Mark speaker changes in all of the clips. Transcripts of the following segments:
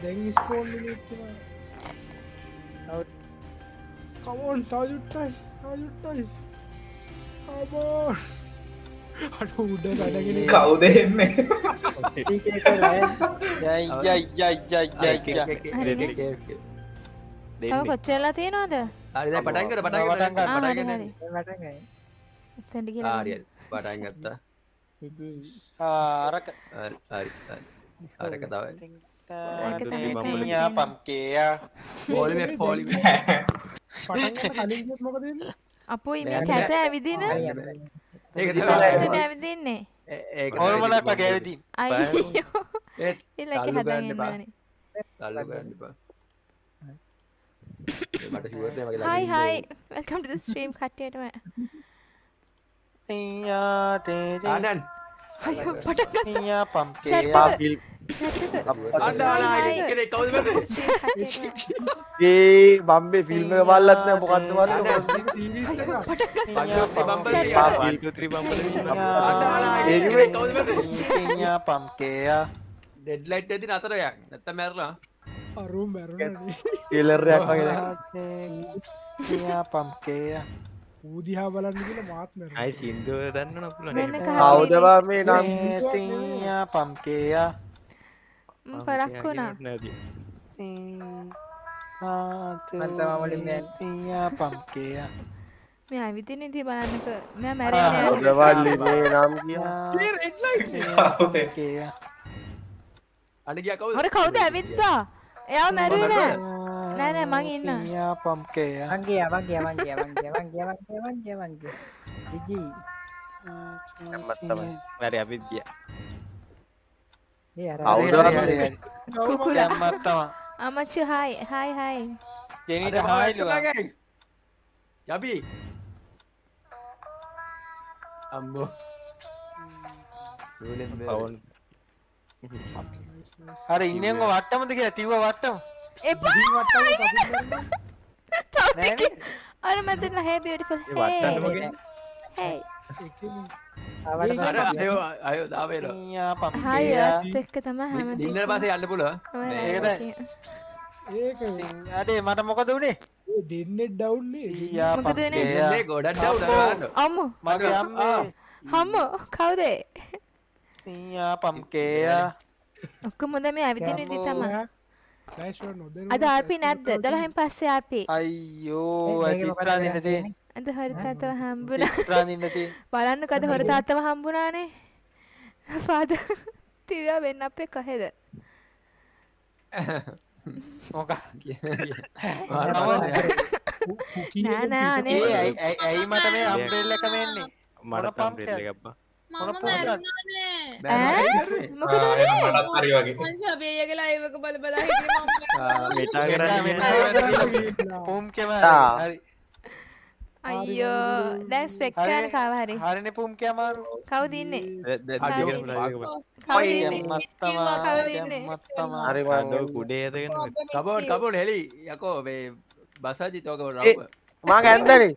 Speaker 1: දැන් ස්පෝන් වෙලා come on තාජුට්ටයි come on අර උඩ වැඩගෙන
Speaker 2: කවුද එන්නේ
Speaker 3: තව කොච්චරලා තියෙනවද?
Speaker 4: හරි දැන් පටන් කර එතෙන්ට ගිහලා
Speaker 5: හරි පටන් ගත්තා
Speaker 6: අරක
Speaker 5: හරි අරක තමයි
Speaker 6: යා පම්කේයා
Speaker 4: පොලිමේ
Speaker 1: පටන් ගන්න කලින් කිව්වොත් මොකද වෙන්නේ
Speaker 3: අපෝයි මේ කැත ඇවිදින
Speaker 4: ඒක
Speaker 3: කැතට ඇවිදින්නේ
Speaker 6: හොල්මනක් වගේ ඇවිදින්
Speaker 3: අයියෝ
Speaker 4: ඒත්
Speaker 3: ඉලක්ක හදගෙන ඉන්නවනේ
Speaker 5: තල්ලු කරන්න එපා මට කිව්වොත් මගේ
Speaker 3: hi hi welcome to the stream කට්ටියටම
Speaker 4: ආනන්
Speaker 3: අයියෝ පටන් ගත්තා
Speaker 6: යා පම්කේයා
Speaker 4: කෙනෙක් කවුද
Speaker 7: ඒ බම්බේ ෆිල්ම් එක බලලත් නෑ මොකද්ද
Speaker 6: යා පම්කේයා
Speaker 4: ඩෙඩ්ලයිට් එකේ තියෙන අතරයක් නැත්තම් මැරලා
Speaker 1: අරුම් මැරුණා
Speaker 7: ට්‍රේලර් එකක් වගේ
Speaker 6: යා පම්කේයා
Speaker 1: ඌ දිහා බලන්න කියලා මාත් මැරුණා
Speaker 8: අයි සින්දුව දන්නවද පුළුවන්
Speaker 3: මෙන්න
Speaker 7: කවුද මේ නම්
Speaker 6: යා පම්කේයා
Speaker 3: පරක් වුණා
Speaker 6: යා පම්කේයා
Speaker 3: මේ ඇවිදින ඉතින් බලන්නක මෙයා මැරෙන්නේ
Speaker 7: කවුද වල්ලි මේ නම්
Speaker 6: පම්කේයා
Speaker 4: අනේ ගියා කවුද
Speaker 3: අර කවුද ඇවිද්දා එයාව මැරුවේ නෑ නෑ මං ඉන්න
Speaker 6: යා පම්කේයා
Speaker 9: ජිජි
Speaker 8: මත්තම මැරි අපි ගියා
Speaker 3: කුකුලා
Speaker 6: මත්තම
Speaker 3: අමච්චි හයි හයි හයි
Speaker 6: ජෙනිට හායිලුවා
Speaker 4: යබි අම්බෝ
Speaker 8: පවුන්
Speaker 6: අර ඉන්නේ වට්ටමද කියලා තිව්ව වට්ටම
Speaker 3: එපා
Speaker 6: නෑනේ
Speaker 3: අර මැදට hey beautiful hey
Speaker 4: අයෝ දාවේල
Speaker 6: යා
Speaker 3: හයි
Speaker 6: පම්කේයා
Speaker 3: එක්ක තමයි හැමතිස්සෙම
Speaker 4: දින්නට පස්සේ යන්න පුළුවන්
Speaker 1: ඒක
Speaker 6: අඩේ මට මොකද උනේ
Speaker 1: ඒ දෙන්නේ ඩවුන් නේ
Speaker 6: යා
Speaker 3: මොකද වෙන්නේ?
Speaker 6: පම්කේයා
Speaker 4: මේ ගොඩක් ඩවුන් අරවන්න
Speaker 3: අම්මෝ
Speaker 6: මගේ අම්මේ
Speaker 3: හම්මෝ කවුද
Speaker 6: යා පම්කේයා
Speaker 3: ඔක්කොම දැන් මේ ඇවිදින විදිහ තමයි
Speaker 1: ෆ්ලෑෂ් වල නොදෙන
Speaker 3: අද RP නැද්ද 12න් පස්සේ RP
Speaker 6: අයියෝ චිත්‍රා දින්න තියෙන
Speaker 3: අද හොර තාත්තව හම්බුණා
Speaker 6: චිත්‍රා දින්න තියෙන
Speaker 3: බලන්නකො අද හොර තාත්තව හම්බුණානේ ෆාදර් තිරියා වෙන්න අපේ කොහෙද
Speaker 6: මොකක්
Speaker 3: නෑ නෑ අනේ
Speaker 6: ඇයි මට මේ අම්බ්‍රෙල්ල එක වෙන්නේ
Speaker 8: මට තම්බ්‍රෙල් එකක් බා
Speaker 6: මොන පොඩක්
Speaker 3: ඈ මොකද උනේ
Speaker 2: මටත් හරි වගේ
Speaker 10: සබේයගේ ලයිව් එක බල බල හිටියේ මම
Speaker 8: මෙටා කරන්නේ
Speaker 6: පුම් කෙම හරි
Speaker 3: අයියෝ දැන් ස්පෙක් කරන කාව හරි
Speaker 6: හරිනේ පුම් කෙමාරු
Speaker 3: කවුද ඉන්නේ
Speaker 6: හරි
Speaker 8: මම කුඩේ ඇදගෙන
Speaker 4: කබෝඩ් හෙලි යකෝ මේ බසජි තෝක රව
Speaker 7: මං ඇන්දනේ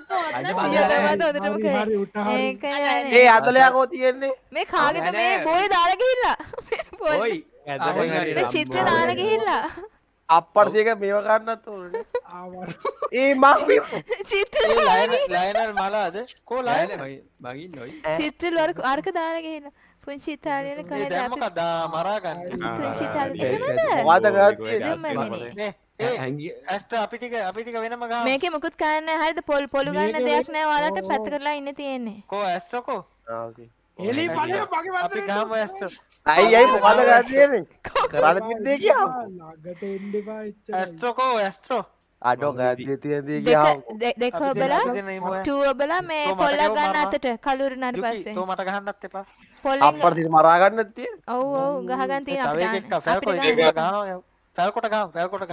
Speaker 3: ඒක
Speaker 7: ඒ අතලයකෝ තියෙන්නේ
Speaker 3: මේ කාගෙද මේ බෝලේ දාලා ගිහිල්ලා
Speaker 4: ඔයි
Speaker 3: මේ චිත්‍ර දාලා ගිහිල්ලා
Speaker 7: අප්පට තියක මේව ගන්නත් ඕනේ
Speaker 1: ආවර
Speaker 7: ඒ මං
Speaker 3: චිත්‍ර
Speaker 6: ලයනල් මලාද කෝ ලයන
Speaker 4: මගින් නොයි
Speaker 3: චිත්‍ර අරක දාලා ගිහිල්ලා පුංචි ඉතාලියන කොහෙද
Speaker 6: දැන් මොකද මරා ගන්න
Speaker 3: පුංචි ඉතාලියන
Speaker 7: මොකද ගත්තේ
Speaker 6: ඇස්ට අපි ටික වෙනම ගහමු
Speaker 3: මේකේ මොකුත් කරන්න නැහැ හරිද පොලු ගන්න දෙයක් නැහැ ඔයාලට පැත්ත කරලා ඉන්න තියෙන්නේ
Speaker 6: කෝ ඇස්ට්‍රෝ කෝ
Speaker 1: එලි පල්ලේ මගේ
Speaker 6: අපි ගහමු ඇස්ට්‍රෝ
Speaker 7: අයි මොකද ගත්තේ කරන්න තිද්දේ කියව
Speaker 1: ළඟට එන්න එපා එච්චර
Speaker 6: ඇස්ට්‍රෝ කෝ ඇස්ට්‍රෝ
Speaker 7: අඩෝ ගත්තේ තියෙන්නේ කියව
Speaker 3: දෙක ඔබලා ටූ ඔබලා මේ පොල්ලක් ගන්න අතට කලුරු නඩ පස්සේ
Speaker 6: තෝ මට ගහන්නත් එපා
Speaker 3: පොල්ලෙන්
Speaker 7: අප්පට තිර මරා ගන්නත් තියෙන
Speaker 3: ඔව් ඔව් ගහගන්න තියෙන
Speaker 6: තව එකක් ෆැල්කො එක ගහනවා ෆැල්කොට ගහමු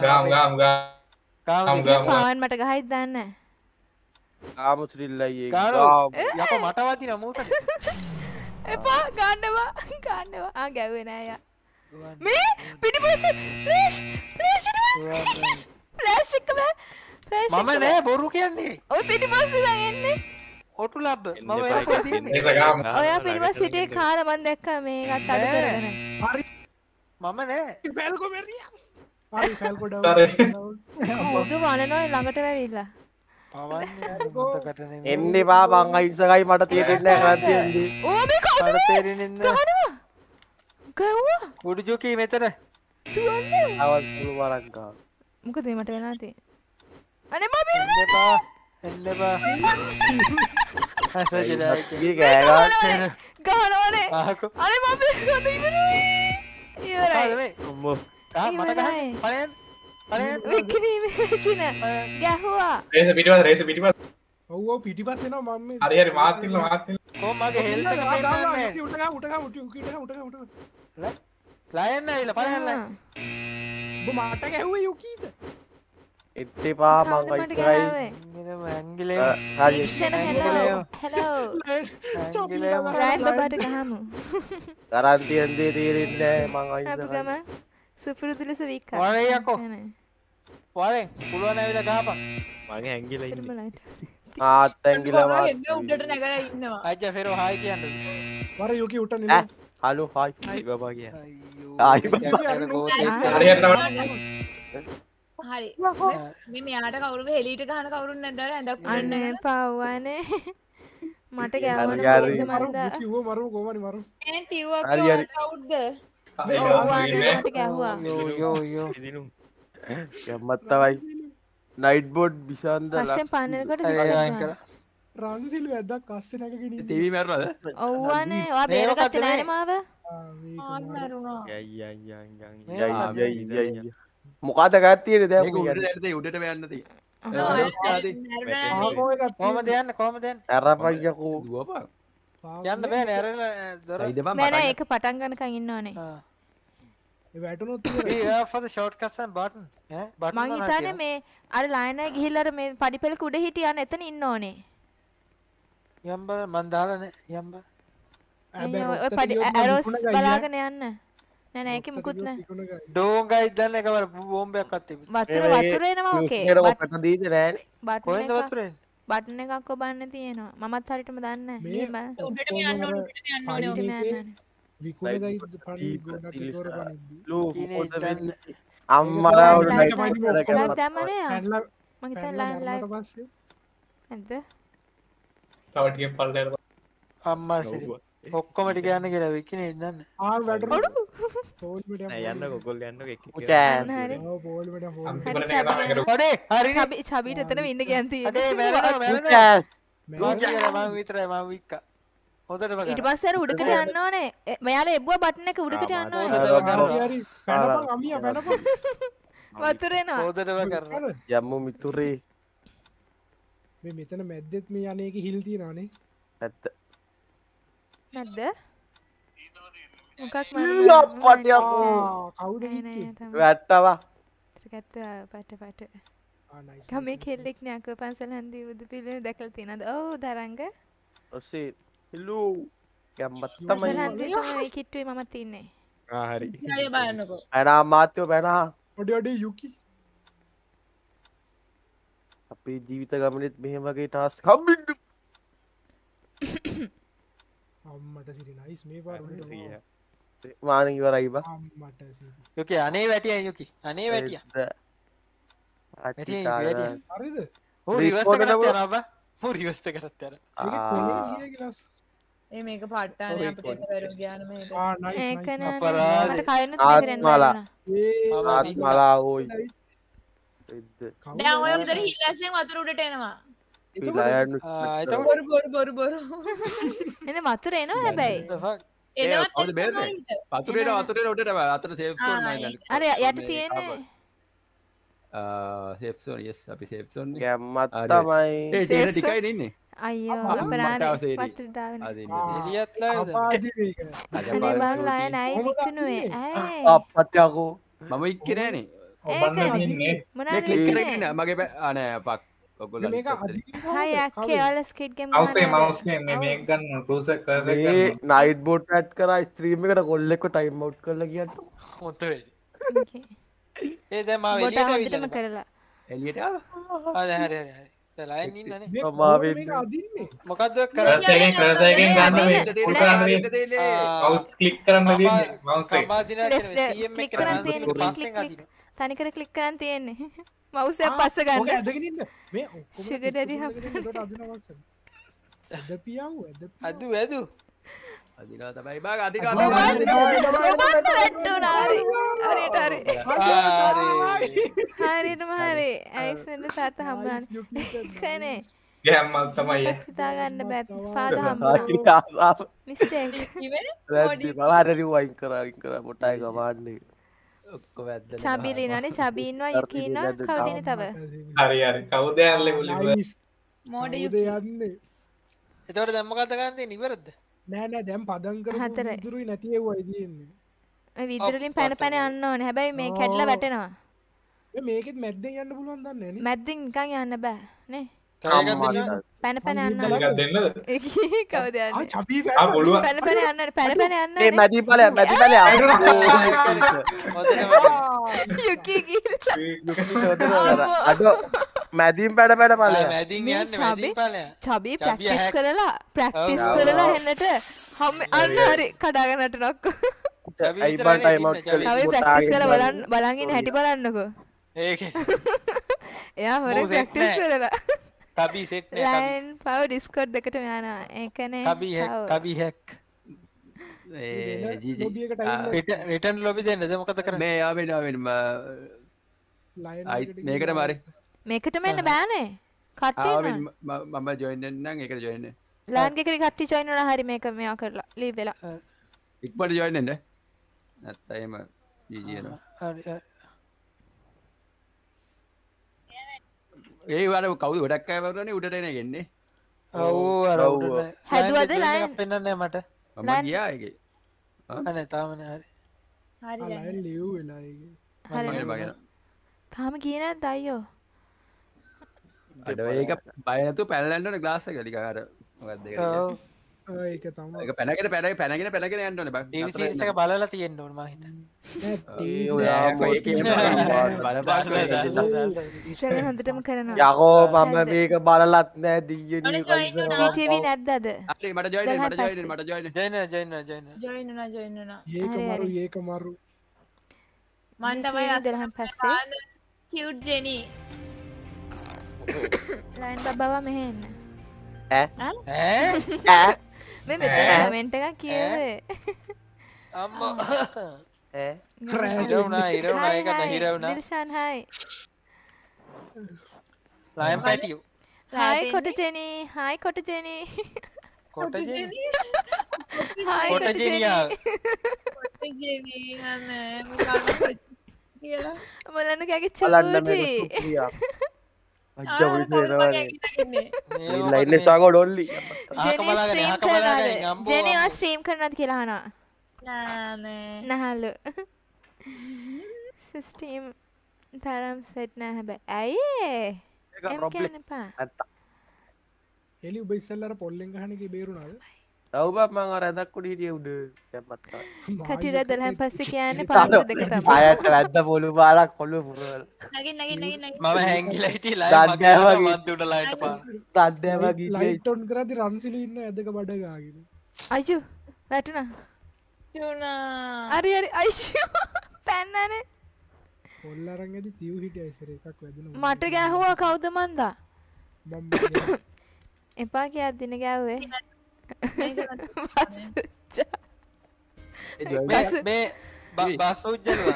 Speaker 3: පාවන් මට ගහයිද දන්නේ
Speaker 7: ගාමු ශ්‍රිල්ලයි
Speaker 6: යකෝ මට වදින මූසට
Speaker 3: එපා ගන්නවා ආ ගැව්වේ නෑ යා මේ පිටිපස්සේ ෆ්ලෑෂ් එක ෆ්ලෑෂ්
Speaker 6: මම නෑ බොරු කියන්නේ
Speaker 3: ඔය පිටිපස්සේ දැන් එන්නේ
Speaker 6: ඔටු ලබ්බ මම එරපොයි දින්නේ
Speaker 3: ඔයා පිටිපස්සේ සිටියේ කාලා මම දැක්කා මේකත් අඩු කරගෙන
Speaker 6: හරි මම නෑ
Speaker 1: ෆැල්කෝ මෙරියා හරි ෆැල්කෝ ඩවුන්
Speaker 3: කවුද වනනවා ළඟට වැවිලා
Speaker 6: පවන්නේ මොකකට නෙමෙයි
Speaker 7: එන්න එපා මං අහිංසකයි මට තේරෙන්නේ නැහැ කරන්තියෙන්දී.
Speaker 3: ඕ මේ කවුද
Speaker 6: මට තේරෙන්නේ නැහැ
Speaker 3: ගව්වා
Speaker 6: කුඩු ජෝකී මෙතන
Speaker 3: දුවන්නේ
Speaker 7: අවස් පුළු වරක් ගන්න.
Speaker 3: මොකද මට වෙලා තියෙන්නේ අනේ මම
Speaker 6: එන්න එපා එන්න එපා හසජලා
Speaker 7: ඊ ගෑ ගන්න.
Speaker 3: ගහනවනේ
Speaker 6: ආකෝ
Speaker 3: අනේ මම ගන්න ඉවරයි ඉවරයි
Speaker 8: අම්මෝ
Speaker 6: මට ගහන්න පලයන් පලයන්
Speaker 3: වික්‍රී මේචින ගැහුවා
Speaker 2: රේස පිටිපස්ස
Speaker 1: ඔව් ඔව් පිටිපස්ස එනවා මම මේ
Speaker 2: හරි හරි මාත් ඉන්න
Speaker 6: කො මගේ හෙල්ත් එක පෙන්නන්නේ ලයන් ඇවිල්ලා පලයන් ලයන්
Speaker 1: ඔබ මට ගැහුවේ යුකීද
Speaker 7: එත් එපා මං
Speaker 3: කවුද මට
Speaker 7: අහිංසකයි.
Speaker 3: ගැහුවේ
Speaker 6: ඉන්නම ඇංගිලේ
Speaker 7: හරි.
Speaker 3: ක්ෂණ හෙලෝ හෙලෝ රයින් බබාට ගහමු
Speaker 7: කරන්තියෙන්දී තේරෙන්නේ නැහැ මං
Speaker 3: අපු
Speaker 7: අහිංසකයි.
Speaker 3: ගම සුපුරුදු ලෙස වික්කා
Speaker 6: වරේ යකෝ වරේ පුළුවන් ඇවිල්ලා ගහපන්
Speaker 8: මගේ ඇංගිලා ඉන්නේ
Speaker 3: තිරුමලයිට
Speaker 7: ආත්තැංගිලා මාත්.
Speaker 10: එන්න උඩට නැගලා ඉන්නවා.
Speaker 6: අයිජා ෆෙරෝ හායි කියන්නද
Speaker 1: වර යුකී උට නෙලා
Speaker 7: හලෝ හායි.
Speaker 8: හයි බබා කියන්නේ
Speaker 6: අයියෝ
Speaker 7: ආයි බා.
Speaker 2: හරි හරි තමයි
Speaker 10: හරි. මේ මෙයාට කවුරුද හෙලීට ගහන කවුරුන් නැද්ද අර ඇඳක්
Speaker 3: අන්න පව්වනේ මට ගැවන
Speaker 7: හරි.
Speaker 3: මන්ද
Speaker 1: කිව්ව මරු කොහමරි මරු
Speaker 10: ඈ තිව්වක්
Speaker 7: හරි, හරි.
Speaker 10: කවුද?
Speaker 3: මට ගැහුවා
Speaker 6: යෝ
Speaker 8: සිදිනු
Speaker 7: ගැම්මත් තමයි. නයිට් බෝඩ් විශාන්ත
Speaker 3: පස්සෙන් පන්නනකොට
Speaker 6: අයින්
Speaker 3: දිස්සෙනවා
Speaker 6: කරා
Speaker 1: රන්සිලු ඇද්දක් අස්සේ නැගගෙන ඉන්නේ
Speaker 4: ටීවී මැරුණාද
Speaker 3: ඔව්වනේ ඔයා බේරගත්තේ නෑනේ මාව
Speaker 10: ආන් මරුණා.
Speaker 8: යයි
Speaker 7: මොකද ගත්තියේ දැන්
Speaker 4: මේක උඩට යන්න තියෙයි උඩට යන්න තියෙයි
Speaker 6: කොහමද යන්නේ කොහමද යන්නේ
Speaker 7: අරපයියකෝ
Speaker 4: දුවපන්
Speaker 6: යන්න බෑනේ අරලා දොර
Speaker 4: ඇයිද මම
Speaker 3: නෑ නෑ ඒක පටන් ගන්නකන් ඉන්නවනේ
Speaker 1: ඒ වැටුනොත්
Speaker 6: for the shortcuts and button button
Speaker 3: මං හිතන්නේ මේ අර ලයින් එක ගිහිල්ලා අර මේ පඩිපෙලක උඩ හිටියාන එතන ඉන්න ඕනේ
Speaker 6: යම්බ මන් දාලානේ යම්බ
Speaker 3: ඔය පඩි ඇරෝස් බලාගෙන යන්න නෑ නෑ ඒකේ මුකුත් නෑ
Speaker 6: ඩෝංගයි දැන් එකවර බෝම්බයක් අත්
Speaker 3: වතුර එනවා ඕකේ
Speaker 7: ඔකට දීද නෑනේ
Speaker 6: කොහෙන්ද වතුර එන්නේ
Speaker 3: බටන් එකක් ඔබන්න තියෙනවා මමත් හරියටම දන්නේ නෑ ගිහින් බලන්න
Speaker 10: උඩටම යන්න ඕනේ උඩට යන්න ඕනේ.
Speaker 3: උඩටම යන්න ඕනේ
Speaker 1: විකුණ ගයි පණි ගොඩක් ගොර පණිද්දි
Speaker 7: ලෝ
Speaker 6: කීනේ
Speaker 7: මොකද
Speaker 6: දැන්
Speaker 7: අම්මලා උඩ
Speaker 3: ලයිට්
Speaker 7: නැගිට
Speaker 3: ලයිට් දැම්මනේ
Speaker 1: හැන්ලා
Speaker 3: මං හිතන්නේ ලයින් ලයිව්
Speaker 1: පස්සේ
Speaker 3: නැද්ද
Speaker 2: තව ටිකක් පල්ලයට
Speaker 6: අම්මා සිරි ඔක්කොම ටික යන්න කියලා විකිනේ දන්න
Speaker 1: ආ වැටුණා පෝල් මෙඩ
Speaker 8: නෑ යන්න කොල්ල යන්න එක
Speaker 3: අන්න හරි
Speaker 1: ඔව් පෝල් මෙඩ පෝල්
Speaker 3: හරි චබි
Speaker 6: ඔඩේ හරි
Speaker 3: චබිට එතන ඉන්න ගියන්
Speaker 6: අඩේ
Speaker 3: තියෙන්නේ
Speaker 6: මෑරනවා මම විතරයි මම වික්කා හොදට
Speaker 3: ඊට
Speaker 6: බගන්න
Speaker 3: පස්සේ අර උඩකට යන්න ඕනේ මෙයාලා එබ්බුවා බටන් එක උඩකට යන්න ඕනේ
Speaker 6: හොදට බගන්න
Speaker 1: හරි පැනපන් අමියා පැනපන්
Speaker 3: වතුර එනවා
Speaker 6: හොදට බගන්න
Speaker 7: යම්මු මිතුරේ
Speaker 1: මේ මෙතන මැද්දෙත් මේ අනේක හිල් තියෙනවානේ
Speaker 7: ඇත්ත
Speaker 3: නැද්ද මොකක්
Speaker 7: අප්පටියකෝ
Speaker 1: කවුද
Speaker 3: නෑ
Speaker 1: වික්කේ
Speaker 3: නෑ තමයි
Speaker 7: වැට්ටවා
Speaker 3: ගත්තා පට
Speaker 1: ආ නයිස්
Speaker 3: ගමේ කෙල්ලෙක් නේ අකෝ පන්සල හන්දිය බුදු පිළිම දැකලා තියෙනවද ඔව් දරංග
Speaker 7: ඔසේ හිලෝ ගැම්මත්
Speaker 3: පන්සල
Speaker 7: තමයි
Speaker 3: හන්දිය තමයි කිට්ටුවේ මමත් ඉන්නේ
Speaker 8: හරි
Speaker 10: අය බලන්නකෝ.
Speaker 7: ඇනා මාත්‍යෝ පැනහා
Speaker 1: ඔඩේ ඔඩේ යුකි
Speaker 7: අපේ ජීවිත ගමනෙත් මෙහෙම වගේ ටාස්ක් හම්බෙන්න
Speaker 1: අම්මට සිරි නයිස් මේ පාර උඩට
Speaker 7: මාන ඉවරයි බා
Speaker 1: අම්මට සිරි
Speaker 6: යුකි අනේ වැටියා යුකි අනේ වැටියා වැටියා
Speaker 1: හරිද
Speaker 6: ඌ රිවර්ස් එකට යනවා බා ඌ රිවර්ස් එකට යනවා
Speaker 1: ඒක කොහේ ගියේ ගිලස්
Speaker 10: ඒ මේක පාට්ටානේ අපිට එක වැරු ගියාන මේක.
Speaker 1: ආ නයිස්
Speaker 3: ඒක
Speaker 1: නයිස්
Speaker 3: නෑ
Speaker 6: අපරාධේ.
Speaker 3: මට කයන්නත් මේකෙන්
Speaker 7: ආත්මලා.
Speaker 1: ඒ
Speaker 7: මලා ඕයි
Speaker 10: දැන් ඔය විතර හිල්ලස්යෙන් වතුර උඩට එනවා.
Speaker 6: එතකොට
Speaker 10: බොරු.
Speaker 3: එනේ වතුර එනවා හැබැයි
Speaker 10: එනවත්
Speaker 4: කවුද බේරන්නේ? වතුරේට උඩට අතර සේෆ් සෝන් නෑ
Speaker 3: අර යට තියෙන්නේ
Speaker 4: සේෆ් සෝන් yes අපි සේෆ් සෝන් එක
Speaker 7: ගැම්මත් තමයි
Speaker 4: ඒ තියෙන ටිකයි ඉන්නේ
Speaker 3: අයියෝ
Speaker 4: මට
Speaker 3: අපරාධේ
Speaker 4: අවසේදී.
Speaker 3: වතුර දාගෙන
Speaker 4: අද
Speaker 6: එලියත් ලයිව්ද
Speaker 1: අපාදි මේක
Speaker 3: අනේ බං ලයන් අය විකුණුවේ ඇයි
Speaker 7: අප්පටියකෝ
Speaker 4: මම ඉක්කේ නෑනේ
Speaker 2: ඔබන්න ඉන්නේ
Speaker 3: මොනවද
Speaker 4: මේ ක්ලික් කරගෙන
Speaker 3: ඉන්නේ
Speaker 4: ඉන්න මගේ නෑ පක් ඔයගොල්ලෝ
Speaker 1: මේක අදින්න
Speaker 3: හයි අක්කේ ඔයාලා ස්කිඩ් ගේම්
Speaker 2: මවුස් එකෙන් මේක ගන්න කෘසර් කර්සර්
Speaker 7: මේ
Speaker 2: ගන්න
Speaker 7: නයිට් බෝට් ඇඩ් කරා ස්ට්‍රීම් එකට කොල්ලෙක්ව ටයිම් අවුට් කරලා කියන්න
Speaker 6: හොත වෙයි ඒ දැන් මාව එලියට
Speaker 3: හොඳටම
Speaker 6: ඇවිල්ලා
Speaker 3: කරලා
Speaker 4: එළියට ආවා
Speaker 6: ආ දැන් හරි දැන් ලයින් ඉන්නනේ
Speaker 1: මේ
Speaker 7: අමාවෙන්.
Speaker 1: මේක අදින්නේ
Speaker 6: මොකද්ද ඔය
Speaker 2: කර්සර් එකෙන් ගන්න මේ ෆුල් කරන්න මේ මවුස් ක්ලික් කරන්න දෙන්නේ මවුස් එක
Speaker 6: සම්බාධිනා කියන CM එක
Speaker 3: click කරන් තියෙන click,
Speaker 6: පස්සෙන්
Speaker 3: click.
Speaker 6: අදිනවා
Speaker 3: තනිකර ක්ලික් කරන් තියෙන්නේ. මවුස් එක පස්ස
Speaker 1: ඕක
Speaker 3: ගන්න.
Speaker 1: ඇදගෙන ඉන්න මේ ඔක්කොම
Speaker 3: Sugar daddy
Speaker 1: එතකොට අදිනවා වක්සන් ඇද පියව්
Speaker 6: ඇදු ඇදු
Speaker 4: අදිනවා තමයි බං අදිනවා
Speaker 3: ඔබත්
Speaker 4: තමයි
Speaker 3: වැටුණා. හරි. හරියට හරි.
Speaker 6: හරි
Speaker 3: හරියටම හරි. ඇලෙක්සැන්ඩර් තාත්තා හම්බුනා. කනේ.
Speaker 2: ගෑම්මක් තමයි
Speaker 3: හිතා ගන්න බෑ. ෆාදර් හම්බුනා. මිස්ටේක්.
Speaker 10: කිවේ
Speaker 7: මලාරරි වයින් කරා මොටයි කමාන්නේ
Speaker 4: ඔක්කොම ඇද්දලා
Speaker 3: චබිලි ඉන්නවනේ. චබි ඉන්නවා. යුකි ඉන්නවා. කවුද ඉන්නේ තව?
Speaker 2: හරි හරි කවුද යන්නේ මුලින්ම
Speaker 10: මෝඩ
Speaker 1: උද යන්නේ
Speaker 6: එතකොට දැන් මොකද ගන්න තියෙන්නේ ඉවරද
Speaker 1: නෑ නෑ දැන් පදම් කරපු
Speaker 3: හතරයි.
Speaker 1: විදුරුයි නැති ඒවයි තියෙන්නේ
Speaker 3: ඔය විදුරුලින් පැන පැන යන්න ඕනේ. හැබැයි මේ කැඩලා වැටෙනවා.
Speaker 1: මේ මේකෙත් මැද්දෙන් යන්න පුළුවන් දන්නේ නේ
Speaker 3: මැද්දින් නිකන් යන්න බෑ නේ.
Speaker 6: කරගන්න
Speaker 3: පැන පැන යන්න.
Speaker 2: ටිකක් දෙන්නද
Speaker 3: කවුද
Speaker 1: ආ
Speaker 3: යන්නේ?
Speaker 1: චබී
Speaker 2: ආ පුළුවන්
Speaker 3: පැන පැන යන්න. පැන පැන යන්න.
Speaker 7: ඒ මැදි ඵලයක්
Speaker 3: යුකි ගිහිල්ලා.
Speaker 7: අඩෝ මැදින් පැඩ පැඩ ඵලයක්
Speaker 6: මැදින්
Speaker 3: මේ
Speaker 6: යන්නේ මැදින් ඵලයක්
Speaker 3: චබි
Speaker 6: චබි
Speaker 3: ප්‍රැක්ටිස්
Speaker 6: hack.
Speaker 3: කරලා ප්‍රැක්ටිස්
Speaker 6: ඔව්.
Speaker 3: කරලා එන්නට හම් අන්න හරි කඩාගෙන යටන ඔක්කොම.
Speaker 7: අයි බන් ටයිම් අවුට්
Speaker 3: චබි ප්‍රැක්ටිස් කරලා බලන් ඉන්න හැටි බලන්නකෝ.
Speaker 6: ඒක
Speaker 3: එයා හොරේ
Speaker 6: මූ set
Speaker 3: ප්‍රැක්ටිස්
Speaker 6: නෑ.
Speaker 3: කරලා
Speaker 6: කබි සෙට් නේ
Speaker 3: ලයින් පව ඩිස්කෝඩ් දෙකටම යනවා. ඒකනේ.
Speaker 6: කබි හැක් කබි හැක්
Speaker 4: ඒ ජීජි
Speaker 1: ලොබි එකට ඇවිල්ලා
Speaker 6: රිටර්න් ලොබි දෙන්නද මොකද කරන්නේ
Speaker 4: මේ ආවෙන
Speaker 1: ලයින්
Speaker 4: අයි
Speaker 1: එකට
Speaker 4: මේකට මාරි
Speaker 3: මේකටම එන්න බෑනේ. කට්ටිය
Speaker 4: ආවෙන්
Speaker 3: ඉන්නවා.
Speaker 4: මම ජොයින් වෙන්නම් ඒකට ජොයින් වෙන්න
Speaker 3: ලයින් එකේ කට්ටිය ජොයින් වෙනවා. හරි මේක මෙයා කරලා ලීව් වෙලා.
Speaker 4: ඉක්මනට ජොයින් වෙන්න නැත්නම් එහෙම ජීජි එනවා
Speaker 6: හරි හරි
Speaker 4: ඒ වල කවුද ගොඩක් අය වරුනේ උඩට එන ගෙන්නේ
Speaker 6: ඔව් අර උඩ
Speaker 3: හැදුවද line?
Speaker 6: පෙන්නන්නේ මට
Speaker 4: මම ගියා ඒකේ
Speaker 6: අනේ තාමනේ හරි
Speaker 10: හරි දැන්
Speaker 1: ලයින් ලියු වෙලා ඒකේ
Speaker 3: හරි.
Speaker 4: මම මම
Speaker 3: තාම ගියේ නැද්ද අයියෝ?
Speaker 4: අඩ ඒක බය නැතුව පැනලා යන්න ඕනේ ග්ලාස් එක ටික අර මොකක්ද ඒක
Speaker 6: ඔව්
Speaker 1: ඒක තමයි
Speaker 4: ඒක පැනගෙන යන්න ඕනේ බං
Speaker 6: ටීවී සීරීස් එක බලලා තියෙන්න ඕන මම හිතන්නේ
Speaker 3: ට්‍රේන් හොඳටම කරනවා.
Speaker 7: යකෝ මම මේක බලලත් නෑ දීයනී
Speaker 3: GTV නැද්ද අද?
Speaker 4: හරි මට ජොයින් වෙන්න මට ජොයින් වෙන්න
Speaker 10: ජොයින් වුණා
Speaker 1: ඒක
Speaker 3: හරි,
Speaker 1: මරු
Speaker 3: හරි.
Speaker 1: ඒක මරු
Speaker 10: මන් තමයි
Speaker 3: GTV දරහන් පස්සේ
Speaker 10: කියුට් ජෙනි
Speaker 3: ලයින් බබාවා මෙහෙ එන්න.
Speaker 6: ඈ
Speaker 3: මේ මෙතන කමෙන්ට් එකක් කියෙන්නේ.
Speaker 6: අම්මා
Speaker 7: ඈ
Speaker 6: හිර වුණා ඒකට හිර වුණා
Speaker 3: දිල්ෂාන් හයි.
Speaker 6: ලයන් පැටියෝ
Speaker 3: හයි කොට ජෙනි. හයි කොට ජෙනි.
Speaker 6: කොට ජෙනි
Speaker 3: හයි
Speaker 6: කොට
Speaker 3: කොට
Speaker 6: ජෙනියා
Speaker 3: ජෙනි.
Speaker 10: ජෙනි නෑ මොකක්ද කියලා
Speaker 3: මොලන්න කෑගේ
Speaker 7: බලන්න
Speaker 3: චූටි.
Speaker 7: මේක සුප්‍රියා අජ්ජා
Speaker 10: කවුරු
Speaker 7: විදිහේ
Speaker 10: මගේ ඉන්නේ
Speaker 7: ලයින් ස්ටාගෝ ඩොල්ලි
Speaker 3: ජෙනි ස්ට්‍රීම් කරනවද? ජෙනි ඔය ස්ට්‍රීම් කරනවද කියලා අහනවා.
Speaker 10: නෑ
Speaker 3: නහලු. සිස්ටම් තරම් සෙට් නෑ හැබැයි. ඇයි? එම් කියන්න එපා.
Speaker 1: එලි ඔබ ඉස්සෙල්ලා අර පොල්ලෙන් ගහන එකේ බේරුණාද
Speaker 7: ඔව් බා මං අර ඇඳක් උඩ හිටියේ උඩ දැම්මත් තමයි
Speaker 3: කටිර දලහන් පස්සේ කියන්නේ පාට දෙක තමයි.
Speaker 7: ආයත් වැද්ද පොළු පාරක් කොළු පුරවල
Speaker 10: නගින්
Speaker 6: මම හැංගිලා හිටියේ ලයින්
Speaker 7: දත්
Speaker 6: මගේ
Speaker 7: දැවගේ.
Speaker 6: මන්ද උඩ ලයින්ට පාන
Speaker 7: දද්දෑම ගිහින්
Speaker 1: ලයිට් ඔන් කරද්දි රන්සිලි ඉන්න ඇදක බඩ ගාගෙන
Speaker 3: අයියෝ වැටුණා.
Speaker 10: තුනා
Speaker 3: හරි හරි අයියෝ පැන්නනේ.
Speaker 1: පොල් අරන් ඇදි තියු හිටියා ඉස්සර එකක් වැදුණා
Speaker 3: මට ගැහුවා කවුද මන්දා?
Speaker 1: මම
Speaker 3: එපා කියද්දින ගැහුවේ.
Speaker 6: මේ බස් උජ්ජලවා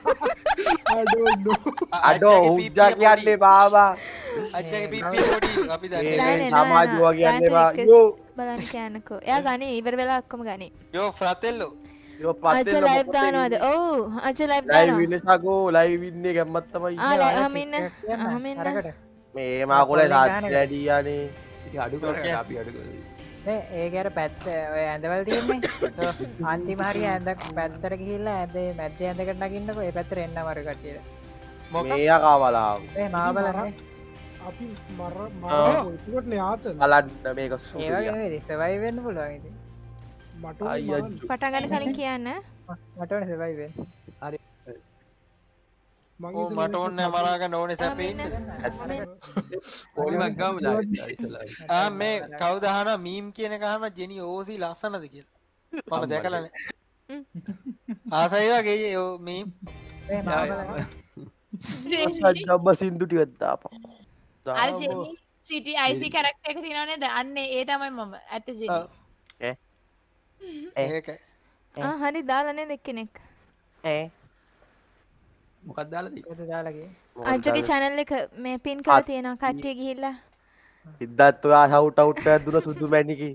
Speaker 7: අඩෝ උජ්ජා කියන්නේ බාබා
Speaker 6: අජ්ජගේ පිප්පි පොඩි අපි දන්නේ
Speaker 3: නෑ,
Speaker 7: මේ
Speaker 3: නෑ,
Speaker 7: සමාජුවා
Speaker 3: නෑ,
Speaker 7: කියන්නේ
Speaker 3: නෑ,
Speaker 7: බා
Speaker 3: request
Speaker 7: යෝ
Speaker 3: බලන්න කියන්නකෝ. එයා ගනි ඉවර වෙලා ඔක්කොම ගනි.
Speaker 6: යෝ ෆ්‍රාතෙල්ලෝ
Speaker 7: යෝ
Speaker 3: අජ
Speaker 7: පස්සේ
Speaker 3: ලයිව් දානවද? ඔව් අජ ලයිව්
Speaker 7: ලයිව්
Speaker 3: දානවා.
Speaker 7: ඉන්නේ සකෝ ලයිව් ඉන්නේ ගැම්මත් තමයි
Speaker 3: ආ
Speaker 7: ඉන්නේ.
Speaker 3: ලයිව් අමින්න අමින්න.
Speaker 7: මේ මාකොලේ රාජ්‍යඩී යන්නේ
Speaker 4: ඉතින් අඩු කරගන්න අපි අඩු කරගන්න
Speaker 9: මේ ඒක අර පැත්ත ඔය ඇඳවල තියෙන්නේ අන්තිම හරිය ඇඳ පැත්තට ගිහිල්ලා ඇඳේ මැද්දේ ඇඳකට නගින්නකෝ ඒ පැත්තට එන්න මර කටියට
Speaker 7: මේ යකා බලාව
Speaker 9: මේ මාව බලන්නේ
Speaker 1: අපි මර ඒකට යාත
Speaker 7: බලන්න මේක
Speaker 9: ඒ
Speaker 7: සුපිරියා
Speaker 9: වගේ නෙවෙයි සර්වයිව් වෙන්න පුළුවන් ඉතින්
Speaker 1: මට
Speaker 7: අයියෝ
Speaker 3: පටන් ගන්න කලින් කියන්න.
Speaker 9: මට ඕනේ සර්වයිව් වෙන්න
Speaker 6: මට ඕනේ මරාගෙන ඕනේ සැපෙන්න
Speaker 4: පොලිමක් ගාමු දාලා ඉස්සලා
Speaker 6: මේ කවුද අහනවා මීම් කියන එක අහනවා ජෙනි ඕසි ලස්සනද කියලා මම දැකලා නැහැ ආසයි වගේ යෝ මීම්
Speaker 9: මේ මාව බලන්නේ
Speaker 7: ජම්බ සින්දු ටිකක් දාපන්.
Speaker 10: අර ජෙනි සිටි IC කැරක්ටර් එක තියෙනව නේද? අන්න ඒ තමයි මම. ඇත්ත ජෙනි.
Speaker 6: ඒකයි.
Speaker 3: හරි දාලා නේද එක්කෙනෙක්.
Speaker 4: මොකක්ද දාලා තියෙන්නේ?
Speaker 9: ඒකද දාලා ගියේ.
Speaker 3: අජ්ජගේ channel එක මේ pin කරලා තියෙනවා කට්ටිය ගිහිල්ලා.
Speaker 7: සිද්ධාර්ථ ඔයා shout out එකක් දුන්න සුදු මැණිකේ.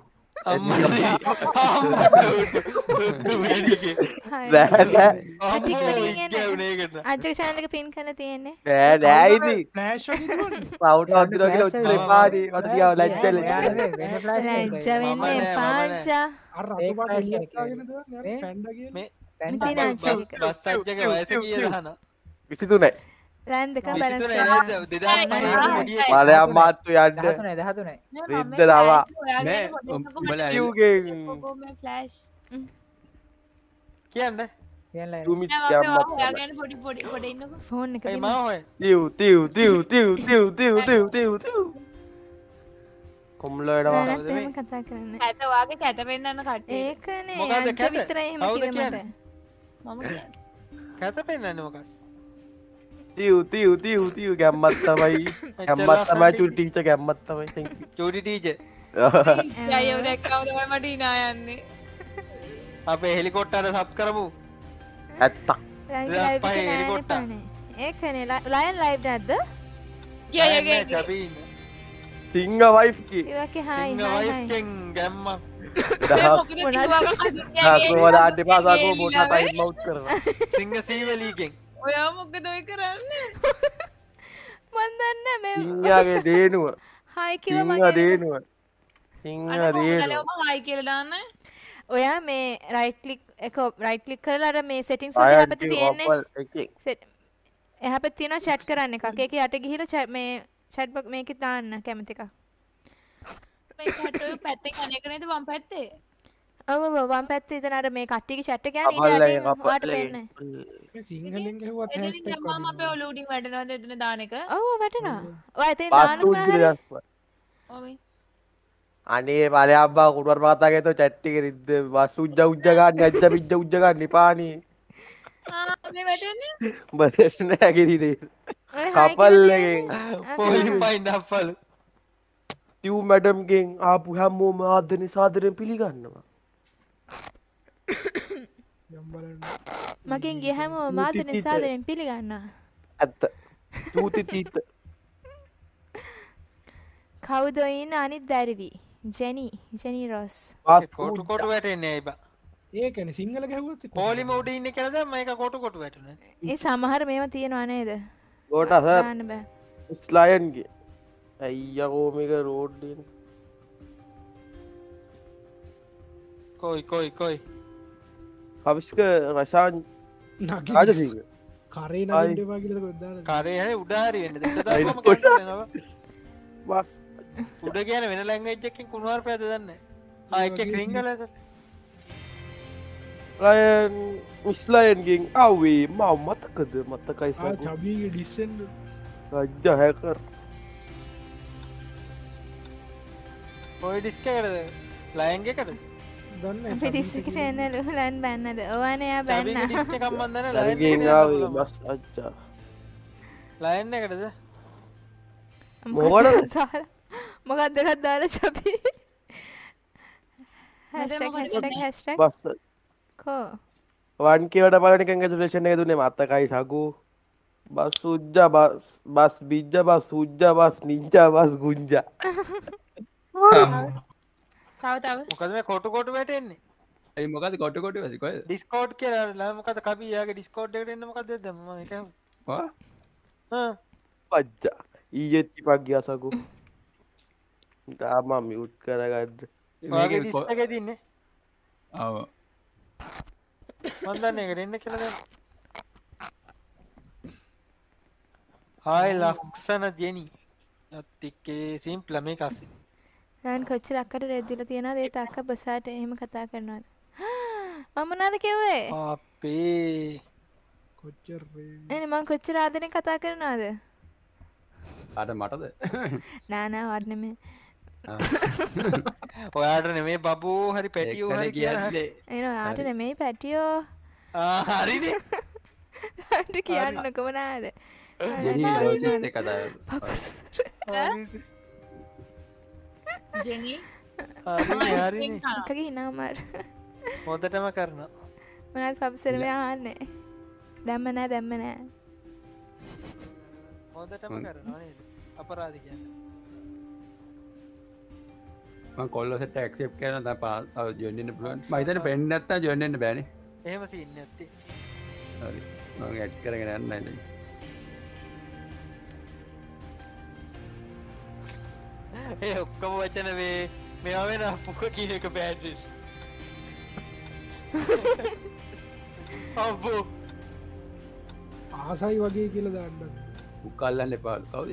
Speaker 3: අජ්ජගේ channel එක pin කරලා තියෙන්නේ.
Speaker 7: නෑ ඉතින්.
Speaker 1: ෆ්ලෑෂ් වගේ දුවන්නේ.
Speaker 7: shout out දුන්නා කියලා උත්තර එපාදී. මට තියා ලැජ්ජල.
Speaker 3: ලැජ්ජ වෙන්න එපා අජ්ජා.
Speaker 1: අර රතු පාට එළියට දාගෙන දුවන්නේ අර පැන්ඩා කියන.
Speaker 3: මේ පින අජ්ජගේ.
Speaker 6: බස් අජ්ජගේ වයස කීයද අහන?
Speaker 7: 23යි.
Speaker 3: ලෑන් දෙකම බැලන්ස්
Speaker 6: 23
Speaker 3: කරලා.
Speaker 6: නේද? 2005 පොඩි එකෙක්.
Speaker 7: මලයන් මාත්තු යන්න.
Speaker 9: 13.
Speaker 7: රිද්ද ලාවා.
Speaker 4: මේ උඹලා
Speaker 7: කිව්ගෙන්
Speaker 10: ෆ්ලෑෂ්.
Speaker 6: කියන්නේ
Speaker 9: කියන්නේ
Speaker 7: තුමිස්
Speaker 10: නෑ
Speaker 7: කැම්මත්
Speaker 10: මම හොයාගෙන පොඩි ඉන්නකෝ.
Speaker 3: ෆෝන් එක
Speaker 6: ඒ
Speaker 3: දෙන්න.
Speaker 6: මා හොය
Speaker 7: තිව් කොම්ලඩවා
Speaker 3: නැත්නම් එහෙම කතා කරන්නේ.
Speaker 10: කැත වාගේ කැත පෙන්නන්න කට්ටිය.
Speaker 3: ඒකනේ
Speaker 6: මොකද්ද
Speaker 3: අජ්ජ
Speaker 6: කැත?
Speaker 3: විතරයි එහෙම
Speaker 6: කවුද
Speaker 3: කිව්වේ
Speaker 6: කියන්නේ?
Speaker 3: මට.
Speaker 10: මම කියන්නේ.
Speaker 6: කැත පෙන්නන්නේ මොකක්ද?
Speaker 7: තිව් ගැම්මත් තමයි චුටි ටීචර් ගැම්මත් තමයි thank you.
Speaker 6: චූටි ටීචර්
Speaker 10: අයියෝ දැක්කම තමයි මට hina යන්නේ.
Speaker 6: අපේ හෙලිකොප්ටර් සබ් කරමු.
Speaker 7: ඇත්තක්
Speaker 3: ලයිව්
Speaker 6: දෙයක්
Speaker 3: එක
Speaker 6: පහේ
Speaker 3: නෑනේ
Speaker 6: හෙලිකොප්ටර්.
Speaker 3: පානේ. ඒකනේ ලයන් ලයිව් නැද්ද?
Speaker 10: ගියගේ
Speaker 6: ජපීන්
Speaker 7: සිංහ වයිෆ් කි
Speaker 3: ඒවකේ හායි
Speaker 6: සිංහ
Speaker 3: හායි
Speaker 6: වයිෆ් කෙන් ගැම්ම
Speaker 7: දාට පාසාකෝ බොට ටයිම් අවුට් කරනවා
Speaker 6: සිංහ සීවලීගෙන්
Speaker 10: ඔයා මොකද ඔය කරන්නේ?
Speaker 3: මන් දන්නේ මේ
Speaker 7: සිංහගේ දේනුව
Speaker 3: හායි කිව්ව
Speaker 7: සිංහ
Speaker 3: මගේ
Speaker 7: දේනුව සිංහ දේනුව
Speaker 10: ඔබ හයි කියලා දාන්න.
Speaker 3: ඔයා මේ රයිට් ක්ලික් කරලා අර මේ settings වල එහා පැත්තේ තියෙන්නේ එහා පැත්තේ තියෙනවා chat කරන්න එකක්. ඒක යට ගිහිල්ලා මේ chat box මේකේ දාන්න කැමති එකක්.
Speaker 10: මේ chat ඔය පැත්තෙන් අනේක නේද වම් පැත්තේ?
Speaker 3: ඔව් වම් පැත්තේ ඉතින් අර මේ කට්ටියගේ chat එක යන ඊට යටින් ඔයාට පෙන්නේ.
Speaker 1: මේ සිංහලෙන් ගහුවත්
Speaker 10: එතනින්
Speaker 1: hashtag
Speaker 10: දැම්මම අපේ ඔලුඩින් වැඩනවද එතන දාන එක?
Speaker 3: ඔව් වැටෙනවා. ඔයා එතනින් දාන්න මොනවා හරි.
Speaker 10: ඔව්.
Speaker 7: අනේ බලයම්බා කුඩුවර පාතාගේ තෝ chat එකේ රිද්ද වස් උජ්ජ ගන්න ඇජ්ජ පිජ්ජ උජ්ජ ගන්න ඉපානි.
Speaker 10: මේ වැටෙන්නේ?
Speaker 7: බස් නෑ කිරිදේ. කපල් එකෙන්
Speaker 6: පොලි පයින් අප්පලු
Speaker 7: ටිව් මැඩම් ගෙන් ආපු හැමෝම ආදරේ සාදරයෙන් පිළිගන්නවා.
Speaker 3: මගෙන් ගිය හැමෝම මාතනේ සාදරයෙන් පිළිගන්නවා.
Speaker 7: ඇත්ත. චූටි තීත.
Speaker 3: කවුද ඉන්න අනිත් දැරිවි? ජෙනි රොස්.
Speaker 6: කොටු කොටු වැටෙන්නේ ඇයි බා?
Speaker 1: ඒකනේ සිංහල ගැහුවත්
Speaker 6: පොලිම උඩ ඉන්නේ කියලා දැන් මේක කොටු කොටු වැටුනේ.
Speaker 3: ඒ සමහර මේවා තියෙනවා නේද?
Speaker 7: ගෝට සර්
Speaker 3: දාන්න බෑ.
Speaker 7: ස්ලයන්ගේ අයියකෝ මේක රෝඩ් එක
Speaker 6: කොයි
Speaker 7: කවිස්ක රෂාන්
Speaker 1: නගින්
Speaker 7: රාජසිංහ
Speaker 1: කරේ නගින්න එපා කියලා කොද්දාලා
Speaker 6: කරේ හැරි උඩ හරි වෙන්නේ දෙන්න දාපුවම කට් වෙනවා
Speaker 7: බස්
Speaker 6: උඩ කියන වෙන ලැන්ග්වේජ් එකකින් කුණුවarpයද දන්නේ එකක් රිංගලද
Speaker 7: ලයන් ස්ලයන්ගෙන් ආවේ මව මතකද මතකයි සගෝ
Speaker 1: චබීගේ ඩිස්සෙන්ඩ්
Speaker 7: රජ්ජ හැකර්
Speaker 6: කොයි ඩිස්ක් එකකටද ලයන් එකකටද
Speaker 1: දන්න
Speaker 3: අපි ඩිස්කට එන්න ලන් බැන්නද? ඔයානේ යා
Speaker 6: චබීගේ
Speaker 3: බැන්න.
Speaker 6: ඩිස්ක් එකක් මන් දන්නේ ලයන්
Speaker 7: ලයන්ගෙන් ආවේ බස් අච්චා
Speaker 6: ලයන් එකටද
Speaker 3: මොකක්ද එකක් දාලා චපි. hashtag
Speaker 7: බස්
Speaker 3: කෝ
Speaker 7: වන් කියවට බලන කංග්‍රැචුලේෂන් එක දුන්නේ මතකයි සගෝ බස් සුජ්ජා බස් බිජ්ජා බස් සුජ්ජා බස් නිංජා බස් ගුංජා
Speaker 10: තව
Speaker 6: මොකද මේ කොටු කොටු වැටෙන්නේ
Speaker 4: ඇයි මොකද කොට කොට වෙන්නේ කොහෙද?
Speaker 6: ඩිස්කෝඩ් කියලා ලා මොකද කපි යාගේ ඩිස්කෝඩ් එකට එන්න මොකද දෙද්ද මම ඒක
Speaker 7: පජ්ජා ඊයේත් ටිකක් ගියා සගෝ තාම මියුට් කරගන්න
Speaker 6: ඔයාගේ ඩිස්ක් එකේ දින්නේ
Speaker 4: ආව
Speaker 6: මන් දන්නේ ඒකට එන්න කියලා දැන් හායි ලක්ෂණ ජෙනි අත්තිකේ සිම්පල් මේක අස්සේ
Speaker 3: දැන් කොච්චර අක්කට රෙද්දිලා තියනවද? ඒ තාක්ක බසාට එහෙම කතා කරනවද? මම මොනවද කිව්වේ?
Speaker 6: අපේ
Speaker 1: කොච්චර
Speaker 3: එනේ මම කොච්චර ආදරෙන් කතා කරනවද?
Speaker 4: ආට මටද?
Speaker 3: නෑ වට නෙමෙයි.
Speaker 6: ඔයාට නෙමේ බබෝ හරි පැටියෝ හරි
Speaker 4: කියන්නේ
Speaker 3: එනේ ඔයාට නෙමෙයි පැටියෝ.
Speaker 6: හරිනේ
Speaker 3: අන්ට කියන්නකො මොනවාද?
Speaker 5: ජෙනි ලෝචිත් එක කතා
Speaker 10: ජෙනි
Speaker 6: හරිනේ
Speaker 3: එකගේ හිනාමාර
Speaker 6: හොඳටම කරනවා
Speaker 3: මොනවද පපසර මෙයා ආන්නේ දැම්ම නෑ
Speaker 6: හොඳටම කරනවා නේද අපරාධ කියන්නේ
Speaker 5: මම කොල්ල සෙට් ඇක්සෙප්ට් කරන තමයි ජොයින් වෙන්න පුළුවන් මම හිතන්නේ ෆ්‍රෙන්ඩ් නැත්තම් ජොයින් වෙන්න බෑනේ
Speaker 6: එහෙම සීන් නැත්තේ
Speaker 5: හරි මම ඇඩ් කරගෙන යන්න නේද
Speaker 6: ඒ ඔක්කොම වචන මේවා වෙන පුක කියන එක බෑඩ්රිස් අබ්බෝ
Speaker 1: ආසයි වගේ කියලා දාන්න
Speaker 5: උකල්ලන්න එපා කවුද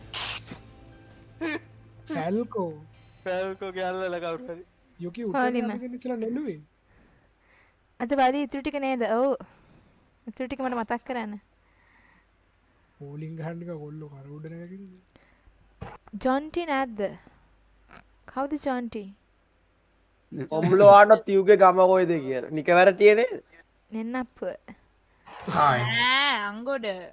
Speaker 6: ෆැල්කෝ ගැල්ලල කවුරු හරි
Speaker 1: යොකි උටගෙන ඉස්සලා නෙළුවේ
Speaker 3: අද වලි ඉතුරු ටික නේද ඔව් ඉතුරු ටික මට මතක් කරන්න
Speaker 1: පෝලිං ගහන්න එක කොල්ලෝ කර උඩ නැගිටින්
Speaker 3: ජොන්ටි නැද්ද කවුද ජොන්ටි
Speaker 7: ඔම්ලෝවාට තියුගේ ගම කොයිද කියන නිකවැර තියනේ
Speaker 3: නෙන්නප්පුව
Speaker 10: අංගොඩ
Speaker 6: ඒ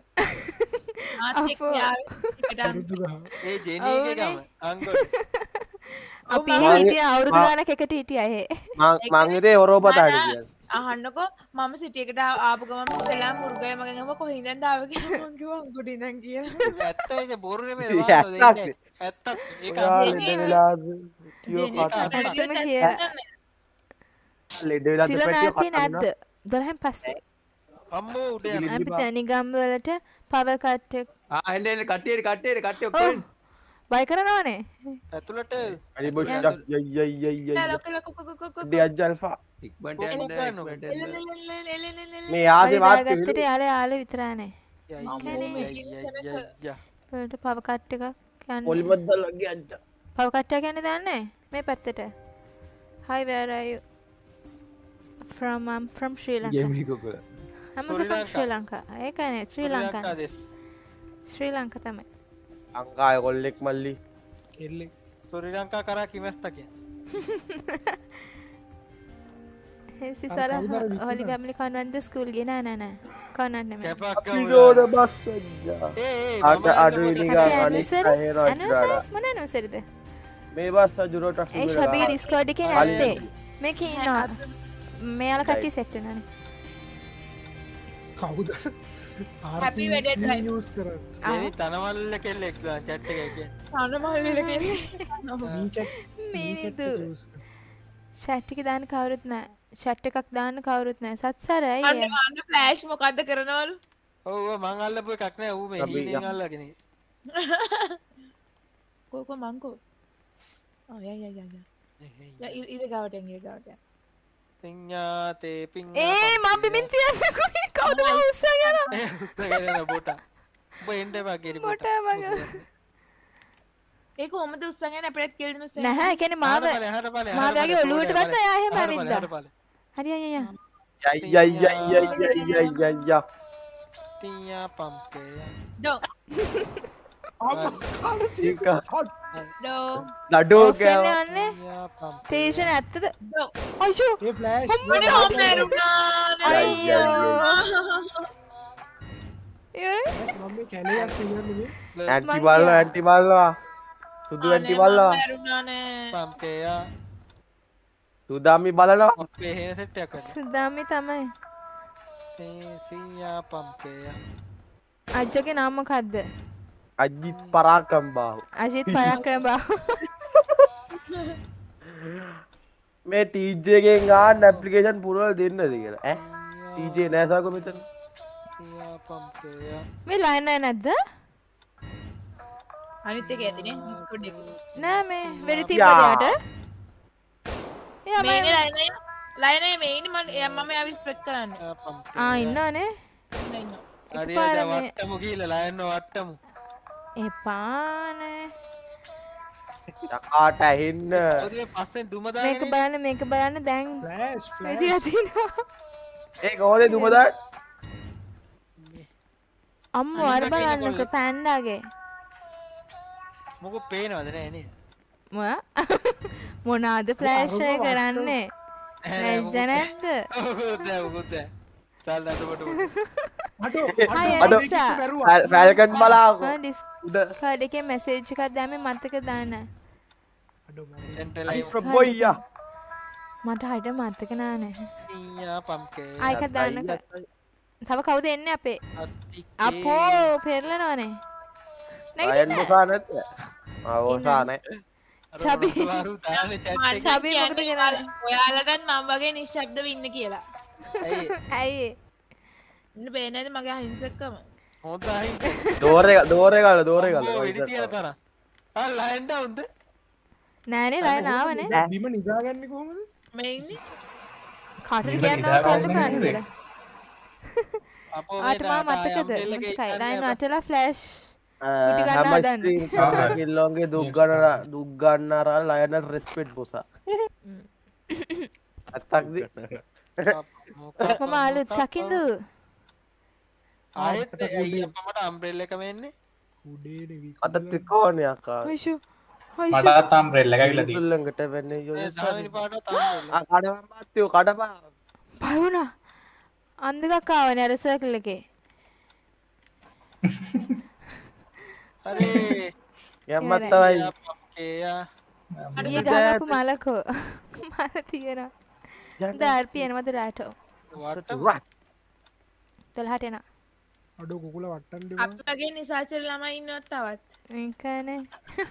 Speaker 6: ජෙනීගේ ගම අංගොඩ
Speaker 3: අපි හිටිය අවුරුදු ගානක් එකට හිටිය අය
Speaker 7: මං ඉතින් ඔරෝපතාට කියන්නේ
Speaker 10: අහන්නකෝ මම සිටියකට ආපු ගමන් ඉතලා මුර්ගය මගෙන් අහුවා කොහින්ද ආවේ කියලා මං කිව්වා අංගොඩ ඉඳන් කියලා
Speaker 6: ඇත්ත ඒක බොරු නෙමෙයි වාස්තව දෙන්නේ ඇත්තක් ඒක ලෙඩ වෙලා
Speaker 3: සිලනාපි නැද්ද 12න් පස්සේ
Speaker 6: අම්මෝ උඩ යන
Speaker 3: අපි තනිගම් වලට පවර් කට් එක
Speaker 5: එන්න කට්ටිය ඔක්කොම
Speaker 3: බයි කරනවනේ
Speaker 6: ඇතුළට
Speaker 7: අනි බොෂ්ඩක් යයි අල්ෆා
Speaker 5: ඉක්මනට
Speaker 7: මේ ආදේ වාත්
Speaker 3: ගත්තට යාල විතරානේ වලට පවර් කට් එකක් යන්නේ
Speaker 7: පොලිමද්දල් වගේ අජ්ජා
Speaker 3: පවර් කට් එක යන්නේ දන්නේ මේ පැත්තට hi where are you I'm from Sri Lanka
Speaker 5: Gemini කොකල
Speaker 3: I'm also from Sri Lanka ඒකනේ ශ්‍රී ලංකා තමයි
Speaker 7: අංකාය කොල්ලෙක් මල්ලි
Speaker 1: කෙල්ලෙක්
Speaker 6: ශ්‍රී ලංකා කරා කිමස්ත කියන්නේ
Speaker 3: සිසාර හොලි ෆැමිලි කන්වන්ට් ස්කූල් ගේ නෑ කන්වන්ට් නෙමෙයි
Speaker 7: අපිරෝද බස් අජ්ජා අඩු නිකන් අනිත් අය රොඩ්ඩා
Speaker 3: මොන අනුසරිද
Speaker 7: මේ බස් අජුරට
Speaker 3: ඒ ශබී ඩිස්කෝඩ් එකේ නැත්තේ මේකේ ඉන්නවා මෙයාලා කට්ටිය සෙට් වෙනවානේ
Speaker 1: කවුද
Speaker 10: Happy wedding night.
Speaker 1: යූස් කරන්නේ
Speaker 6: එනි තනමල්ල කෙල්ලෙක් chat එකේ කියන්නේ
Speaker 10: තනමල්ල කෙල්ලේ
Speaker 3: මිනිදු chat එක දාන්න කවුරුත් නැහැ chat එකක් දාන්න කවුරුත් නැහැ සත්සර අයියා
Speaker 10: අන්න ෆ්ලෑෂ් මොකද්ද කරනවලු
Speaker 6: ඔව් මං අල්ලපු එකක් නෑ ඌ මේ හීනෙන් අල්ලගෙන
Speaker 10: කොකෝ මංකෝ යා ඉර ගාවට
Speaker 6: තිඤ්ඤාතේ පිං
Speaker 3: මම බිමින් තියන්නේ කොයි කවුද මම උස්සන් යනවා
Speaker 6: උස්සගෙන බොටා ඔබ එන්න එපා කිරි
Speaker 3: බොටා මග
Speaker 10: ඒක කොහමද උස්සන් යන්නේ අපිට කියලා දෙන උස්සන්
Speaker 3: නැහැ ඒ කියන්නේ මාව මාවගේ ඔලුවට ගත්ත එයා එහෙම ඇවිද්දා හරි අයියා
Speaker 7: යයි
Speaker 6: තිඤ්ඤා පම්පේ
Speaker 10: ඩෝ
Speaker 7: නඩෝ
Speaker 3: යන්නේ තේෂණ ඇත්තද අයියෝ
Speaker 1: ඒ ෆ්ලෑෂ්
Speaker 3: අයියෝ
Speaker 1: මම මේ කැලේ යන්නේ
Speaker 7: ඇන්ටි බල්ලා සුදු ඇන්ටි බල්ලා
Speaker 6: පම්පේ
Speaker 7: සුදාමි බලනවා
Speaker 6: අපේ හේන සෙට් එකක් කරන්න
Speaker 3: සුදාමි තමයි
Speaker 6: තිඤ්ඤා පම්පේ
Speaker 3: අජ්ජගේ නම මොකද්ද
Speaker 7: අජිත් පරාක්‍රම බාහු
Speaker 3: අජිත් පරාක්‍රම බාහු
Speaker 7: මේ ටීජේ එකෙන් ගන්න ඇප්ලිකේෂන් පුරවලා දෙන්නද කියලා ඈ ටීජේ නෑසාකෝ මෙතන
Speaker 3: මේ ලයින් නැද්ද
Speaker 10: අනිත් එක ඇතිනේ ඩිස්කෝඩ් එක
Speaker 3: නෑ මේ වෙරි තිබ්බට
Speaker 10: මේ ලයිනේ මේ ඉන්නේ මම ආවි ස්පෙක් කරන්නේ
Speaker 3: ඉන්නවනේ
Speaker 6: හරි වට්ටමු කියලා ලයන්න වට්ටමු
Speaker 3: එපානේ
Speaker 7: යකාට ඇහෙන්න
Speaker 6: ඔතේ පස්සෙන් දුම දාගෙන
Speaker 3: මේක බලන්න දැන්
Speaker 1: ෆ්ලෑෂ්
Speaker 3: විදිය තියෙනවා
Speaker 7: ඒ කොහොමද දුම දාන්නේ
Speaker 3: අම්මෝ අර බලන්නකො පැන්ඩාගේ
Speaker 6: මොකෝ පේනවද නෑ නේද
Speaker 3: මොනාද ෆ්ලෑෂ් එක කරන්නේ නැද්ද
Speaker 6: ඔව් ඔව් චල් අතකොට
Speaker 7: අඩෝ ෆැල්කන් බලාකෝ
Speaker 3: ඩිස්කෝඩ් එකේ මැසේජ් එකක් දැම්මේ මතක දාන්න.
Speaker 7: බොයියා
Speaker 3: මට හරියට මතක නෑනේ.
Speaker 6: ඊයා පම්කේ.
Speaker 3: ආයික දාන්නක. තව කවුද එන්නේ අපේ? අපෝ පෙරලනවනේ.
Speaker 7: අයන් මොසා නැත්ද? ඕසා නැහැ.
Speaker 3: චබි
Speaker 10: චබි මොකද කරන්නේ? ඔයාලටත් මම වගේ නිශ්ශබ්දව ඉන්න කියලා.
Speaker 3: ඇයි?
Speaker 10: ඉන්න බෑ නේද මගේ අහිංසකකම.
Speaker 6: හොඳයි.
Speaker 7: දෝරේ ගාලා
Speaker 6: වෙඩි තියන තරම්. ලයන් ඩවුන්ද?
Speaker 3: නෑනේ ලයන් ආවනේ.
Speaker 1: බිම නිදාගන්නේ කොහොමද?
Speaker 10: මේ ඉන්නේ.
Speaker 3: කාටද කියන්නවා කල්ල ගන්න කියලා. ආට මා මතකද? ලයන් අතලා ෆ්ලෑෂ් ගුටි ගන්න හදන්න.
Speaker 7: කිල්ලෝන්ගේ දුක් ගන්නරා ලයනට රෙස්පෙක්ට් බොසා. අත්තක්ද?
Speaker 3: මම අලුත් සකින්දු.
Speaker 6: ආයෙත් ඇයි අපමට අම්බ්‍රෙල්ල එක වෙන්නේ?
Speaker 7: අත ත්‍රිකෝණයක් ආවා.
Speaker 3: හොයිෂු.
Speaker 2: මට අම්බ්‍රෙල්ල එක ඇවිල්ලා තියෙනවා.
Speaker 7: ළඟට වෙන්නේ යෝ.
Speaker 6: දහවෙනි පාටවත් අම්බ්‍රෙල්ල.
Speaker 7: කඩපන් මාත්‍යෝ කඩපන්.
Speaker 3: බය වුණා. අන්දගක් ආවනේ අර සර්කල් එකේ.
Speaker 6: අරේ
Speaker 7: යම්මත් තමයි.
Speaker 6: කේයා.
Speaker 3: ඊයේ ගහපු මලකෝ. මල තියෙනවා. දාර්පි එනවද රාටෝ?
Speaker 6: වට.
Speaker 3: 12ට එනවා.
Speaker 1: අඩෝ කුකුල වට්ටන්න දෙන්න.
Speaker 10: අපි වගේ නිසාචර ළමයි ඉන්නවත් තවත්.
Speaker 3: ඒකනේ.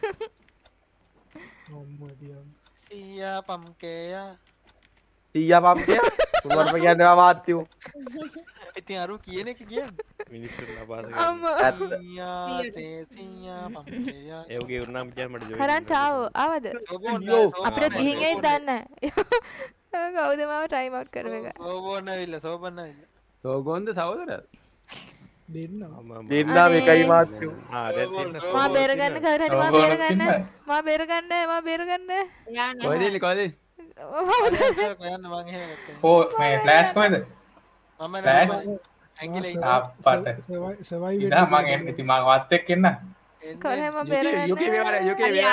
Speaker 1: අම්මදියා.
Speaker 6: ඊයා පම්කේයා.
Speaker 7: ඊයා පම්පිය. උඹට කියන්නේ මාත්‍යෝ.
Speaker 6: ඉතින් අරු කියන එක කියන්නේ.
Speaker 8: මිනිස්සුන් ලබා
Speaker 3: අම්මා.
Speaker 6: ඊයා තේසියා පම්කේයා.
Speaker 8: ඒ වගේ උරුණාම කියන්න මට ජොයින්
Speaker 3: කරන්ට් ආවද? අපිට ගිහින් එයි දන්නේ. කවුද මාව ටයිම් අවුට් කරව එක?
Speaker 6: සෝබෝන් ඇවිල්ලා සෝබන් ඇවිල්ලා.
Speaker 5: සෝගොන්ද සහෝදරයද?
Speaker 1: දෙන්න.
Speaker 7: දෙන්නා මේකයි මාත්‍යෝ.
Speaker 8: ආ දැන් දෙන්න
Speaker 3: මා බේරගන්න කවුරු හරි මා බේරගන්න. මා බේරගන්න.
Speaker 10: යන්න.
Speaker 5: කොහෙද ඉන්නේ කොහෙද?
Speaker 6: යන්න මං එහෙම
Speaker 2: ඕ මේ ෆ්ලෑෂ් කොහෙද?
Speaker 6: මම
Speaker 2: ෆ්ලෑෂ්
Speaker 6: ඇඟිලේ
Speaker 2: අප්පට
Speaker 1: සවයි
Speaker 2: ඉතින් මං එන්න ඉතින් මං වත් එක්ක එන්න
Speaker 3: කවුරු හරි මා බේරගන්න.
Speaker 5: යුකි මේවර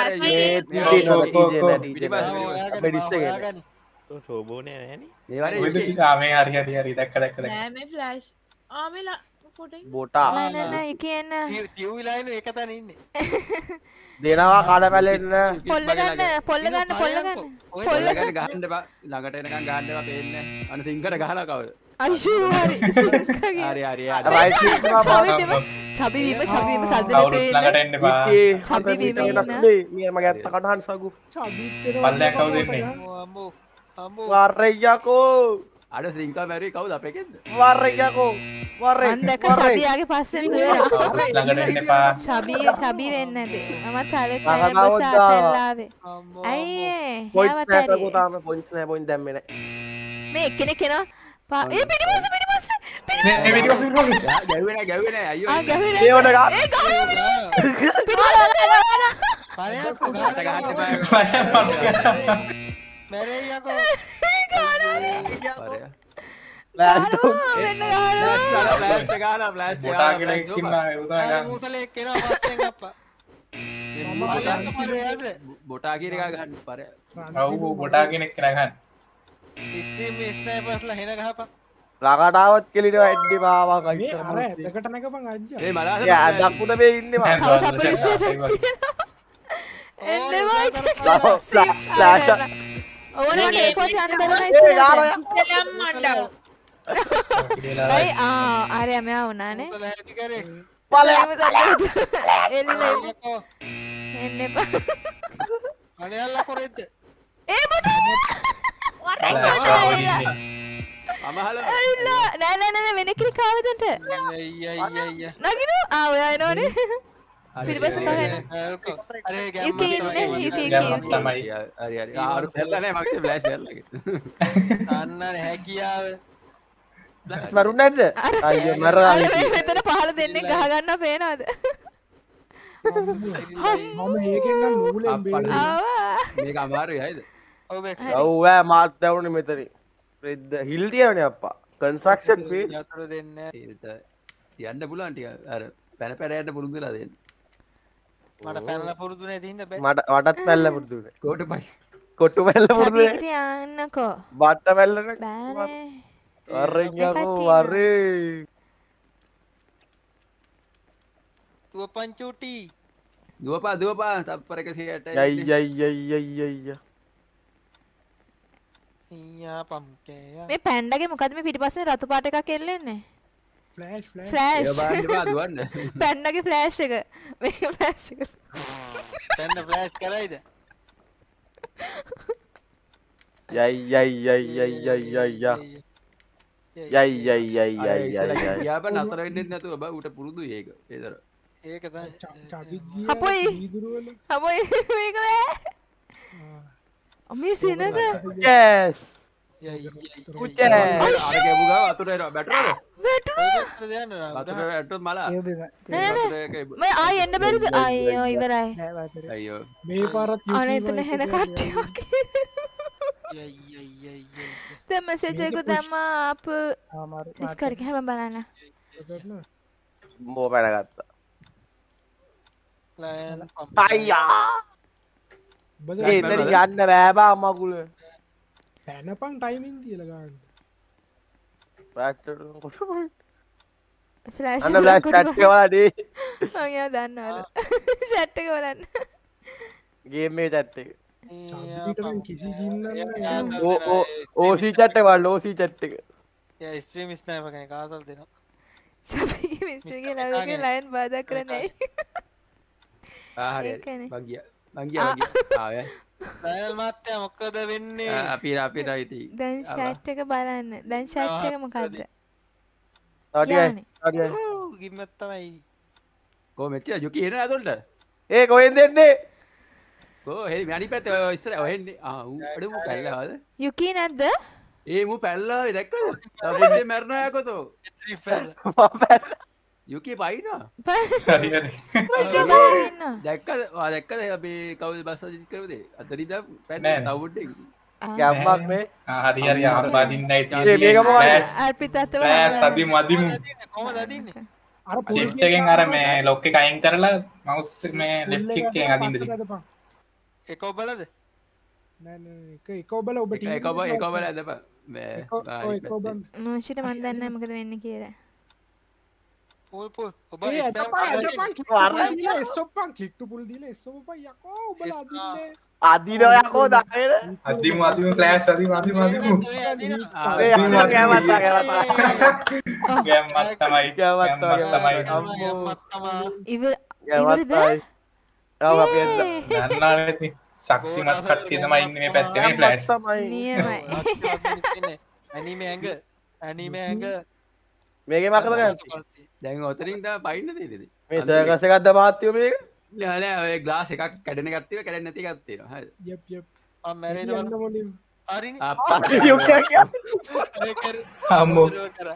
Speaker 5: සෝබෝනේ නැහනේ. මේවර
Speaker 2: කොහෙද
Speaker 5: යුකි
Speaker 2: ඉතින් මේ හරි දැක්ක
Speaker 10: නෑ මේ ෆ්ලෑෂ්. ආ ෆොටෝ
Speaker 7: බොටා
Speaker 3: නෑ ඉකේන
Speaker 6: තියු විලායින එක තැන ඉන්නේ.
Speaker 7: දෙනවා කඩපැලෙන්න.
Speaker 3: පොල්ල ගන්න.
Speaker 5: පොල්ල ගන්න ගහන්න එපා. ළඟට එනකන් ගහන්න එපා පේන්නේ. අන්න සිංකට ගහලා කවද?
Speaker 3: අයිෂු හරි සිංකගේ.
Speaker 5: හරි.
Speaker 3: චබි වීම සද්ද නැතුව
Speaker 2: ළඟට එන්න එපා
Speaker 3: චබි වීම ඉන්න.
Speaker 7: මේ මගේ ඇත්ත කඩහන් සගු.
Speaker 1: චබිත්
Speaker 2: පල්ලයක් කවුද එන්නේ
Speaker 6: අම්මෝ අම්මෝ
Speaker 7: වර්රයකෝ.
Speaker 5: අර සිංකා මැරුවේ කවුද අපේකෙන්ද?
Speaker 7: වර්රයකෝ.
Speaker 3: මන් දැක්ක චබියාගේ පස්සෙන් දුවනවා.
Speaker 2: ළඟට එන්න එපා
Speaker 3: චබි වෙන්නේ නැති. මමත් කාලේ කයින් බස් ආතල්ලාවේ. අයියේ.
Speaker 7: පොයින්ට් නැහැ සගු තාම පොයින්ට්ස් නැහැ පොයින්ට් දැම්මේ නැහැ.
Speaker 3: මේ එක්කෙනෙක් එනවා. ඒ පිටිපස්සේ
Speaker 2: මේ පිටිපස්සේ
Speaker 5: ගැව්වේ නෑ අයියෝ.
Speaker 3: ආ ගැහුවේ
Speaker 7: ඒ වඩ ගා.
Speaker 3: ඒ ගහුවේ
Speaker 6: මැරේ යකෝ.
Speaker 2: මොටා කියලා කිව්වා ඒ උදා
Speaker 6: මුසලේ එක්කෙනා පස්සෙන් අප්පා.
Speaker 5: බොටා කියන එක ගහන්න පාර.
Speaker 2: ඔව් මොටා කෙනෙක් කියලා ගන්න
Speaker 6: ඉතින් මේ ස්නයිපර්ස්ලා හෙන ගහපන්.
Speaker 7: ළඟටාවත් කෙලිට ඇඩ්ඩි බාවා
Speaker 1: මේ
Speaker 7: කයිට.
Speaker 1: අර එතකට නැගපන් අජ්ජා.
Speaker 5: ඒ මලාස
Speaker 7: යා දක්ුණ මේ ඉන්නේ මම. ෆ්ලෑෂ්.
Speaker 3: ඕනේ මට ඒකවත් යන්න බැරුණා ඉස්සරහට.
Speaker 10: ඉස්සෙල්ලාම මණ්ඩව.
Speaker 3: අයි ආරයා මෙයා වුණානේ.
Speaker 6: මුසල හැටි කරේ.
Speaker 3: එල්ලේ
Speaker 6: යකෝ.
Speaker 3: එන්න එපා.
Speaker 6: අනයල්ලා කොරෙද්ද?
Speaker 3: ඒ මොකද?
Speaker 5: අමහල
Speaker 3: නෑ වෙන කෙනෙක් ආවදට.
Speaker 6: අයියයියයිය.
Speaker 3: නගිනු ඔයා එනවනේ. පිටිපස්ස කරගෙන.
Speaker 6: අරේ
Speaker 3: යුකි ඉන්නේ යුකි.
Speaker 2: තමයි
Speaker 5: හරි ආරු බැලලා නෑ මගේ ෆ්ලෑෂ් බැලලාගේ.
Speaker 6: අන්නර හැකියාව.
Speaker 7: ෆ්ලෑෂ් මරුන්නේ නැද්ද? අයියෝ මරා.
Speaker 3: මෙතන පහළ දෙන්නේ ගහ ගන්නවා පේනවද?
Speaker 1: මම ඒකෙන් නම් නූලෙන් බේරෙන්න.
Speaker 3: ආවා.
Speaker 5: මේක අමාරුයි හයිද?
Speaker 6: ඔව් බෙක්.
Speaker 7: ඔව් ඈ මාත් දැවුනේ මෙතන. රෙද්ද හිල් තියවනේ අප්පා. Construction fee.
Speaker 6: යතුරු දෙන්නේ.
Speaker 5: යන්න පුළුවන් ටික අර පැන යන්න පුරුදු වෙලා දෙන්න.
Speaker 6: මට පැනලා පුරුදු නේ තින්ද බෑ.
Speaker 7: මටත් පැල්ල පුරුදු නේ.
Speaker 5: කොටුපයි.
Speaker 7: කොට්ටු පැල්ල පුරුදු නේ.
Speaker 3: චබිකට යන්නකෝ.
Speaker 7: බට්ට පැල්ල නේ.
Speaker 3: බෑනේ.
Speaker 7: අරෙන් යකෝ අරේ.
Speaker 6: දුවපන් චූටි.
Speaker 5: දුවපා තප්පර 160යි.
Speaker 7: යයි.
Speaker 6: ඊයා පම්කේ.
Speaker 3: මේ පැන්ඩගේ මොකද මේ පිටිපස්සේ රතු පාට එකක් එල්ලෙන්නේ?
Speaker 1: Flash
Speaker 3: flash.
Speaker 5: ඒ බලන්න එපා දුවන්න.
Speaker 3: පැන්ඩගේ ෆ්ලෑෂ් එක. මේක ෆ්ලෑෂ් එක.
Speaker 6: පැන්න ෆ්ලෑෂ් කරයිද?
Speaker 7: යයි.
Speaker 5: යාප නතර වෙන්නෙත් නැතුව බා ඌට පුරුදුයි ඒක. ඒතර.
Speaker 6: ඒක තමයි.
Speaker 1: චගිත්
Speaker 3: අපොයි.
Speaker 1: වීදුරුවල
Speaker 3: අපොයි මේක වේ. අමේ සෙනග.
Speaker 7: Yes.
Speaker 6: යයි.
Speaker 7: Kucing.
Speaker 5: අර කැබු ගාව වතුර එනවා බැටරද?
Speaker 3: වැටුවා.
Speaker 6: දෙයන්න
Speaker 5: වතුර වැටුත් මලා.
Speaker 3: නෑ නෑ. මම ආයෙ එන්න බැරිද? අයියෝ ඉවරයි.
Speaker 5: අයියෝ.
Speaker 1: මේ පාරත්
Speaker 3: අනේ එතන හෙන කට්ටිය වගේ.
Speaker 6: යයි.
Speaker 3: දැන් මෙසේජ් එක දැම්මා අප ඩිස්කවර් එකේ හැම බලන්න.
Speaker 7: Mau pada kata.
Speaker 6: Line
Speaker 7: Ayah. Tadi යන්න බෑ බා අම්මගුල.
Speaker 1: පැනපන් ටයිමින් තියලා ගන්න.
Speaker 7: Factor කොටම.
Speaker 3: ෆ්ලෑෂ්
Speaker 7: අන්න බ්ලැක් chat එක වලදී.
Speaker 3: මම යා දන්නවලු. chat එක බලන්න.
Speaker 7: Game එකේ chat එක.
Speaker 1: චගිටෙන් කිසි ගින්නක් නෑ.
Speaker 7: OC chat එක බලන්න OC chat එක.
Speaker 6: යා ස්ට්‍රීම් ස්නයිපර් කෙනෙක් ආසල් දෙනවා.
Speaker 3: සබයි මිස්ටර්ගේ ලව්ගේ ලයින් බාධා කරන්නේ.
Speaker 5: හරි
Speaker 3: ඒකනේ.
Speaker 5: මං ගියා ආවේ.
Speaker 6: ලයනල් මහත්තයා මොකද වෙන්නේ?
Speaker 5: අපි රයිති.
Speaker 3: දැන් chat එක බලන්න. දැන් chat එක මොකද්ද?
Speaker 7: තවටියයි.
Speaker 6: ගිම්මත් තමයි.
Speaker 5: කො මෙච්චර යුකි එන ඇතුළට?
Speaker 7: ඒ කොහෙන්ද එන්නේ?
Speaker 5: කො හෙලි අනිත් පැත්තේ ඔය ඉස්සර ඔය එන්නේ. ඌ අඩු මු පැල්ලාද?
Speaker 3: යුකී නැද්ද?
Speaker 5: ඒ මු පැල්ලාවේ දැක්කද? තවුද්දේ මැරනවා යකෝ. යුකි පයින්නවා.
Speaker 2: හරි හරි.
Speaker 3: යුකී බලන්න.
Speaker 5: දැක්කද අපි කවුද බස් අජිත් කරුදේ? අතරින්ද පැන්න තවුද්දේ.
Speaker 7: ගැම්මක් මේ.
Speaker 2: හරි ආපාදින්නයි
Speaker 7: මේක
Speaker 2: තියෙන්නේ.
Speaker 7: මොකක්ද?
Speaker 3: අර්පිත අතව
Speaker 2: ෆ්ලෑෂ් අදිමු.
Speaker 6: කොහමද අදින්නේ?
Speaker 1: අර
Speaker 2: shift එකෙන් අර මේ lock එක අයින් කරලා mouse එක මේ left click එකෙන් අදින්න දෙන්න.
Speaker 6: ඒක ඔබලද?
Speaker 1: නෑ එක ඔබල ඔබ
Speaker 5: එක බල ඇදපන්.
Speaker 1: එක ඔබ
Speaker 3: මොෂිට මන් දන්නේ නැහැ මොකද වෙන්නේ කියලා.
Speaker 6: පුල් ඔබ
Speaker 1: ඒ අදපන් එස්සොප්පන් ක්ලික් ටු පුල් දීලා එස්සොප්පන් යකෝ ඔබල අදින්නේ
Speaker 7: අදිනවා යකෝ දාගෙන.
Speaker 2: අදිමු ෆ්ලෑෂ් අදිමු. ගැම්මත් තමයි.
Speaker 3: ඉවරද?
Speaker 2: දන්නානේ ඉතින් ශක්තිමත් කට්ටිය තමයි ඉන්නේ මේ පැත්තේ මේ ෆ්ලෑෂ්.
Speaker 3: නියමයි.
Speaker 6: ඇනිමේ ඇඟ
Speaker 7: මේකේ මොකද කරන්නේ?
Speaker 5: දැන් ඔතනින් තමයි පයින්න තියෙන්නේ.
Speaker 7: මේ සර්කස් එකක්ද මහත්තයෝ මේක?
Speaker 5: නෑ ඔය ග්ලාස් එකක් කැඩෙන එකක් තියෙනවා කැඩෙන්නේ නැති එකක් තියෙනවා. හරිද?
Speaker 1: යප්
Speaker 6: මම මැරෙයිද
Speaker 1: යන්න මොනින්
Speaker 6: හරිනේ
Speaker 5: අප්පා
Speaker 2: අම්මෝ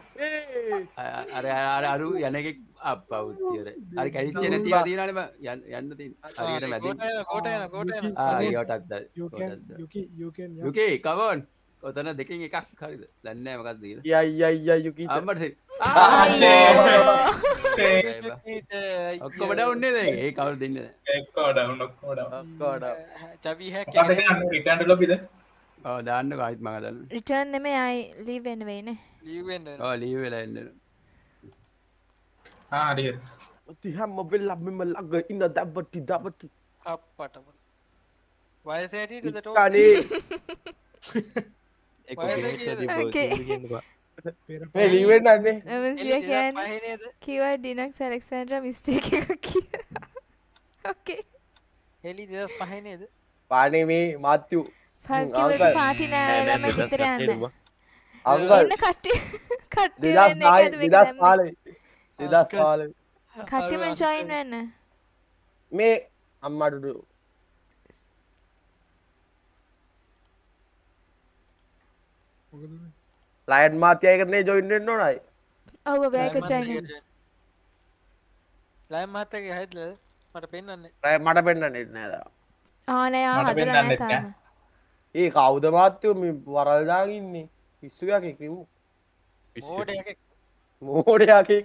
Speaker 5: අර අරු යන එකෙක් අප්පා උත්තියර. හරි කැඩිච්ච නැති ඒවා තියෙනවානේ බං යන්න තියෙන. හරියට මැදින්.
Speaker 6: කොට යන
Speaker 5: ඒකටත් යුකි come on. ඔතන දෙකෙන් එකක් හරිද? දන්නේ නැහැ මොකක්ද කියලා.
Speaker 7: යයි යුකි.
Speaker 5: අම්මට ඔක්කොම ඩවුන් නේද? ඒ කවුරු දෙන්නේ නැහැ.
Speaker 2: එක්කෝ ඩවුන් ඔක්කොම
Speaker 6: චවි හැක්
Speaker 2: රිටර්න් ටු ලොබිද?
Speaker 5: ඔව් දාන්නකෝ ආයිත් මම දාන්න.
Speaker 3: රිටර්න් නෙමෙයි ආයි ලීව් වෙන්න වෙයිනේ.
Speaker 6: ලීව් වෙන්න
Speaker 5: ඔව් ලීව් වෙලා එන්න.
Speaker 2: හරි.
Speaker 7: තිහම් මොබිල් ලබ්බෙම ළඟ ඉන්න දබටි
Speaker 6: අප්පට වයස හැටියටද ටෝක්
Speaker 7: කනේ මේ ලීවෙන් නන්නේ
Speaker 3: එමන්සිය කියන්නේ කිව්වා ඩිනක්ස් ඇලෙක්සැන්ඩ්‍රා මිස්ටේක් එකක් කියලා. ඕකේ.
Speaker 6: හෙලි 2005 නේද?
Speaker 7: පානේ මේ මාත්‍යු
Speaker 3: ෆල්කිවලට පාටි නෑ ළමයි ගෙදර යන්න.
Speaker 7: අංකල්
Speaker 3: එන්න කට්ටිය වෙන්නේ ඒකද මේක දැම්මේ.
Speaker 7: 2005
Speaker 3: කට්ටියම ජොයින් වෙන්න.
Speaker 7: මේ අම්මාට ලයන් මාත්‍යයකරනේ ජොයින් වෙන්න ඕනයි.
Speaker 3: ඔව් බෑක ජොයින්.
Speaker 6: ලයන් මාත්‍යගේ හයිද්ද මට පෙන්වන්නේ.
Speaker 7: මට පෙන්වන්නේ නෑ දාලා.
Speaker 3: නෑ හදලා නෑ තාම.
Speaker 7: ඒ කවුද මාත්‍යෝ මේ වරල් දාගෙන ඉන්නේ? පිස්සු යකෙක් නෙමු. මෝඩයකෙක්.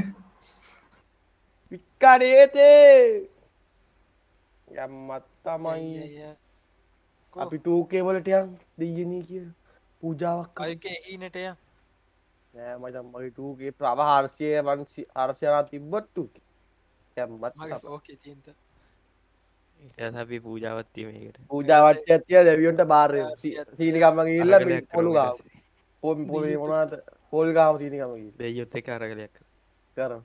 Speaker 7: වික්කඩේතේ. යම්මත් තමයි. අපි 2K වලට යන් දෙයියනේ කියලා. පූජාවක්
Speaker 6: අයකේ හීනට යන්
Speaker 7: නෑ මචං මගේ 2K ප්‍රව 400 400 තිබ්බත් 2K කැම්මත්
Speaker 6: මගේ ෆෝකේ තියෙන
Speaker 8: ඊට අපි පූජාවක් තිය මේකට.
Speaker 7: පූජාවට ඇතිය දෙවියන්ට බාරය සීනිකම්ම ගිහිල්ලා මේ පොළු ගාව. පොල් මොනවාද පොල් ගාව සීනිකම්ම ගිහින්.
Speaker 8: දෙයියොත් එක්ක අරගලයක්
Speaker 7: කරමු.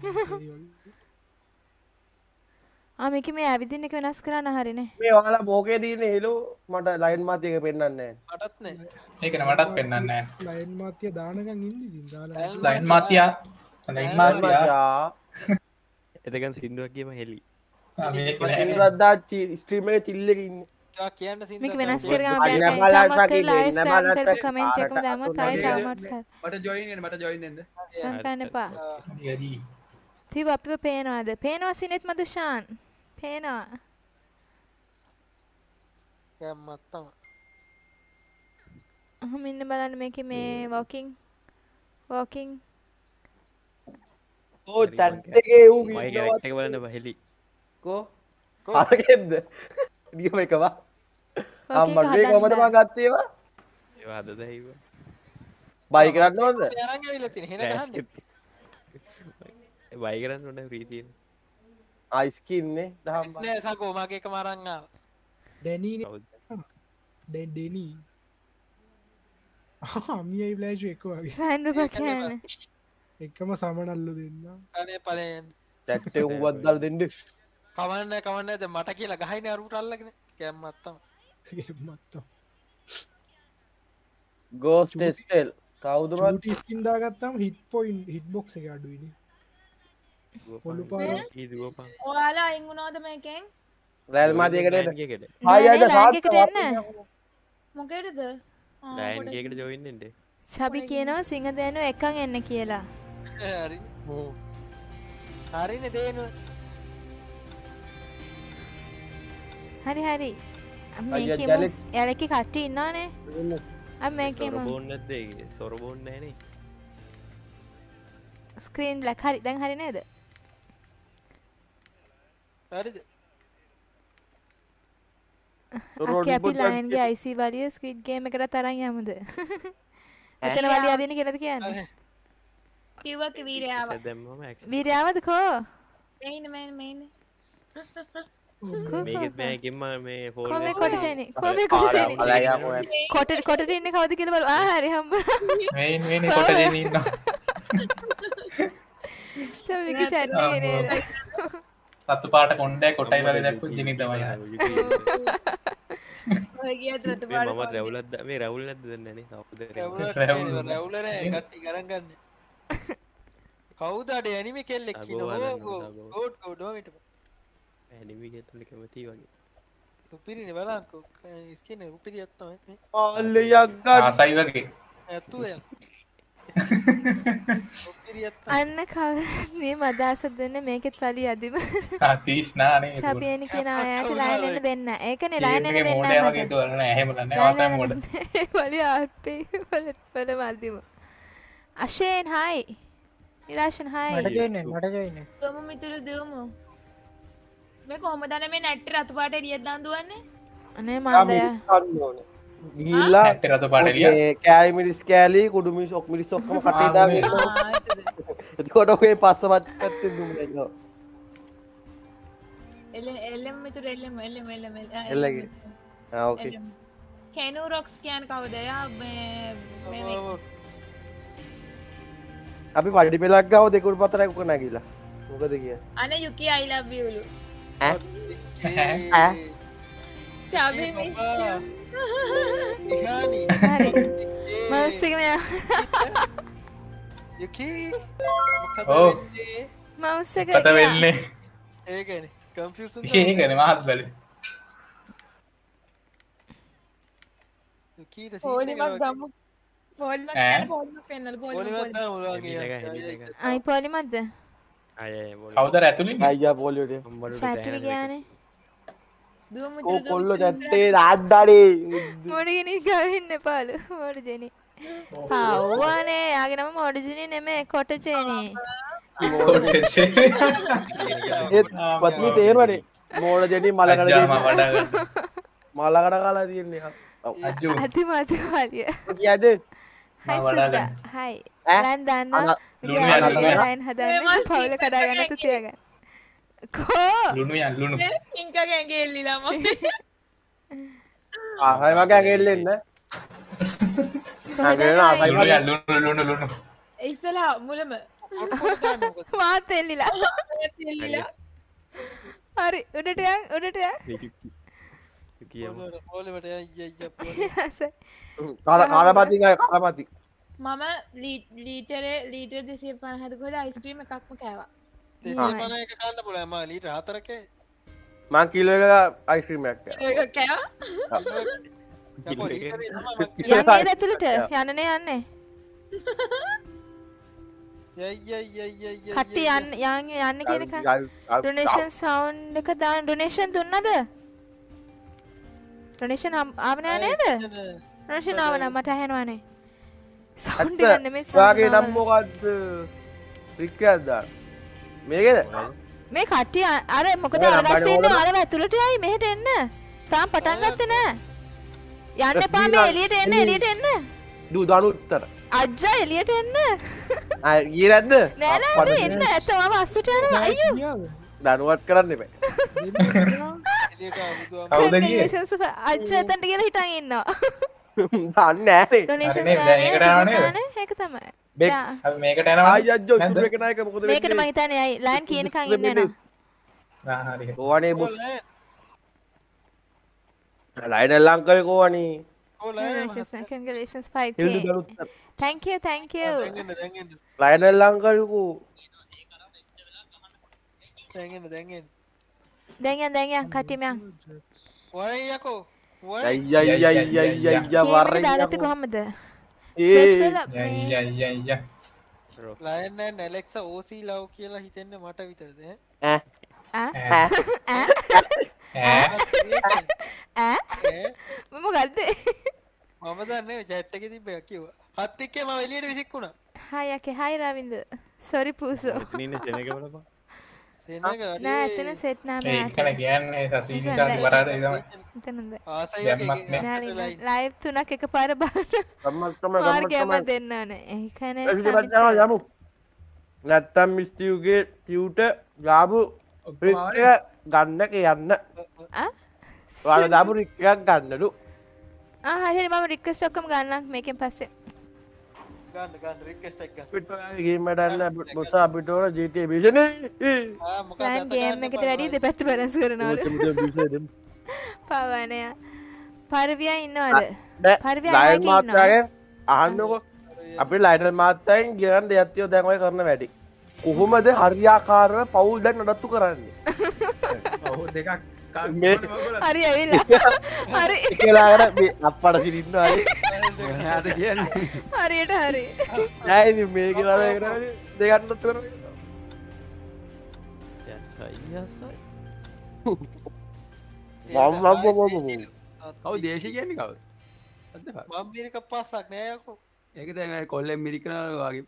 Speaker 3: මේක මේ ඇවිදින්න එක වෙනස් කරන්න හරිනේ.
Speaker 7: මේ ඔයාලා බෝකේ තියෙන හෙලෝ මට ලයින් මාත් එක පෙන්නන්නේ නැහැ.
Speaker 6: මටත් නෑ.
Speaker 2: ඒකනේ මටත් පෙන්වන්නේ නැහැ.
Speaker 1: ලයින් මාත්‍ය දානකම් ඉන්නේ ඉතින් දාලා.
Speaker 2: ලයින් මාතියා. ලයින් මාතියා.
Speaker 8: එතකන් සින්දුවක් කියම හෙලි.
Speaker 2: මේක
Speaker 7: ඉන්ද්‍රදා ස්ට්‍රීම් එකේ චිල් එකේ ඉන්නේ.
Speaker 6: යා කියන්න සින්දු.
Speaker 3: මේක වෙනස් කරගම බෑ. කමෙන්ට් එකම දාමු තායි ටවමට්ස් කර.
Speaker 5: මට ජොයින් වෙන්න මට ජොයින් වෙන්න.
Speaker 3: ස්පෑම් කරන්න එපා.
Speaker 2: යදී.
Speaker 3: තිබ අපිව පේනවාද? පේනවා සිනෙත් මද ෂාන්. පේනවා.
Speaker 6: කැම්මත් තමයි.
Speaker 3: ඉන්න බලන්න මේකේ මේ වොකින්
Speaker 7: ඕ චැට් එකේ ඌ
Speaker 8: මයි කැරක්ටර් එක බලන්න හෙලි.
Speaker 7: කෝ කාගෙන්ද නියම එකවා අම්මා මේ කොහමද මං ගත්තේ ඒවා
Speaker 8: ඒවා හදද හිව
Speaker 7: බයි කරන්න ඕනද
Speaker 6: අරන් ඇවිල්ලා තියෙන හෙන ගහන්නේ.
Speaker 8: බයි කරන්න ඕනේ ෆ්‍රී තියෙන.
Speaker 7: අයිස් කින්නේ දහම්
Speaker 6: නෑ සකෝ මගේ එකම අරන් ආවා.
Speaker 1: ඩැනී ඩෙනී අමියයි ෆ්ලෑෂ් එක වගේ
Speaker 3: ෆෑන් බබා කියන්නේ.
Speaker 1: එකම සමනල්ලු දෙන්න.
Speaker 6: අනේ ඵලෙන්.
Speaker 7: චැට් එක උවත් දාලා දෙන්න
Speaker 6: කවන්නේ දැන් මට කියලා ගහයිනේ අරුට අල්ලගෙන. කැම්මත් තමයි.
Speaker 1: මත්තම්
Speaker 7: ගෝස්ට් ස්ටෙල් කවුද මන්
Speaker 1: චූටි ස්කින් දාගත්තාම හිට් පොයින්ට් හිට් බොක්ස් එක අඩුයිනේ. පොළු පාර
Speaker 8: ඊ දුවපන්.
Speaker 10: ඔයාලා අයින් වුණාද මේකෙන්?
Speaker 7: රැල් මාදියකට එන්න
Speaker 8: ගේකට.
Speaker 7: හායි අද
Speaker 3: ලයින් එකට එන්න.
Speaker 10: මොකේද?
Speaker 8: ලයින් ගේකට ජොයින් වෙන්න.
Speaker 3: චබි කියනවා සිංහදේනු එකන් එන්න කියලා.
Speaker 6: හරි. හරිනේ දේනු.
Speaker 3: හරි. මේ කියමු එයාලකේ කට්ටිය ඉන්නවනේ. අපි මේ කියමු.
Speaker 8: සොරබෝන් නැද්ද ඒකේ? සොරබෝන් නැහනේ.
Speaker 3: ස්ක්‍රීන් බ්ලැක් හරි දැන් හරි නේද?
Speaker 6: හරිද?
Speaker 3: අපි ලයින්ගේ IC වලිය ස්ක්විඩ් ගේම් එකට තරන් යමුද? එතන වලිය අදින්න කියලාද කියන්නේ?
Speaker 10: කිව්වක වීරයාව.
Speaker 8: දැම්මම ඇක්සන්.
Speaker 3: වීරයාවද කෝ?
Speaker 10: මේනේ.
Speaker 8: මේකෙත් මම එකෙන්ම මේ ෆෝන්
Speaker 3: කොමේ කොටසෙනේ. කොටට ඉන්නේ කවුද කියලා බලමු. හරි හම්බුනා.
Speaker 2: මේ කොටේ ඉන්නවා.
Speaker 3: චවිගේ chat එකේ නේද?
Speaker 2: රතු පාට කොණ්ඩේ කොටයි වගේ දැක්කොත් ජිනි තමයි.
Speaker 10: ඔය ගියත් රතු
Speaker 8: මේ මම රැවුලක් මේ රැවුල් නැද්ද දන්නේ නැහැ නේ.
Speaker 6: රැවුල නෑ කට්ටි ගණන් ගන්න. කවුද අඩ ඇනිමේ කෙල්ලෙක් කියනවා. ගෝඩ් ඔමිට.
Speaker 8: ඇනිමේ කෙල්ලෙක් කැමති වගේ.
Speaker 6: උපිරිනේ බලන්කෝ ස්කින් එක උපිරියක් තමයි.
Speaker 7: ආල්ලයක් ගන්න.
Speaker 2: ආසයි වගේ.
Speaker 6: ඇත්තු යක්.
Speaker 3: අන්න කවරන්නේ මදාස දෙන්න මේකෙත් වලිය අදිම.
Speaker 2: 30 නානේ.
Speaker 3: චබියනි කියන අයට ලයින් එන්න දෙන්න. ඒකනේ ලයින් එන්න දෙන්න.
Speaker 2: මොඩේ වගේ දුවල නෑ එහෙම නෑ වාසය මොඩ.
Speaker 3: වලිය ආපේ වල මල්දිම. අෂේන් හයි. ඉරාෂන් හයි.
Speaker 9: මට ජොයින්
Speaker 10: දුවමු මිතුරු දුවමු. මේ කොහමද මේ නැට්ටේ රතු පාට එළියක් දාන් දුවන්නේ?
Speaker 3: අනේ මන්දය.
Speaker 7: ගිහිල්ලා
Speaker 2: නැට්ටේ රතු පාට එළිය.
Speaker 7: කෑලි මිරිස් කෑලි කුඩු මිරිස් මිරිස් ඔක්කොම කටේ දාගෙන ඉන්නවා. එතකොට ඔය පස්සපත් පැත්තේ දුමුනේ ඉන්නවා.
Speaker 10: එල්ලෙම් මිතුරු එල්ලෙම්.
Speaker 7: එල්ලගේ. ඕකේ.
Speaker 10: කෙනු රොක්ස් කියන්නේ කවුද? යා මේ
Speaker 7: අපි පඩි පෙලක් ගාව දෙකුරු පතරක් උක නැගිලා. මොකද කියන්නේ?
Speaker 10: අනේ යුකි I love you ලු.
Speaker 7: ඈ?
Speaker 10: චාබි මිස්.
Speaker 6: ඉහානි.
Speaker 3: හරි. මවුස් එක මෙයා.
Speaker 6: යුකි.
Speaker 2: ඔව්.
Speaker 3: මවුස් එක
Speaker 2: මොකද වෙන්නේ?
Speaker 6: ඒකනේ. කන්ෆියුස් වුණා.
Speaker 2: ඒකනේ මහත් බැලේ.
Speaker 6: යුකිට
Speaker 10: පොලිමක් ගමු. පොලිමක් ගන්න පොලිමක් පෙන්නලා
Speaker 6: පොලිමක් දාන්න උලුවන්
Speaker 3: අයි පොලිමක්ද?
Speaker 8: අය
Speaker 2: කවුද ඇතුලේ?
Speaker 7: අයියා පොලියට.
Speaker 3: chat එක ගියානේ.
Speaker 10: දුවමු
Speaker 7: ඕ කොල්ලෝ චැට්ටේ රාද්දාඩේ.
Speaker 3: මොඩගෙනි ගවෙන්න එපාලු. මොඩජෙනි. පව්වනේ. යාගේ නම මොඩජෙනි නෙමෙයි කොටජෙනි.
Speaker 2: කොටසේ.
Speaker 7: ඒත් පත්නි තේරවනේ. මොඩජෙනි මලකඩ
Speaker 2: අජ්ජා
Speaker 7: දෙන්න.
Speaker 2: මම වඩා ගන්න.
Speaker 7: මලකඩ කාලා තියන්නේ.
Speaker 2: අජ්ජු.
Speaker 3: අති මති වලිය.
Speaker 7: කියද?
Speaker 3: හයි
Speaker 2: මම වඩා
Speaker 3: සුද්දා.
Speaker 2: ගන්න.
Speaker 3: හයි. ලයින් දාන්න.
Speaker 2: ලුණු යනවා.
Speaker 3: ලයින් හදන්න. පවුල කඩා ගන්න තු තියාගන්න. කෝ
Speaker 2: ලුණු යන් ලුණු
Speaker 10: ඉංකගෙන් ගෙල්ලිලා මම
Speaker 7: ආහයි මගේ ඇඟෙල්ලෙන්න
Speaker 2: ලුණු යන් ලුණු ලුණු
Speaker 10: ඉස්සලා මුලම
Speaker 3: මාත් එල්ලිලා
Speaker 10: එල්ලිලා
Speaker 3: හරි උඩට යන්
Speaker 8: කියමු
Speaker 6: පොලෙවට
Speaker 7: කාලපති කාලපති
Speaker 10: මම ලීටර් 250 කොහෙද අයිස්ක්‍රීම් එකක්ම කෑවා
Speaker 6: 250 කන්න පුළුවන් මම ලීටර් 4කේ
Speaker 7: මං කිලෝ එක අයිස්ක්‍රීම් එකක්
Speaker 10: ඒක කෑවා
Speaker 3: යන්නේ ඇතුළට යන්නනේ යන්නේ කට්ටිය යන්න කියන එක ඩොනේෂන් සවුන්ඩ් එක දාන්න ඩොනේෂන් දුන්නද ඩොනේෂන් ආවනේ නේද ඩොනේෂන් ආවනේ මට ඇහෙනවනේ සවුන්ඩ් එක නෙමෙයි
Speaker 7: වාගේ නම් මොකද්ද රික්කයක් දාන්න මේකේද
Speaker 3: මේ කට්ටිය අර මොකද අරගස්සේ ඉන්නේ අරව ඇතුළට යයි මෙහෙට එන්න තාම පටන් ගත්තේ නෑ යන්න එපා මේ එළියට එන්න
Speaker 7: දු දනු උත්තර
Speaker 3: අජ්ජා එළියට එන්න
Speaker 7: ගියේ නැද්ද
Speaker 3: නෑ නෑ එන්න ඇත්ත මම අස්සට යනවා අයියෝ
Speaker 7: දනුවත් කරන්න එපා
Speaker 2: කවුද ගියේ
Speaker 3: අජ්ජා එතනට ගිහලා හිටන් ඉන්නවා
Speaker 7: දන්නේ නෑනේ
Speaker 3: ඩොනේෂන් ඒක තමයි
Speaker 2: බෙක් මේකට යනවා
Speaker 7: ආයි අජ්ජෝ සුබ එක නායක මොකද
Speaker 3: මේකට මම හිතන්නේ අය ලයින් කියනකන් ඉන්න
Speaker 2: නෑ හරි
Speaker 7: ඕවනේ බොස් ලයිනල් අංකල් කෝවනේ
Speaker 3: congratulations 5k thank you
Speaker 7: Lionel uncle කෝ
Speaker 3: දැන් කටිමයන්
Speaker 6: වයකෝ
Speaker 7: වරේ
Speaker 3: දාගත්තේ කොහමද
Speaker 6: ලයන් නැලෙක්ස ඕසී ලව් කියලා හිතෙන්න මට විතරද
Speaker 3: මම ගත්තේ
Speaker 6: මම දන්නේ චැට් එකේ තිබ්බ කිව්වා හත් එක්කේ මම එළියට විසික්කුණා
Speaker 3: හායි යකේ හායි රවින්ද සෝරි පූසෝ
Speaker 8: ඉන්නේ සෙනග බලපන්
Speaker 6: සෙනග
Speaker 3: නෑ එතන සෙට් නෑ
Speaker 2: මේ ඒකන කියන්නේ සසීනිකා වරාද ඒ තමයි
Speaker 3: එතනද
Speaker 6: ආසයි
Speaker 3: නෑ ලයිව් තුනක් එකපාර බලන්න මාර්ගයම දෙන්න ඕනේ ඒකනේ
Speaker 7: යමු නැත්තම් මිස්ටියුගේ ටියුට ගාබු රික් ගන්න කියන්න ඔයාලා දාපු රික් එකක් ගන්නලු
Speaker 3: හරි මම රික්වෙස්ට් ඔක්කොම ගන්නම් මේකෙන් පස්සේ
Speaker 6: ගන්න රික්වෙස්ට් එක ගන්න
Speaker 7: පිටුවගේ ගේම් එකක් මොස අපිට ඕන GTA විෂනේ
Speaker 3: ප්ලෑන් ගේම් එකට වැඩි දෙපැත්ත බැලන්ස් කරනවලු පවනේ පරිවියා ඉන්නවද පරිවියා
Speaker 7: ලයින් මාත්‍යාගෙන් අහන්නකො අපි ලයිටල් මාත්‍යාගෙන් ගියන් දෙයක් තියෝ දැන් ඔය කරන වැඩි කොහොමද හරියාකාරව පවුල් දැන් නඩත්තු කරන්නේ
Speaker 5: ඔව් දෙකක්
Speaker 7: මේ
Speaker 3: හරි ඇවිල්ලා හරි
Speaker 7: එකලාකට මේ අප්පට සිටින්න හරි
Speaker 5: එයාට කියන්නේ
Speaker 3: හරියට හරි
Speaker 7: නෑ ඉතින් මේ කියලා කරන්නේ දෙකක් නඩත්තු කරනවා
Speaker 5: කවු දේශී කියන්නේ කවුද?
Speaker 6: මම මිරික පස්සක් නෑ යකෝ.
Speaker 5: ඒක දැන් කොල්ලෙන් මිරිකනවා වගේ.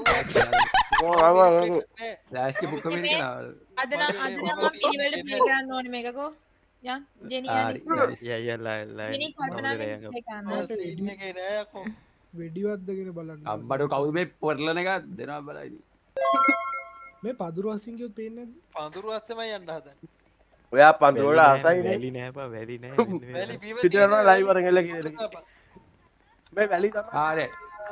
Speaker 5: ලාස්ට් බුක් මිරිකනවා.
Speaker 10: අද නම් මම පිළිවෙලට ප්ලේ කරන්න ඕනේ මේකකෝ. යන් ජෙනි
Speaker 8: යයි
Speaker 1: වෙඩිවත්දගෙන බලන්න
Speaker 5: අම්බට කවුද මේ පොරලන එක දෙනවා බලයිද
Speaker 1: මේ පදුරු අසින් කියොත් පේන්නේ නැද්ද
Speaker 6: පඳුරු අස්සමයි යන්න හදන්නේ
Speaker 7: ඔයා පඳුරු වල ආසයිනේ
Speaker 8: වැලි නෑ පා වැලි නෑ
Speaker 6: වැලි බීම
Speaker 7: පිටරන ලයිව් වරන් එල කියලා මේ වැලි තමයි
Speaker 5: ආරේ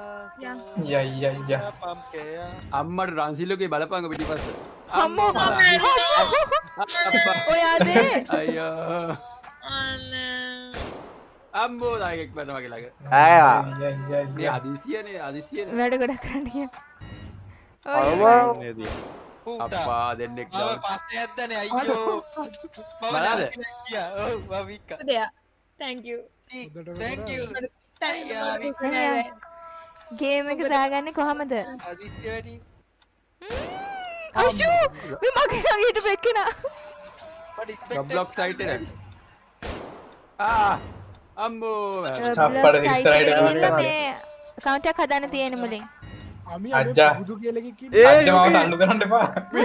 Speaker 2: යයි
Speaker 6: පම්කේ
Speaker 5: අම්මට රන්සිල්ලෝගේ බලපංග පිටිපස්ස
Speaker 3: අම්මෝ ඔයාද
Speaker 5: අයියෝ අම්බෝ දායකෙක් වන්න වගේ ළඟ මේ හදිසියනේ
Speaker 3: වැඩ ගොඩක් කරන්න කියන
Speaker 5: අප්පා දෙන්නෙක්
Speaker 6: මම පස්සේ ඇද්දනේ අයියෝ
Speaker 5: බලන්න
Speaker 6: ඔව් මම වික්ක
Speaker 10: දෙයා thank you
Speaker 3: ගේම් එක දාගන්නේ කොහමද
Speaker 6: හදිස්සිය වැඩි
Speaker 3: අයියෝ මේ මගේ ළඟ හිටපු එක්කෙනා
Speaker 5: බ්ලොක් සයිට් එක අම්බෝ
Speaker 2: අප්පට ඉස්සරහට
Speaker 3: ගිහිල්ලා මේ account එකක් හදන්න තියෙන මුලින්
Speaker 2: අජ්ජා
Speaker 1: බුදු කියලා එකක්
Speaker 2: අජ්ජා මම තල්ලු කරන්න එපා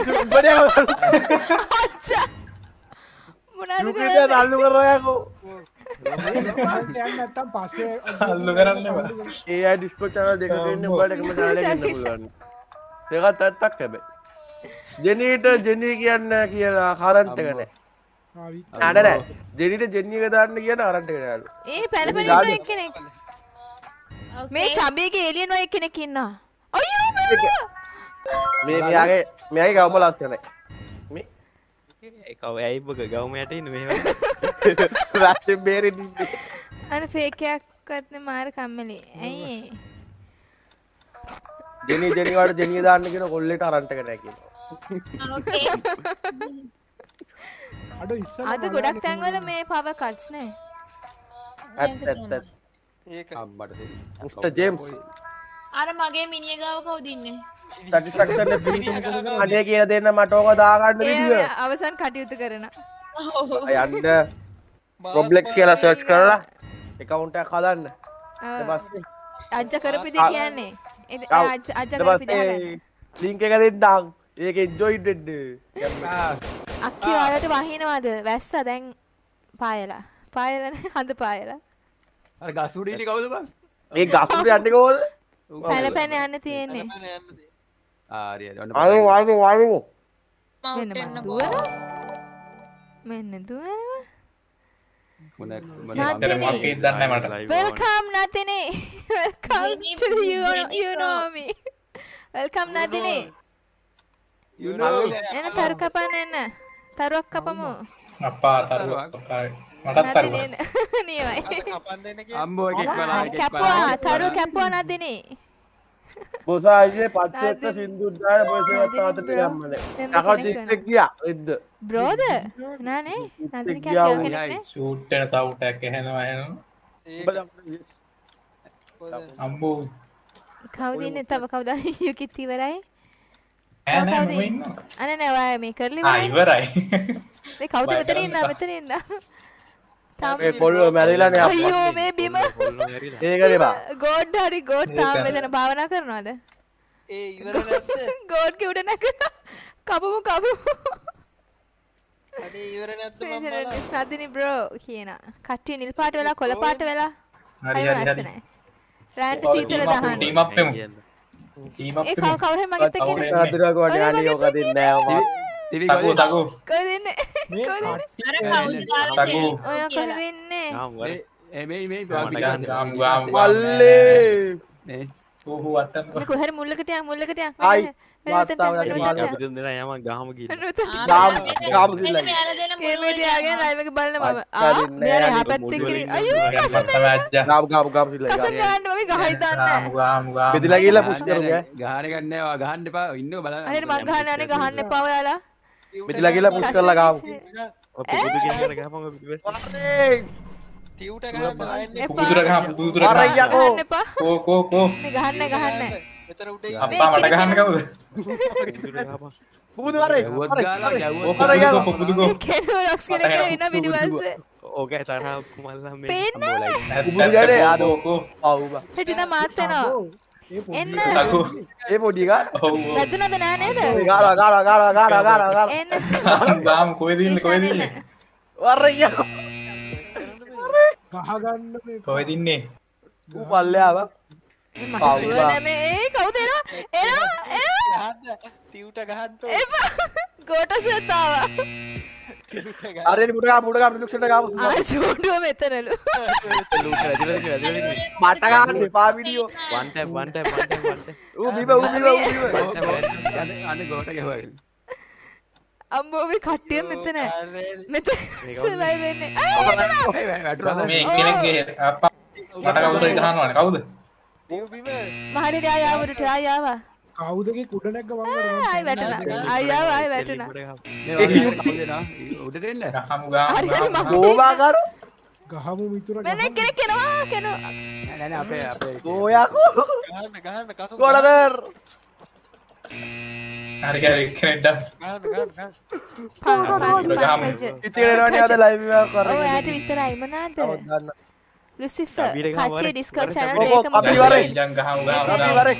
Speaker 3: අච්චා මොනවද
Speaker 7: කරන්නේ තල්ලු කරනවා යකෝ
Speaker 1: යන්න නැත්තම් පස්සේ
Speaker 2: තල්ලු කරන්න එපා
Speaker 7: AI Discord channel දෙකක ඉන්න උඹට එකම channel එකක ඉන්න පුළුවන් දෙකක් ඇත්තක් හැබැයි ජෙනීට ජෙනී කියන්න කියලා කරන්ට් එක නෑ. නෑ ජෙනීට ජෙනී එක දාන්න කියන කරන්ට් එක නෑලු.
Speaker 3: ඒ පැලපැල ඉන්න එක්කෙනෙක්. මේ චබීගේ එලියන් වගේ කෙනෙක් ඉන්නවා. අයියෝ
Speaker 7: මේ මෙයාගේ ගවම ලස්සනයි. මේ
Speaker 8: කව ඇයි බක ගවම යට ඉන්න මෙහෙම.
Speaker 7: රාත්‍රී බේරෙන්නේ.
Speaker 3: අනේ ෆේක් එකක්වත් නේ මාර කම්මැලි. ඇයි ඒ?
Speaker 7: ජෙනී වලට ජෙනී දාන්න කියන කොල්ලේට කරන්ට් එක නෑ කියනවා.
Speaker 3: අද ගොඩක් තැන්වල මේ පව කට්ස් නේ.
Speaker 7: ඇත්ත.
Speaker 6: ඒක
Speaker 7: අම්මට දෙන්න. Mister James.
Speaker 10: අර මගේ මිනිහ ගාව කවුද ඉන්නේ?
Speaker 7: සටිස්ෆැක්ෂන් එක පිළිතුරු අනේ කියලා දෙන්න මට ඕක දාගන්න විදිය.
Speaker 3: අවසන් කටයුතු කරන.
Speaker 7: යන්න Roblox කියලා සර්ච් කරලා account එකක් හදන්න. ඊට පස්සේ
Speaker 3: අජ්ජ කරපු දේ කියන්නේ. අජ්ජ කරපු දේ හදන්න.
Speaker 7: link එක දෙන්නම්. ඒක enjoy දෙන්න.
Speaker 3: අක්කි ඔයාලට වහිනවද? වැස්ස දැන් පායලා. පායලානේ හඳ පායලා.
Speaker 5: අර ගසුඩීනි කවුද බං?
Speaker 7: ඒ ගසුඩ යන්නේ කොහොමද?
Speaker 3: පැන යන්න තියෙන්නේ.
Speaker 5: ආරිය ඔන්න
Speaker 7: අරු
Speaker 3: මෙන්න දුවනවා.
Speaker 5: මොන
Speaker 3: Welcome Nathini. Welcome to you know me. Welcome Nathini.
Speaker 5: you know
Speaker 3: එන තරු කපන්න එන්න. තරුවක් කපමු.
Speaker 2: අප්පා තරුවක් මටත් තරුවක්.
Speaker 3: නියමයි.
Speaker 5: අම්බෝ එකෙක් බලා එකෙක්
Speaker 3: කැපුවා තරු කැපුවා Nathini.
Speaker 7: බොසායිනේ පච්චෙත්ත සින්දුද්දාය බොසේවත් තාතට යම්මනේ. අකල් දිස්ත්‍රික් ගියා එද්ද.
Speaker 3: බ්‍රෝද? නානේ. Nathini කියන්නේ නේ.
Speaker 2: ෂූට් වෙන සවුට් එකක් එනවා අම්බෝ.
Speaker 3: කවුද ඉන්නේ? තව කවුද? යුකිත් ඉවරයි.
Speaker 2: නෑ මම ඉන්නවා.
Speaker 3: අනේ නෑ ඔයා මේ කරලි
Speaker 2: ඉවරයි.
Speaker 3: මේ කවුද මෙතන ඉන්න?
Speaker 7: ඒ කොල්ලෝ මැරිලානේ අප්පා.
Speaker 3: අයියෝ මේ බිම.
Speaker 7: ඒකනේ බා.
Speaker 3: ගෝඩ් හරි ගෝඩ් තාම මෙතන භාවනා කරනවද?
Speaker 6: ඒ ඉවර නැද්ද?
Speaker 3: ගෝඩ් කිව්ඩ නැකන. කපමු.
Speaker 6: අනේ ඉවර නැද්ද මම්මලා?
Speaker 3: නදිනි බ්‍රෝ කියන. කට්ටිය නිල් පාට වෙලා කොළ පාට වෙලා.
Speaker 2: හරි.
Speaker 3: රෑන්ට සීතල දහන්න.
Speaker 2: ටීම් අප් වෙමු. ටීම් අප්
Speaker 3: ඒ කවුරු හරි මගෙත් එක්ක ඉන්න.
Speaker 7: අදලා ගෝඩ යන්නේ ඔක දෙන්නේ නෑ මම.
Speaker 5: තිවි
Speaker 2: සගු
Speaker 3: කොහෙද ඉන්නේ? කොහෙද ඉන්නේ?
Speaker 10: අර කවුද දාලා
Speaker 2: සගු
Speaker 3: ඔය කොහෙද ඉන්නේ?
Speaker 5: මේ
Speaker 7: මල්ලේ
Speaker 5: නේ
Speaker 2: ඕහු අට්ටම්
Speaker 3: මේ කොහෙද මුල්ලකට යන්
Speaker 7: ආයි මාත්තාවලගේ මාළු
Speaker 8: බුදුන් දෙනා යම ගහම ගිහින්
Speaker 7: ගාම ගිහලා
Speaker 3: කේමේට යාගෙන ලයිව් එක බලන මම මෙයාලා එහා පැත්තේ කෙනෙක් අයියෝ කසන
Speaker 7: ගාම ගිහලා
Speaker 3: කසන ගන්න මම ගහයි දන්නේ
Speaker 7: බෙදලා ගිහලා පුෂ් කරමු
Speaker 5: ගහන ගන්න ඒවා ගහන්න එපා ඉන්නව බලන්න
Speaker 3: අනේ මං ගහන්න යන්නේ ගහන්න එපා ඔයාලා
Speaker 7: බෙදලා ගිහලා පුෂ් කරලා ගාමු
Speaker 8: අපේ බුදු කියන ගහපන්
Speaker 6: තියුට ගහන්න ආන්නේ
Speaker 2: පුදුර ගහ
Speaker 7: අරයකෝ
Speaker 2: කෝ
Speaker 3: මේ ගහන්න
Speaker 6: මෙතන උඩ
Speaker 2: අප්පා මට ගහන්න කවුද
Speaker 7: පුදු අරේ
Speaker 5: ගැව්වත් ගාලා ගැව්වත්
Speaker 2: පුදුකෝ
Speaker 3: කෙනෝ රොක්ස් කෙනෙක් ඉන්න පිටිපස්සේ
Speaker 8: ඕකයි තරහ කුමල්ලා මේ
Speaker 3: පේන්නේ
Speaker 7: පුදු ගනේ ආදෝ
Speaker 2: කෝ
Speaker 7: ආවුබා
Speaker 3: පිටින මාත් වෙනවා එන්න
Speaker 2: සකු
Speaker 7: ඒ පොඩි ගා
Speaker 2: ඔව්
Speaker 3: වැදුනද නෑ නේද
Speaker 7: ගාලා
Speaker 3: එන්න
Speaker 2: ගාම කොහෙද ඉන්නේ
Speaker 7: අරයකෝ
Speaker 1: ගහගන්න මේ
Speaker 2: කොහෙද ඉන්නේ
Speaker 7: ඌ පල්ලෙයාව
Speaker 3: මේ කවුද එනවා
Speaker 6: ගහන්න තියුට ගහන්න
Speaker 3: එපා ගෝටසෙතාවා
Speaker 7: අරේ මුඩ ගාම රිලුක්ෂන්ට ගාමු
Speaker 3: ආෂෝඩුව මෙතනලු
Speaker 7: මට ගන්න එපා වීඩියෝ
Speaker 8: one tap
Speaker 7: ඌ බිම
Speaker 5: අනේ ගෝට ගැහුවා
Speaker 3: අම්බෝ මේ කට්ටිය මෙතන සර්වයිව් වෙන්නේ
Speaker 2: මේ කෙනෙක්ගේ අප්පා මට කවුද ගහනවනේ කවුද
Speaker 6: තියු බිම
Speaker 3: මහඩේ ආයවුරට ආයවා
Speaker 1: කවුදගේ කුඩ නැග්ග මං
Speaker 3: ආයි වැටුණා ආයි වැටුණා
Speaker 5: උඩට එන්න
Speaker 2: ගහමු
Speaker 7: ගෝවා කරු
Speaker 1: ගහමු මිතුර
Speaker 3: මෙන්න කෙනෙක් කෙනවා
Speaker 5: නෑ අපේ
Speaker 7: ගෝයාකෝ
Speaker 6: ගහන්න කසු
Speaker 7: ගෝලදර්
Speaker 2: හරි කෙනෙක්ද
Speaker 7: ඉතිරේනවනේ අද ලයිව් එකක් කරන්නේ
Speaker 3: ඔය යාට විතරයි මොනවාද
Speaker 7: ගන්න
Speaker 3: ලුසිෆර් කච්චේ ඩිස්කෝඩ් channel
Speaker 7: ඔකෝ
Speaker 3: එකම
Speaker 7: අපි වරේ
Speaker 2: ඉඳන් ගහමු
Speaker 7: වරේ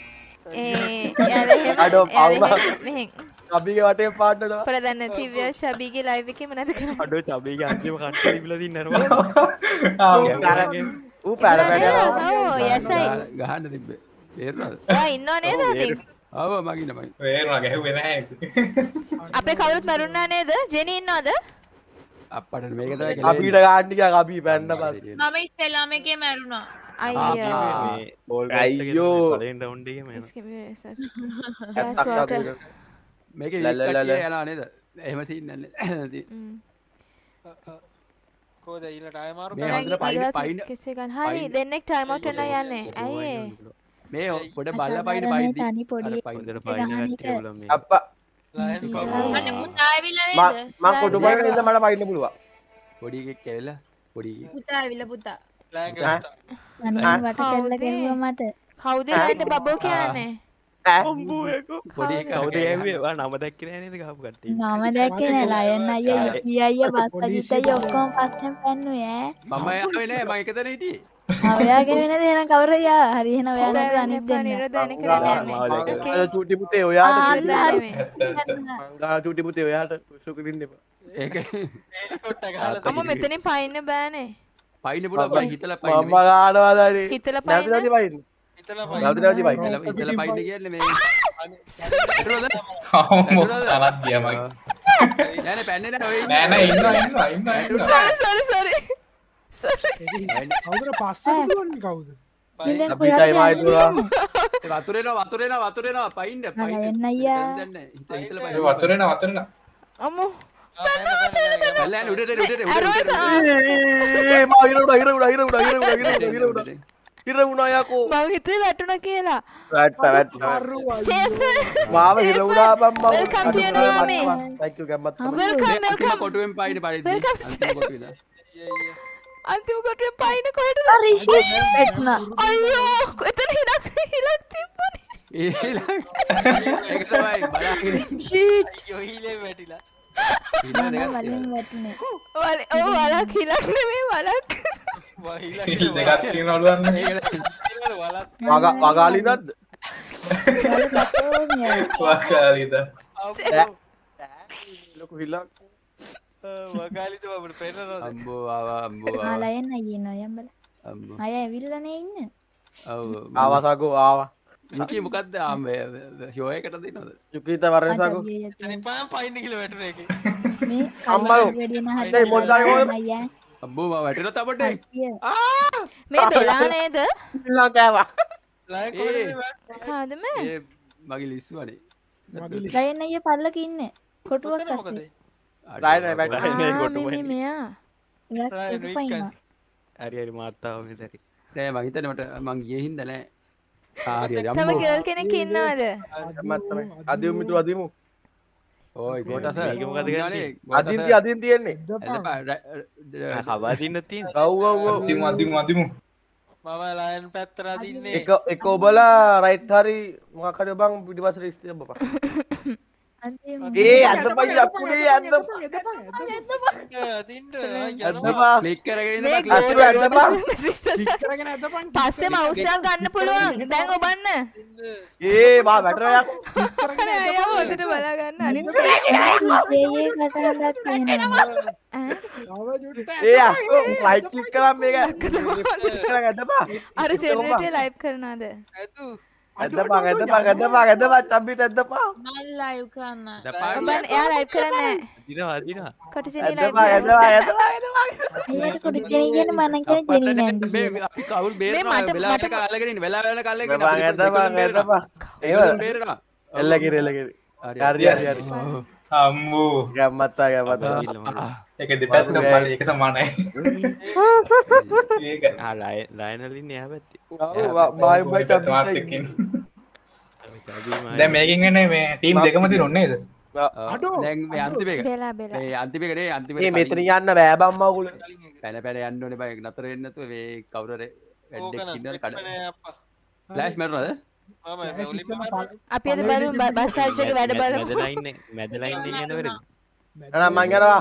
Speaker 7: අඩෝ පාවුවා
Speaker 3: මෙහෙන්
Speaker 7: අබිගේ වටේ පාඩනවා
Speaker 3: ප්‍රදන්න තිව්‍ය චබීගේ ලයිව් එකේ මොනවද කරන්නේ
Speaker 8: අඩෝ චබීගේ අන්තිම කට්ටිය තිබිලා තින්නරවා
Speaker 7: ඌ පැඩ
Speaker 3: ඔව් යසයි
Speaker 5: ගහන්න තිබ්බේ තේරුණාද
Speaker 3: ඔයා ඉන්නව නේද අතින්
Speaker 5: ඔව් මගින්න මගින්න.
Speaker 2: වේරනවා ගැහුවේ නැහැ.
Speaker 3: අපේ කවුරුත් මරුණා නේද? ජෙනි ඉන්නවද?
Speaker 5: අප්පට මේක තමයි
Speaker 7: අපිට ගන්න ටිකක් අපි පැන්න පස්සේ.
Speaker 10: මම ඉස්සෙල්ලාම එකේ මැරුණා.
Speaker 3: අයියා.
Speaker 8: මේ බෝල්
Speaker 7: අයියෝ.
Speaker 8: පළවෙනි රවුන්ඩ් එකේ මේන.
Speaker 3: Excuse me, sir. Gas water.
Speaker 5: මේක ඉලික්කටිය යනවා නේද? එහෙම සීන් නැහැ.
Speaker 6: කෝද ඊළට ආය මාරු
Speaker 5: මේ හොඳට පයින්
Speaker 3: කෙසේ ගන්න. හරි දෙන්නෙක් ටයිම් අවුට් වෙනවා යන්නේ. ඇයි ඒ?
Speaker 5: මේ පොඩ බල්ලා පයින් පයින්
Speaker 11: තනි පොඩි
Speaker 8: හොඳට පයින් කට්ටිය බලමු මේ.
Speaker 7: අප්පා
Speaker 10: අන්න පුතා ඇවිල්ලා නේද?
Speaker 7: මම කොටු බලන නිසා මට පයින්න පුළුවන්.
Speaker 5: පොඩි එකෙක් ඇවිල්ලා පොඩි එකෙක්.
Speaker 10: පුතා ඇවිල්ලා පුතා.
Speaker 11: අනේ වට කැල්ල ගැහුවා මට.
Speaker 3: කවුද ඊට බබෝ කියන්නේ?
Speaker 8: අම්බෝ එකෝ පොඩි එකා කවුද ඇහුවේ? වා නම දැක්කේ නැහැ නේද ගහපු කට්ටිය.
Speaker 11: නම දැක්කේ නෑ ලයන් අයියා යකි අයියා බස් අජිත් අයියා ඔක්කොම පස්සෙන් පැන්නුවේ ඈ.
Speaker 5: මම ආවේ නෑ මම එකතන හිටියේ.
Speaker 11: ඔයාගේ වෙනද එහෙනම් කවුරු යා හරි එහෙනම් ඔයා නේද අනිත් දෙන්න.
Speaker 3: නිරෝධානය කරන්න යන්නේ.
Speaker 7: චූටි පුතේ ඔයාට
Speaker 3: හරි.
Speaker 7: මංගා චූටි පුතේ ඔයාට සුසු කිරින්න එපා.
Speaker 5: ඒක
Speaker 6: හෙලිකොප්ටර් ගහලා
Speaker 3: අම්ම මෙතනින් පයින්න බෑනේ.
Speaker 5: පයින්න පුළුවන් බයි හිතලා පයින්න.
Speaker 7: මම ගානවා දැන්.
Speaker 3: හිතලා
Speaker 7: නැවත
Speaker 3: පයින්න.
Speaker 7: පයින්න.
Speaker 6: හිතලා
Speaker 7: නැවත පයින්න.
Speaker 5: හිතලා පයින්න කියන්නේ මේ
Speaker 2: අම්මෝ තරක් ගියා මගේ.
Speaker 5: නෑ පැන්නේ නෑ ඔය
Speaker 2: නෑ නෑ ඉන්නවා.
Speaker 3: sorry.
Speaker 1: කවුද පස්සට දුවන්නේ කවුද?
Speaker 7: අපිටයි වයිදුවා.
Speaker 5: වතුරේනවා පයින්න
Speaker 11: ලයන් අයියා
Speaker 5: දැන් නෑ හිතලා
Speaker 2: ඒ
Speaker 5: පයින්න.
Speaker 2: වතුරේන.
Speaker 3: අම්මෝ.
Speaker 5: බැලෑන් උඩට
Speaker 7: ඒ මා හිර උනා යකෝ.
Speaker 3: මං හිතුවේ වැටුණා කියලා.
Speaker 7: වැට්ට.
Speaker 3: ස්ටේෆන්.
Speaker 7: මාව හිර උනා බම් මම.
Speaker 3: Welcome to your army.
Speaker 7: Thank you ගම්මත්.
Speaker 3: welcome.
Speaker 5: කොටුවෙන් පයින්න පරිදි.
Speaker 3: අන්තිම කොටුවෙන් පයින්න කොහෙටද?
Speaker 11: රිෂිත් එක්නා.
Speaker 3: අයියෝ එතන හිලක් තිබ්බනේ.
Speaker 5: ඒක තමයි බලාගෙන
Speaker 11: ෂීට්
Speaker 6: යොහිලේ වැටිලා
Speaker 5: ඉන්න දෙකක්
Speaker 11: වලින් වැටුනේ.
Speaker 3: වලක් හිලක් නෙමෙයි වලක්.
Speaker 2: හිල් දෙකක් තියෙනවලු අන්න.
Speaker 7: වගාලි නැද්ද?
Speaker 2: වගාලිද.
Speaker 7: ලොකු හිලක්.
Speaker 6: වගාලිද අපිට පේනවද?
Speaker 5: අම්බෝ අම්බෝ
Speaker 11: ලයන් අයියා නෝ යම්බල.
Speaker 5: අම්බෝ
Speaker 11: අය ඇවිල්ලානේ ඉන්න.
Speaker 5: ඔව්
Speaker 7: ආවසකෝ ආවා.
Speaker 5: යුකි මොකද්ද ෂෝ එකට දෙනවද?
Speaker 7: යුකිත වරසකෝ.
Speaker 6: එතනින් පයින්න කියලා වැටුනේ ඒකේ.
Speaker 11: මේ
Speaker 7: අම්මා
Speaker 11: වැඩි වෙන
Speaker 7: ඒ මොන්දාගේ
Speaker 11: අයියා.
Speaker 5: අම්බෝ මම වැටෙනවා තපටේ.
Speaker 3: මේ බෙලා නේද?
Speaker 7: ඉල්ලන් කෑවා.
Speaker 6: ලයින් කොහෙද
Speaker 3: කාද මේ?
Speaker 5: ඒ මගේ ලිස්සුවනේ.
Speaker 11: ලයන් අයියා පල්ලක ඉන්නේ. කොටුවක් අස්සේ.
Speaker 7: රායනේ වැටේ.
Speaker 3: මේ මෙයා.
Speaker 8: හරි මාත්තාව මෙතන.
Speaker 5: නෑ මං හිතන්නේ මට මං ගියේ හින්දා නෑ. හරි
Speaker 3: තම
Speaker 5: අම්බෝ.
Speaker 3: ගර්ල් කෙනෙක් ඉන්නවද?
Speaker 7: අදිමු මිතුරු අදිමු.
Speaker 5: ඕයි ගෝටස.
Speaker 8: මේක මොකද ගන්නේ?
Speaker 7: අදින් තියෙන්නේ.
Speaker 8: හවා දින්න තියෙන.
Speaker 7: ඔව් ඔව් ඔව්.
Speaker 2: අදිමු.
Speaker 6: මම ලයන් පැත්තට අදින්නේ.
Speaker 7: එක ඔබලා රයිට් හරි මොකක් හරි බං පිටිපස්සට ඉස්තිය බපා. ඒ අදපයි යකුනේ අදපා. අදපා
Speaker 5: ක්ලික් කරගෙන
Speaker 3: මේ
Speaker 5: ඉඳලා
Speaker 3: ගෝල්
Speaker 7: අදපා.
Speaker 1: කරගෙන ඇදපන්.
Speaker 3: පස්සේ මවුස් එක ගන්න පුළුවන්. දැන් ඔබන්න.
Speaker 7: ඒ මා වැටර යකෝ.
Speaker 3: අයියා හොඳට බලා ගන්න අනිත්
Speaker 11: ඒ කටහඬක් තියෙනවා.
Speaker 7: ඒ අස්සෝ රයිට් ක්ලික් කරාම මේක කරන් අදපා.
Speaker 3: අර ජෙනරේටර් ලයිව් කරනවද?
Speaker 6: ඇතු
Speaker 7: අදපා චම්බිට අදපා.
Speaker 10: මම ලයිව් කරන්න.
Speaker 3: ඔබන් එයා ලයිව් කරන්නේ
Speaker 8: අදිනවා.
Speaker 3: කොට ජෙනි ලයිව්
Speaker 11: අයියට කොට ජෙනි කියන මන කියන ජෙනි නෑ.
Speaker 5: අපි කවුරු බේරනවා
Speaker 3: මට-
Speaker 5: වෙලාවට අල්ලගෙන ඉන්න වෙලාව වෙනක අල්ලගෙන ඉන්න
Speaker 7: අදපා
Speaker 5: ඒවලුම් බේරනවා
Speaker 7: එල්ලකිරි
Speaker 5: හරි
Speaker 7: හරි
Speaker 2: අම්මෝ.
Speaker 7: ගම්මත්තා
Speaker 2: ඒක දෙපැත්තම බලයි ඒක සමානයි. ඒක
Speaker 8: ලයනලින් එහා පැත්තේ.
Speaker 7: බයි
Speaker 2: මාත් එක්කින්. දැන් මේකෙන් එන්නේ මේ ටීම් දෙකම දිනුන්නේ නේද?
Speaker 5: දැන් මේ අන්තිම එක
Speaker 3: බෙලා බෙලා.
Speaker 5: මේ අන්තිම එක නේ අන්තිම
Speaker 7: මේ මෙතන යන්න බෑ බම් මවුල.
Speaker 5: පැන පැන යන්න ඕනේ බයි නතර වෙන්නේ නැතුව මේ කවුරු හරි වැඩක් ඉන්නවද කඩ
Speaker 6: අප්පා
Speaker 5: ෆ්ලෑෂ් මරනවද
Speaker 6: මම ඔලිම්පික්
Speaker 3: අපි අද බලමු බස් ආච්චිගේ වැඩ බලමු.
Speaker 8: මැදලා ඉන්නේ නේද?
Speaker 7: එහෙනම් මං යනවා.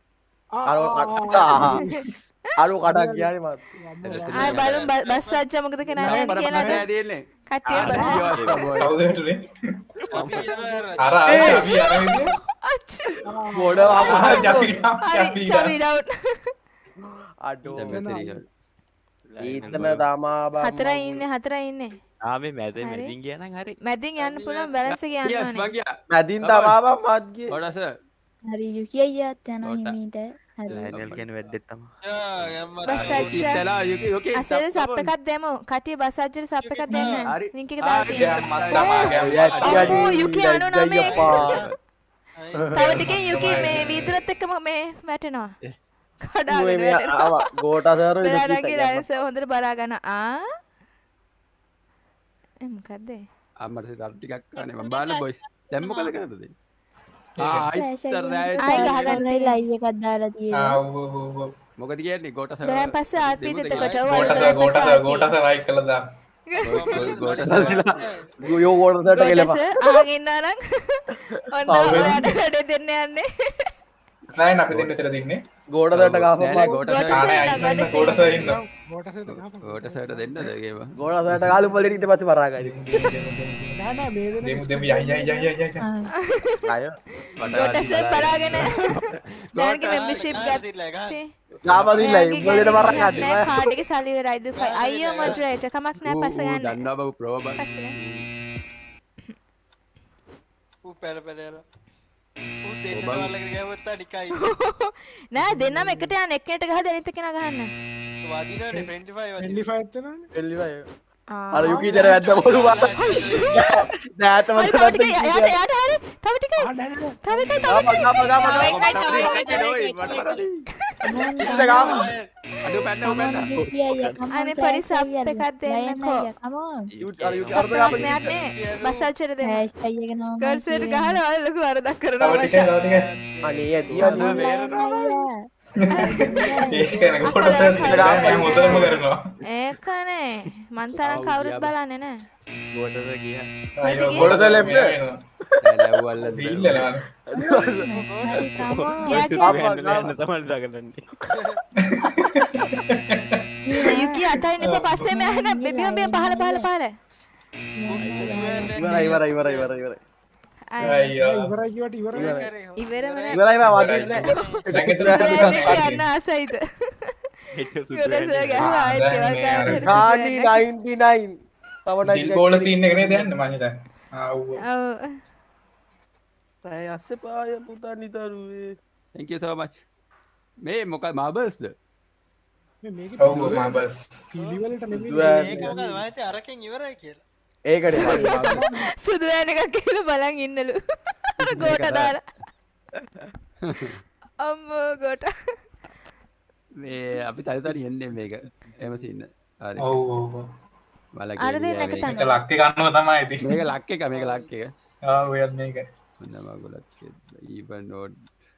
Speaker 7: අරු කඩක් ගියානේ මත්.
Speaker 3: ආය බලමු බස් ආච්චා මොකද කරන්නේ කියලා.
Speaker 5: තියෙන්නේ
Speaker 3: කට්ටිය බලන්න.
Speaker 2: කවුද හිටුනේ?
Speaker 6: අපි යනවා
Speaker 2: අර අපි යන විදිය.
Speaker 7: ගොඩ
Speaker 2: චපි
Speaker 3: හරි චබි ඩවුන්.
Speaker 7: අඩෝ ඊතන තමා බම්
Speaker 3: හතරයි ඉන්නේ.
Speaker 8: ආමේ මැදින් ගියා නම් හරි.
Speaker 3: මැදින් යන්න පුළුවන් බැලන්ස් එක යන්න ඕනේ.
Speaker 7: මැදින් තමා බම් මාත් ගියේ.
Speaker 5: කොටස.
Speaker 11: හරි යුකි අයියාත් යනවා හිමීට. හරි.
Speaker 8: ලයිනල් කියන වැද්දෙක් තමයි.
Speaker 3: බස් අජ්ජ. අසල සප් එකක් දෙමු. කටිය බස් අජ්ජට සප් එකක් දෙන්න. ලින්ක් එක දාලා තියෙනවා. යුකි 99. තව ටිකෙන් යුකි මේ වීදුරත් එක්කම මේ වැටෙනවා. කඩාගෙන වැටෙනවා.
Speaker 7: ගෝටා සර්
Speaker 3: බලාරංගි රයින්ස් හොඳට බලා ගන්න. මොකක්ද?
Speaker 5: අම්මට සර් ටිකක් ගන්න මම බලන්න බොයිස්. දැන් මොකද කරන්නද?
Speaker 11: ආයි ගහගන්න ලයිව් එකක් දාලා තියෙනවා.
Speaker 5: මොකද කියන්නේ ගෝටා සර්.
Speaker 3: දැන් පස්සේ ආර්පී දෙත කොට
Speaker 2: ගෝටා සර් රයිට් කළා දාන්න.
Speaker 7: යෝ ගෝටා සර්ට ගෙලපන්.
Speaker 3: අහගෙන ඉන්නා නම් ඔන්න ඔයාලට වැඩ දෙන්න යන්නේ.
Speaker 2: නෑ අපි දෙන්න විතර දින්නේ.
Speaker 7: ගෝටා සර්ට ගහපන්.
Speaker 5: නෑ ගෝටා
Speaker 2: සර් ඉන්න.
Speaker 5: ගෝටා සර්ට දෙන්නද ඒකේම.
Speaker 7: ගෝටා සර්ට ගාලු පොලේ ඊට පස්සේ මරා ගන්න.
Speaker 1: නෑ මේ
Speaker 2: දෙමු යයි.
Speaker 7: අය
Speaker 3: ගෝටා සර් පරාගෙන දැන්ගේ මෙම්බර්ෂිප් ගත්තේ.
Speaker 7: ගාපදිල්ලයි උඹලට මරා ගන්න.
Speaker 3: නෑ කාඩ් එකේ සල්ලි ඉවරයි දුකයි. අයියෝ මොඩරේටර් කමක් නෑ පස්ස ගන්න.
Speaker 5: දන්නවා බබු ප්‍රෝ බං.
Speaker 6: පෙර
Speaker 3: නෑ දෙන්නම එකට යන්න එක්කෙනෙක්ට ගහ දෙනිත් කෙනා ගහන්න.
Speaker 6: වදිනවනේ 25
Speaker 1: 25
Speaker 7: අර යුකී දර වැද්ද බොරු බා. නෑ තමයි
Speaker 3: යට හරි තව ටිකයි. තව එකයි
Speaker 5: අඩු පැන්න උපන්න.
Speaker 3: අනේ පරිසප් එකක් දෙන්නකෝ. මෙයාට මේ මසල්චර දෙන්න. කර්සර් ගහලා ඔය ලොකු වරදක් කරනවා මචං.
Speaker 7: අනේ ඇදියා
Speaker 2: ඒකනේ ගෝටා සර් නෑ මොතරම කරනවා.
Speaker 3: ඒකනේ මන් තරම් කවුරුත් බලන්නේ නෑ.
Speaker 8: ගෝටා සර් ගියා.
Speaker 7: Gota sir left.
Speaker 5: නෑ වල්ල
Speaker 2: ඉල්ලලා.
Speaker 8: තමයි දාගන්නේ.
Speaker 3: යුකි අතයින් එපා පස්සේ මම බෙබියම් පහල.
Speaker 7: ඉවරයි.
Speaker 2: අයියෝ.
Speaker 1: ඉවරයි කිව්වට ඉවරයි.
Speaker 7: ඉවරයි බා වදින්නේ.
Speaker 3: යන්න ආසයිද? ගෝටා සර් ගහුවා ආයෙත් ඒවල් කරන්න.
Speaker 7: කාලි 99. තව
Speaker 2: දිල් බෝල සීන් එක නේද යන්නේ මං හිතන්නේ. ඔව්.
Speaker 7: පැය අස්සේ පාය පුතා නිතරුවේ.
Speaker 5: thank you so much. මේ මොකක් මාබල්ස්ද?
Speaker 2: ඔව් මාබල්ස්.
Speaker 1: පිලි වලට නෙමෙයි.
Speaker 6: මේක මොකද මම හිතේ අරකින් ඉවරයි කියලා.
Speaker 7: ඒකනේ
Speaker 3: සුදු වෙන එකක් කියලා බලන් ඉන්නලු. අර ගෝටා දාලා. අම්මෝ ගෝටා.
Speaker 5: මේ අපි තනිතනි එන්නේ මේක. එහෙම සින්න. හරි.
Speaker 2: ඔව්.
Speaker 3: අර දෙන්න එක තමයි.
Speaker 2: මේක ලක් එක ගන්නව තමයි ඉතින්.
Speaker 5: මේක ලක් එක.
Speaker 2: ඔව් ඔයත් මේක.
Speaker 5: හොඳම ගොලක් even node.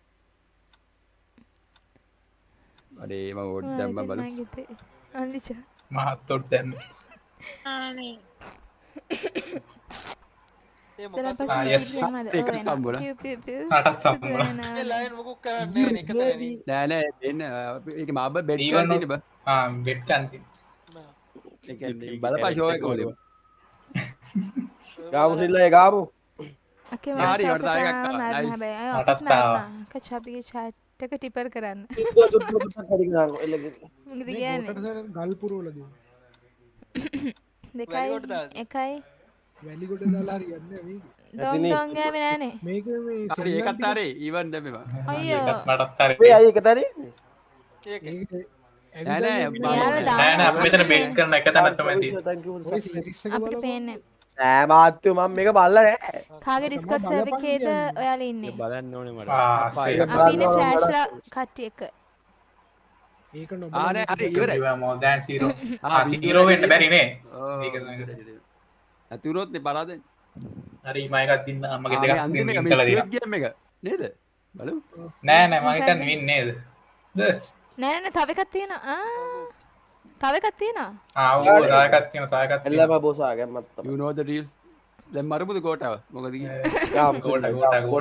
Speaker 5: අනේ මම ඕඩ් දැම්ම බලමු.
Speaker 3: අනිච.
Speaker 2: මහත් ඔඩ් දැම්ම.
Speaker 10: අනේ
Speaker 6: ඒ මොකක්ද
Speaker 5: ඒක සම්බුණා.
Speaker 2: අටත් සම්බුණා.
Speaker 6: ඒ ලයින් මොකක් කරන්නේ නේ එකතරනේ.
Speaker 5: නෑ දෙන්න ඒක මාබල් බෙඩ් කරන් දෙන්න බා.
Speaker 2: බෙඩ් කන්ති.
Speaker 5: ඒ කියන්නේ බලපන් ෂෝ එක වල.
Speaker 7: ගාමු සිල්ලා ගාමු.
Speaker 3: Okay,
Speaker 5: හරි වර්තාය එකක්
Speaker 2: අටත් ආවා.
Speaker 3: කචාපිගේ chat එක ටිපර් කරන්න. මොකද කියන්නේ?
Speaker 1: ගල් පුරවලදී.
Speaker 3: දෙකයි එකයි
Speaker 1: වැලි කොට දාලා හරියන්නේ මේක.
Speaker 3: ඩොන් ගෑවේ නෑනේ.
Speaker 1: මේක මේ
Speaker 5: හරි ඒකත් හරි ඊවන් දැම්මේ මම.
Speaker 3: අයියෝ.
Speaker 2: මටත් හරි.
Speaker 7: මේ අය එක තරි?
Speaker 5: නෑ
Speaker 2: අපි මෙතන බෙඩ් කරන එක තැන තමයි තියෙන්නේ.
Speaker 3: අපිට පේන්නේ
Speaker 7: නෑ මාත්තු මම මේක බලලා නෑ.
Speaker 3: කාගේ ඩිස්කෝඩ් සර්වර් එකේද ඔයාලා ඉන්නේ?
Speaker 8: බලන්න ඕනේ මට.
Speaker 3: අපි ඉන්නේ ෆ්ලෑෂ්ලා කට්ටිය එක.
Speaker 1: ඒක නොබල.
Speaker 5: නෑ හරි ඉවරයි.
Speaker 2: more than 0. 0 වෙන්න බැරි නේ.
Speaker 5: ඒක අතුරොත් නේ පරාදෙන්.
Speaker 2: හරි මම එකක් දින්න අම්මගේ දෙකක්
Speaker 5: අන්තිම එක
Speaker 2: කළා
Speaker 5: මේ
Speaker 2: දෙනවා.
Speaker 5: ගේම් එක නේද? බලමු.
Speaker 2: නෑ මම හිතන්නේ වින් නේද?
Speaker 3: නෑ තව එකක් තියෙනවා. තව එකක් තියෙනවා.
Speaker 2: ඔව් තව එකක් තියෙනවා.
Speaker 7: එල්ලම බොසා ගැම්මත් තමයි.
Speaker 5: you know the real. දැන් මරමුද කෝටාව? මොකද කියන්නේ?
Speaker 7: ගාම්
Speaker 2: ගෝල්ට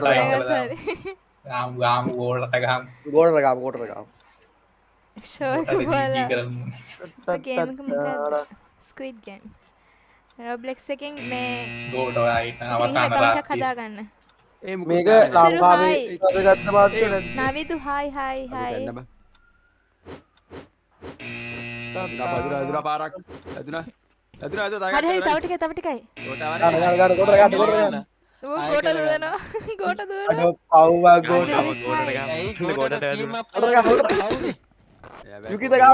Speaker 2: ගාම්.
Speaker 3: ෂෝ එක බලලා. ගේම් එක මොකක්ද? Squid game. Roblox එකෙන් මේ
Speaker 2: ගෝල්ට ආයිත් අවසාන
Speaker 3: රාත්‍රියක් හදාගන්න.
Speaker 7: මේක ලංකාවේ ගත්ත මාත්
Speaker 3: නවිදු හායි
Speaker 5: අදුර පාරක් ඇතුන
Speaker 3: හරි හරි තව ටිකයි තව ටිකයි ගෝට දුවනවා ගෝට දුවනවා
Speaker 7: පව්වා ගෝට යුකිත ගාව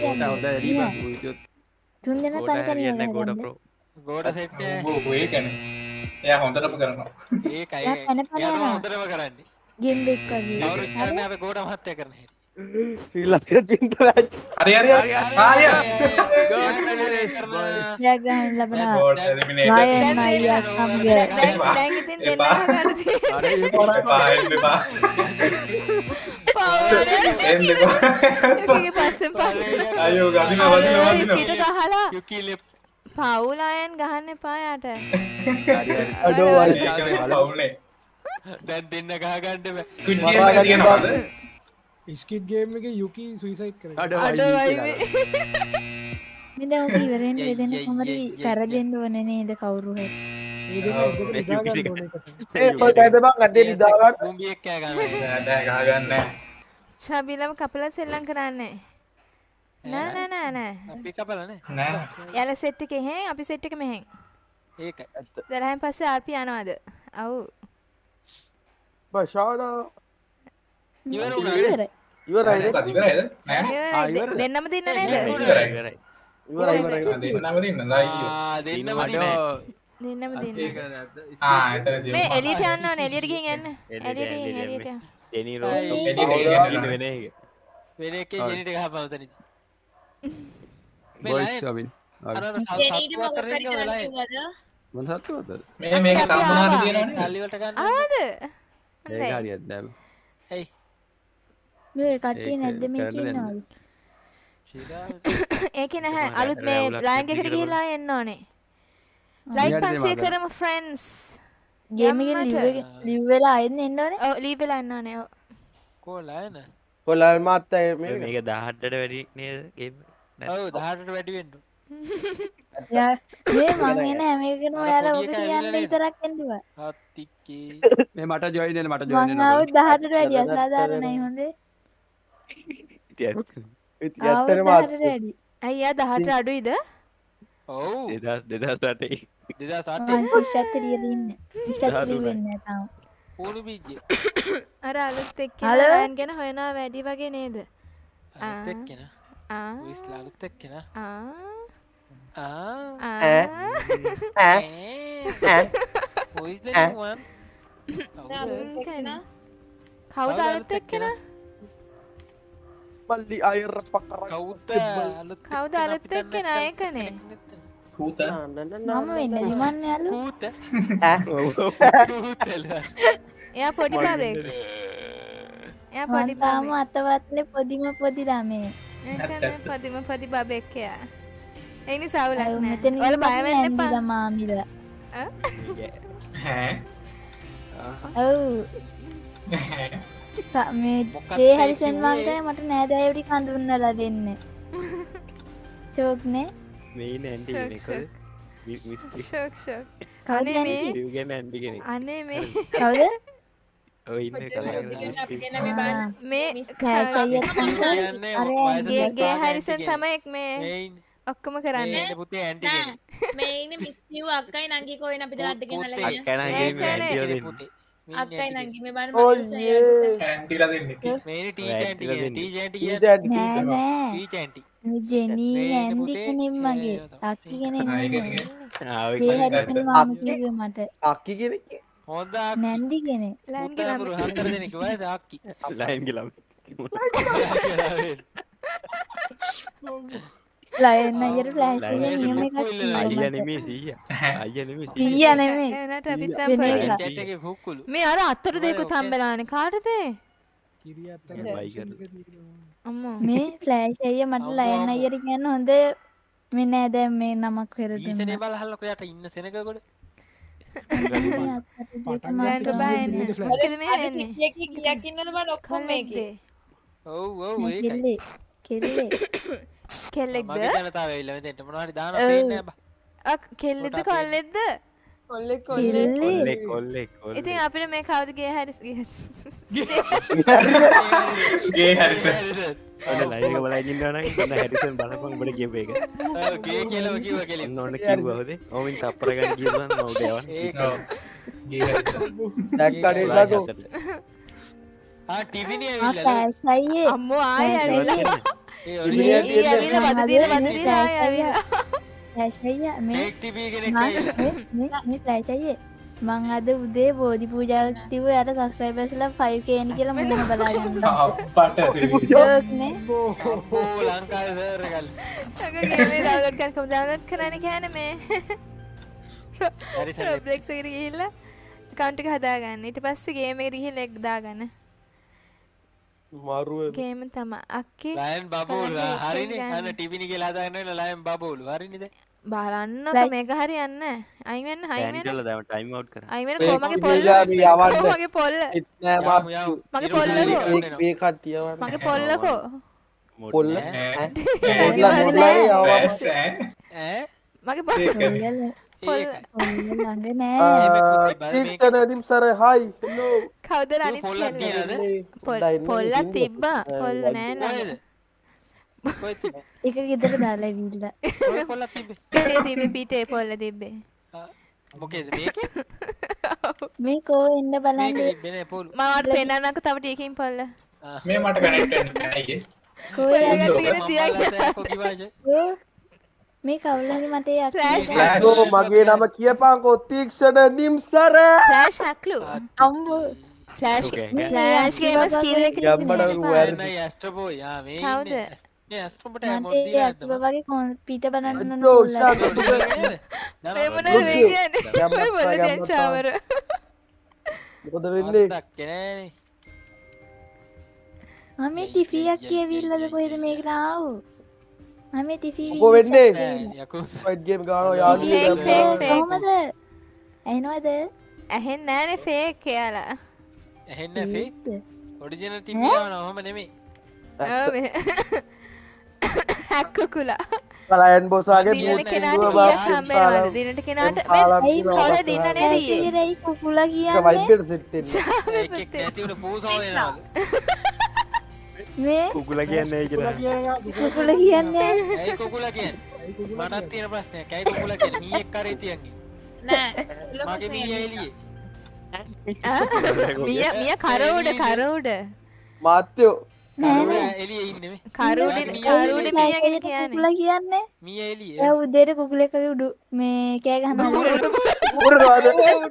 Speaker 11: තුන් දෙනා තනි තනි වෙනවා.
Speaker 6: ගෝඩ සෙට් එක
Speaker 2: ඔය කියන්නේ එයා හොඳටම කරනවා
Speaker 6: ඒකයි
Speaker 11: එයා පැන පැන
Speaker 6: එයා
Speaker 11: යනවා.
Speaker 6: හොඳටම කරන්නේ
Speaker 11: ගේම් බෙක් වගේ.
Speaker 6: කවුරුත් කරන්නේ අපේ ගෝඩ මහත්තයා කරන හැටි
Speaker 7: ශ්‍රී ලංකා ටින්ට මැච්
Speaker 2: හරි හරි හරි yes
Speaker 11: ජයග්‍රහණ ලැබෙනවා.
Speaker 2: ගෝඩ් එලිමිනේටඩ්
Speaker 11: රයන් අයියා සමග
Speaker 3: දැන් ඉතින් දෙන්න ගන්න තියෙන්නේ
Speaker 2: එපා එපා
Speaker 3: යුකිගේ පස්සෙන් පස්සෙන්
Speaker 2: අයියෝ ගදිනවා වදිනවා
Speaker 3: පිට ගහලා
Speaker 6: යුකි ලෙප්
Speaker 3: පවුල් අයන් ගහන්න එපා යාට
Speaker 7: අඩෝ
Speaker 2: පවුනේ
Speaker 6: දැන් දෙන්න ගහ ගන්න බෑ
Speaker 2: ස්ක්විඩ් ගේම් එක තියෙනවද
Speaker 1: ස්කිඩ් ගේම් එකේ යුකි සුයිසයිඩ් කරා.
Speaker 3: අඩවයි
Speaker 11: මේ දැන් ඔබ ඉවරෙන් දෙන්න කොහමද කරදෙන්න ඕනේ නේද කවුරු හරි.
Speaker 1: ඒ දෙක ඉඳගෙන නිදා ගන්න ඕනේ එකට.
Speaker 7: ඒ ඔය කයිද බං අඩේ නිදා ගන්න.
Speaker 6: කුඹියක් කෑ ගන්න
Speaker 2: නෑ ගහ ගන්න
Speaker 3: ශබිලම කපලා සෙල්ලම් කරන්නේ නෑ නෑ නෑ නෑ
Speaker 6: අපි කපලා නේ
Speaker 2: නෑ
Speaker 3: යාලා සෙට් එකේ හෙන් අපි සෙට් එක මෙහෙන්
Speaker 6: ඒකයි
Speaker 3: දරහෙන් පස්සේ RP යනවාද අව්
Speaker 7: බෂානා
Speaker 6: ඉවර වුණාද
Speaker 7: ඉවරයිද
Speaker 2: ඉවරයිද නෑ
Speaker 3: දෙන්නම දෙන්න නේද
Speaker 2: ඉවරයි දෙන්නම දෙන්න අයියෝ
Speaker 6: දෙන්නම දිනේ
Speaker 3: දෙන්නම දෙන්න
Speaker 2: එතනදී
Speaker 3: මේ එලියට යන්න ඕනේ එලියට ගිහින් යන්න එලියට ගිහින් එලියට යන්න
Speaker 8: දෙනී රෝස් වෙන එක
Speaker 6: වෙන එකේ ජෙනිට ගහපන් උතනින්
Speaker 5: බොයිස් කමින්
Speaker 6: අර
Speaker 10: ජෙනීට මොකක් හරි කරන්න කිව්වද
Speaker 5: මොන සතුටද
Speaker 2: මේක තම්බුනාද තියෙනවනේ
Speaker 6: තල්ලි වලට ගන්න
Speaker 3: ආවද
Speaker 5: ඒක හරියට නෑ
Speaker 6: හයි
Speaker 11: මේ කට්ටිය නැද්ද මේක ඉන්නවලු.
Speaker 3: ඒකේ නැහැ අලුත් මේ ලයින් එකට ගිහිල්ලා එන්න ඕනේ ලයික් 500 කරමු ෆ්‍රෙන්ඩ්ස්
Speaker 11: ගේම් එකේ ලිව් වෙලා ආයෙත් එන්න ඕනේ.
Speaker 3: ඔව් ලීව් වෙලා එන්න ඕනේ ඔව්
Speaker 6: කොලායන
Speaker 7: කොල්ලල් මාත්තේ මේක
Speaker 8: මේක 18ට වැඩි නේද ගේම්
Speaker 6: ඔව් 18ට වැඩි වෙන්න
Speaker 11: යා මේ මං එන හැම එකකම ඔයාලා ඔක කියන්න විතරක් එන්නවා.
Speaker 6: අත්තික්කේ
Speaker 5: මේ මට ජොයින් වෙන්න මට ජොයින්
Speaker 11: මං
Speaker 5: වෙන්න
Speaker 11: ආවොත් 18ට වැඩි අසාධාරණයි හොඳේ.
Speaker 7: ඉතින් ඇත්තටම
Speaker 11: වැඩි.
Speaker 3: අයියා 18 අඩුයිද
Speaker 6: ඔව්
Speaker 8: 2008
Speaker 6: 2008
Speaker 11: මං ශිෂ්‍යත් එළියට ඉන්නේ. ශිෂ්‍යත් වෙන්නේ නැහැ තාම.
Speaker 6: ඕනි බීජේ
Speaker 3: අර අලුත් එක්කෙනා ලයින් ගැන හොයනවා වැඩි වගේ නේද
Speaker 6: අලුත් එක්කෙනා විස්ලා අලුත් එක්කෙනා who is the new one
Speaker 3: කවුද අලුත් එක්කෙනා
Speaker 7: මල්ලි අයර පකර
Speaker 3: කවුද අලුත් එක්කෙනා ඒකනේ
Speaker 2: කූත
Speaker 11: මම වෙන්නේ නිමන්න යාළු.
Speaker 6: කූත
Speaker 3: එයා පොඩි බබෙක් එයා පොඩි
Speaker 11: මං තාම අතවත්නේ පොදිම පොඩි ළමේ.
Speaker 3: ඒකනේ පොදිම පොඩි බබෙක් එයා ඒ නිසා අවුලක් නෑ
Speaker 11: මෙතන
Speaker 3: ඔයාලා බය වෙන්න එපා
Speaker 11: මාමිලා.
Speaker 2: ඈ
Speaker 11: ඔව් මේ ජේ හැරිසන් මංකයි මට නෑදෑයෝ ටික හඳුන්වලා දෙන්න. ෂෝක් නේ?
Speaker 8: මේ ඉන්නේ ඇන්ටි කෙනෙක්
Speaker 3: ෂොක් ෂොක් අනේ මේ
Speaker 8: ලිව්ගෙන ඇන්ටි කෙනෙක්
Speaker 3: අනේ මේ
Speaker 11: කවුද?
Speaker 8: ඔය ඉන්නේ
Speaker 3: මේ
Speaker 11: කෑෂ් අයියත්
Speaker 3: ගේ හැරිසන් තමයි මේ ඔක්කොම කරන්නේ
Speaker 6: පුතේ ඇන්ටි කෙනෙක්
Speaker 10: මේ ඉන්නේ මිස් යූ අක්කයි නංගි කොහෙන් අපි දෙන්න ගෙනල්ලා
Speaker 8: අක්කා නංගි මේ ඇන්ටියෝ දෙන්නේ
Speaker 10: අක්කයි නංගි මේ බලන්න
Speaker 2: ඇන්ටිලා දෙන්නේ
Speaker 6: මේ ටීචර් ඇන්ටි කියන්නේ ටීචර් ඇන්ටි
Speaker 11: නෑ
Speaker 6: කියන්නේ
Speaker 11: නෑ
Speaker 6: ටීචර් ඇන්ටි
Speaker 11: මේ ජෙනී ඇන්ඩි කෙනෙක් මගේ අක්කි කෙනෙක් නෙමෙයි.
Speaker 8: ආ
Speaker 11: ජේ හැරිසන් මාම කිව්වේ මට.
Speaker 7: අක්කි කෙනෙක්
Speaker 6: හොඳ
Speaker 11: නැන්දි කෙනෙක්.
Speaker 3: ලයින්
Speaker 6: පුතාපුරු හතර දෙනෙක් වයස අක්කි
Speaker 8: ලයින් ගිලම්
Speaker 11: ලයන් අයියට ෆ්ලෑෂ් එක නියම එකක්
Speaker 8: අයියා නෙමෙයි සීයා අයියා නෙමෙයි
Speaker 11: ඊයා නෙමෙයි.
Speaker 3: එනට අපිත්
Speaker 11: වෙන
Speaker 3: තම්පරේ
Speaker 11: එකක්.
Speaker 6: චැට් එකේ හුක්කුළු
Speaker 3: මේ අර අතර දෙකුත් හම්බෙලානේ කාටද
Speaker 1: කිරි අත්තර
Speaker 8: බයි කරලා
Speaker 3: අම්මෝ
Speaker 11: මේ ෆ්ලෑෂ් අයියා මට ලයන් අයියට කියන්න හොඳ මේ නෑ දැන් මේ නමක්
Speaker 6: ඊසනේ
Speaker 11: වෙරදුනා.
Speaker 6: බලහල්ලකෝ යට ඉන්න සෙනග ගොඩ
Speaker 3: ගෑන් බබා එන්නේ මොකද මේ එන්නේ
Speaker 10: කීයක් ඉන්නවද බලන්න ඔක්කොම මේකේ
Speaker 6: ඔව් ඔව් ඒකයි
Speaker 11: කෙල්ලේ
Speaker 3: කෙල්ලෙක්ද
Speaker 6: මගේ ජනතාව ඇවිල්ලා මෙතෙන්ට මොනවා හරි දානවා පේන්නේ නැහැ බා
Speaker 3: කෙල්ලෙක්ද කොල්ලෙක්ද
Speaker 10: කොල්ලෙක්
Speaker 8: කොල්ලෙක්
Speaker 3: ඉතින් අපිට මේ කවුද ගේ හැරිස්
Speaker 2: ගේ හැරිසන්
Speaker 8: ඔන්න ලයිව් එක බලන් ඉන්නවා නම් ඔන්න හැරිසන් බලපන් උඹට කියපු එක.
Speaker 6: ඔව් ගේ කියලා කිව්වා කෙලින්.
Speaker 8: ඔන්න ඕන කිව්වා හොදේ. ඕමින් සප්පර ගන්න කියනවා නම් උඩ යවන්න.
Speaker 6: ඒක.
Speaker 7: දැක්කනේ ලගෝ.
Speaker 6: ආ ටීවී නේ ඇවිල්ලා.
Speaker 11: පැසයියේ
Speaker 3: අම්මෝ ආයෙ ඇවිල්ලා.
Speaker 6: ඒ
Speaker 3: ඇවිල්ලා වද දීලා ආයෙ ඇවිල්ලා.
Speaker 11: පැසයිය මේ
Speaker 6: ටෙක් ටීවී කෙනෙක් ඇවිල්ලා.
Speaker 11: මේ පැසයියේ මං අද උදේ බෝධි පූජාවක් තිබ්බ යට සබ්ස්ක්‍රයිබර්ස්ලා 5k එන කියලා මුලින්ම බලාගෙන ඉන්නවා.
Speaker 2: අප්පට
Speaker 11: ජෝක් නේ.
Speaker 6: ඕ ලංකාවේ සර්වර් එකල්.
Speaker 3: අග ගේමේ ඩවුන්ලෝඩ් කරන්න කොහොමද ඩවුන්ලෝඩ් කරන්නේ කියන්නේ මේ
Speaker 6: හරි
Speaker 3: Roblox එකට ගිහිල්ලා account එක හදාගන්න. ඊට පස්සේ ගේම් එකට ගිහිල්ලා එක් දාගන්න.
Speaker 7: මාරුවේ
Speaker 3: ගේම තමයි. අක්කේ
Speaker 6: ලයන් බබෝල් හරිනේ. අන්න ටීවී නේ කියලා හදාගන්න වෙන ලයන් බබෝල් හරිනේ දැන්.
Speaker 3: බලන්නකො මේක හරියන්නේ නැහැ. අයින් වෙන්න අයින් වෙන්න.
Speaker 8: කියලා දැන් ටයිම් අවුට් කරා.
Speaker 3: අයින් වෙන්න කොමගේ පොල්ල. කොමගේ පොල්ල.
Speaker 7: නෑ මාත්
Speaker 3: මගේ පොල්ලකෝ.
Speaker 7: මේ කට්ටිය වань.
Speaker 3: මගේ පොල්ලකෝ.
Speaker 7: පොල්ල
Speaker 3: මගේ පොල්ල. පොල්ල ළඟ නෑ.
Speaker 7: ටික්ටනදිම් සර හයි හෙලෝ.
Speaker 3: කවුද අනිත් කියන්නේ? පොල්ලක් තිබ්බා. පොල්ල නෑ නේද?
Speaker 11: ඒක ගෙදර දාලා ඉවිල්ලා.
Speaker 6: ඔය පොල්ලක් තිබ්බේ.
Speaker 3: පිටේ පිටේ පොල්ල තිබ්බේ.
Speaker 6: මොකේද මේකේ?
Speaker 11: මේ කෝ එන්න බලන්න.
Speaker 6: මේක තිබ්බේ නේ පොල්.
Speaker 3: මමත් පෙන්නන්නක තව ටිකකින් පොල්ල.
Speaker 2: මේ මට කනෙක්ට් වෙන්න බෑ අයියේ.
Speaker 11: කෝ මේ කවුලනි මට
Speaker 7: ලගෝ මගේ නම කියපන්කෝ තීක්ෂණ නිම්සර.
Speaker 3: ෆ්ලෑෂ් හැක්ලු.
Speaker 11: අම්බෝ
Speaker 3: ෆ්ලෑෂ් ගේම ස්කිල් එක
Speaker 6: නෑ ඇස්ට්‍රෝ බෝයි. ආ මේ
Speaker 3: කවුද?
Speaker 6: මේ ඇස්ට්‍රෝ බට මොකද දිනනද?
Speaker 11: වගේ පීට බලන්න
Speaker 7: නෝ
Speaker 3: මේ මොනවද මේ කියන්නේ? ඔය මොන දැන් චාවර.
Speaker 7: මොකද වෙන්නේ?
Speaker 6: දක්කේ නෑනේ.
Speaker 11: මම ටිෆියක් කියවිල්ලද කොහෙද මේකට ආවෝ? මම ටිෆි
Speaker 7: මොකෝ වෙන්නේ?
Speaker 6: යකෝ
Speaker 7: ෆයිට් ගේම් ගානවා යාළුවෝ.
Speaker 11: කොහමද? ඇහෙනවද?
Speaker 3: ඇහෙන්නේ නෑනේ ෆේක් කියලා.
Speaker 6: ඇහෙන්නේ ෆේක්? ඔරිජිනල් ටිවී ආවන ඔහම නෙමෙයි.
Speaker 3: ඔව් මේ හැක් කුකුලා.
Speaker 7: ලයන් බොස් වගේ
Speaker 3: දිනට කෙනාට කීයක් හම්බෙනවද? දිනට කෙනාට මේ කවුද දින්න නේද ඊයේ?
Speaker 11: ඒයි කුකුලා කියන්නේ.
Speaker 7: ඒක වයිබර් සෙට් වෙන්නේ.
Speaker 6: එකෙක් නැති උන පූසාව වෙනවා.
Speaker 11: මේ
Speaker 8: කුකුලා කියන්නේ කියලා.
Speaker 11: කුකුලා කියන්නේ
Speaker 6: ඇයි කුකුලා කියන්නේ? මටත් තියෙන ප්‍රශ්නයක්. ඇයි කුකුලා කියන්නේ? මීයක් කරේ තියන්නේ.
Speaker 10: නෑ
Speaker 6: මගේ මීයා එළියේ.
Speaker 3: මිය කරවුඩ
Speaker 7: මාත්‍යෝ
Speaker 6: එළියේ ඉන්නේ මේ.
Speaker 3: කරවුඩ මියගෙන කියන්නේ.
Speaker 11: කුකුලා කියන්නේ
Speaker 6: මීයා එළියේ.
Speaker 11: ඒ උදේට කුකුලෙක්ගේ උඩු මේ කෑ ගහනවා.
Speaker 7: උඩරවද?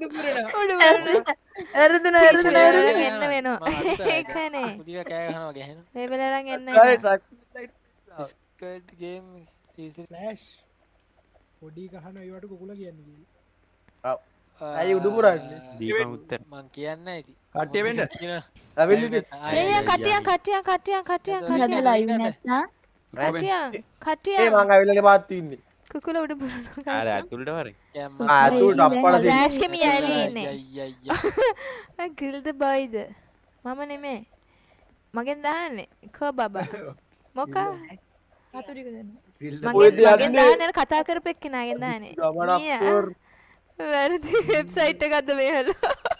Speaker 11: වැරදුන
Speaker 3: එන්න වෙනවා. ඒකනේ.
Speaker 6: උදියා කෑ ගහනවා ගහනවා.
Speaker 3: මේ වෙලාවෙන් එන්න.
Speaker 6: ස්කර්ට් ගේම්
Speaker 1: ෆ්ලෑෂ් පොඩි ගහන ඒවට කුකුලා කියන්නේ කියලා.
Speaker 7: ඔව්. ඇයි උඩු පුරන්නේ?
Speaker 8: දීපන් උත්තර.
Speaker 6: මං කියන්නේ ඇති.
Speaker 4: කට්ටිය වෙන්න.
Speaker 7: ඇවිල්ලි.
Speaker 3: මේ කටියන්
Speaker 11: ලයිව් නැත්නම්
Speaker 3: කටියන්
Speaker 7: ඒ මං ඇවිල්ලාගේ පාත්තු ඉන්නේ.
Speaker 3: කුකුල උඩ පුරනවා.
Speaker 8: අර ඇතුළට වරේ.
Speaker 7: ඇතුළට අප්පල
Speaker 3: ෆ්ලෑෂ් කෙමිය ඇලි ඉන්නේ.
Speaker 6: අයියයියා.
Speaker 3: ග්‍රිල්ද බොයිද? මම නෙමෙයි. මගෙන් දාන්නේ. කෝ බබා. මොකා?
Speaker 10: කතුරික දෙන්න.
Speaker 3: මගෙන් දාන්නේ කතා කරපු එක්කෙනාගෙන් දාන්නේ. වැරදි වෙබ්සයිට් එකක්ද මේහල.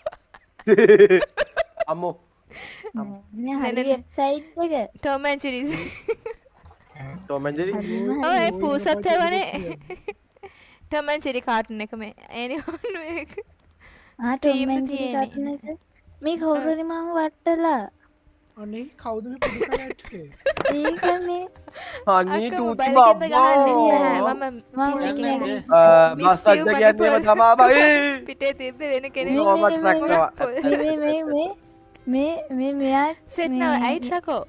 Speaker 7: අම්මෝ.
Speaker 11: හරි වෙබ්සයිට් එක.
Speaker 3: Tom and Jerry's.
Speaker 7: Tom and Jerry.
Speaker 3: ඔය පූසත් ඒවනේ. ටොම් ඇන්ඩ් ජෙරි කාටුන් එක මේ. එනිවන් මේක.
Speaker 11: ටොම් ඇන්ඩ් ජෙරි කාටුන් එක. මේ කවුරු හරි මම වට්ටලා.
Speaker 1: අනේ කවුද මේ පොඩි කරන්නේ?
Speaker 11: ඒකනේ.
Speaker 7: අනේ තූති බබ්බා.
Speaker 3: මම
Speaker 7: මස්සජ් කියන්නේ තමා බයි.
Speaker 3: පිටේ තිබ්බ වෙන කෙනෙක්.
Speaker 7: මම ට්‍රැක් කරා.
Speaker 11: මේ මෙයා
Speaker 3: සෙට් නව ඇයි ට්‍රකෝ.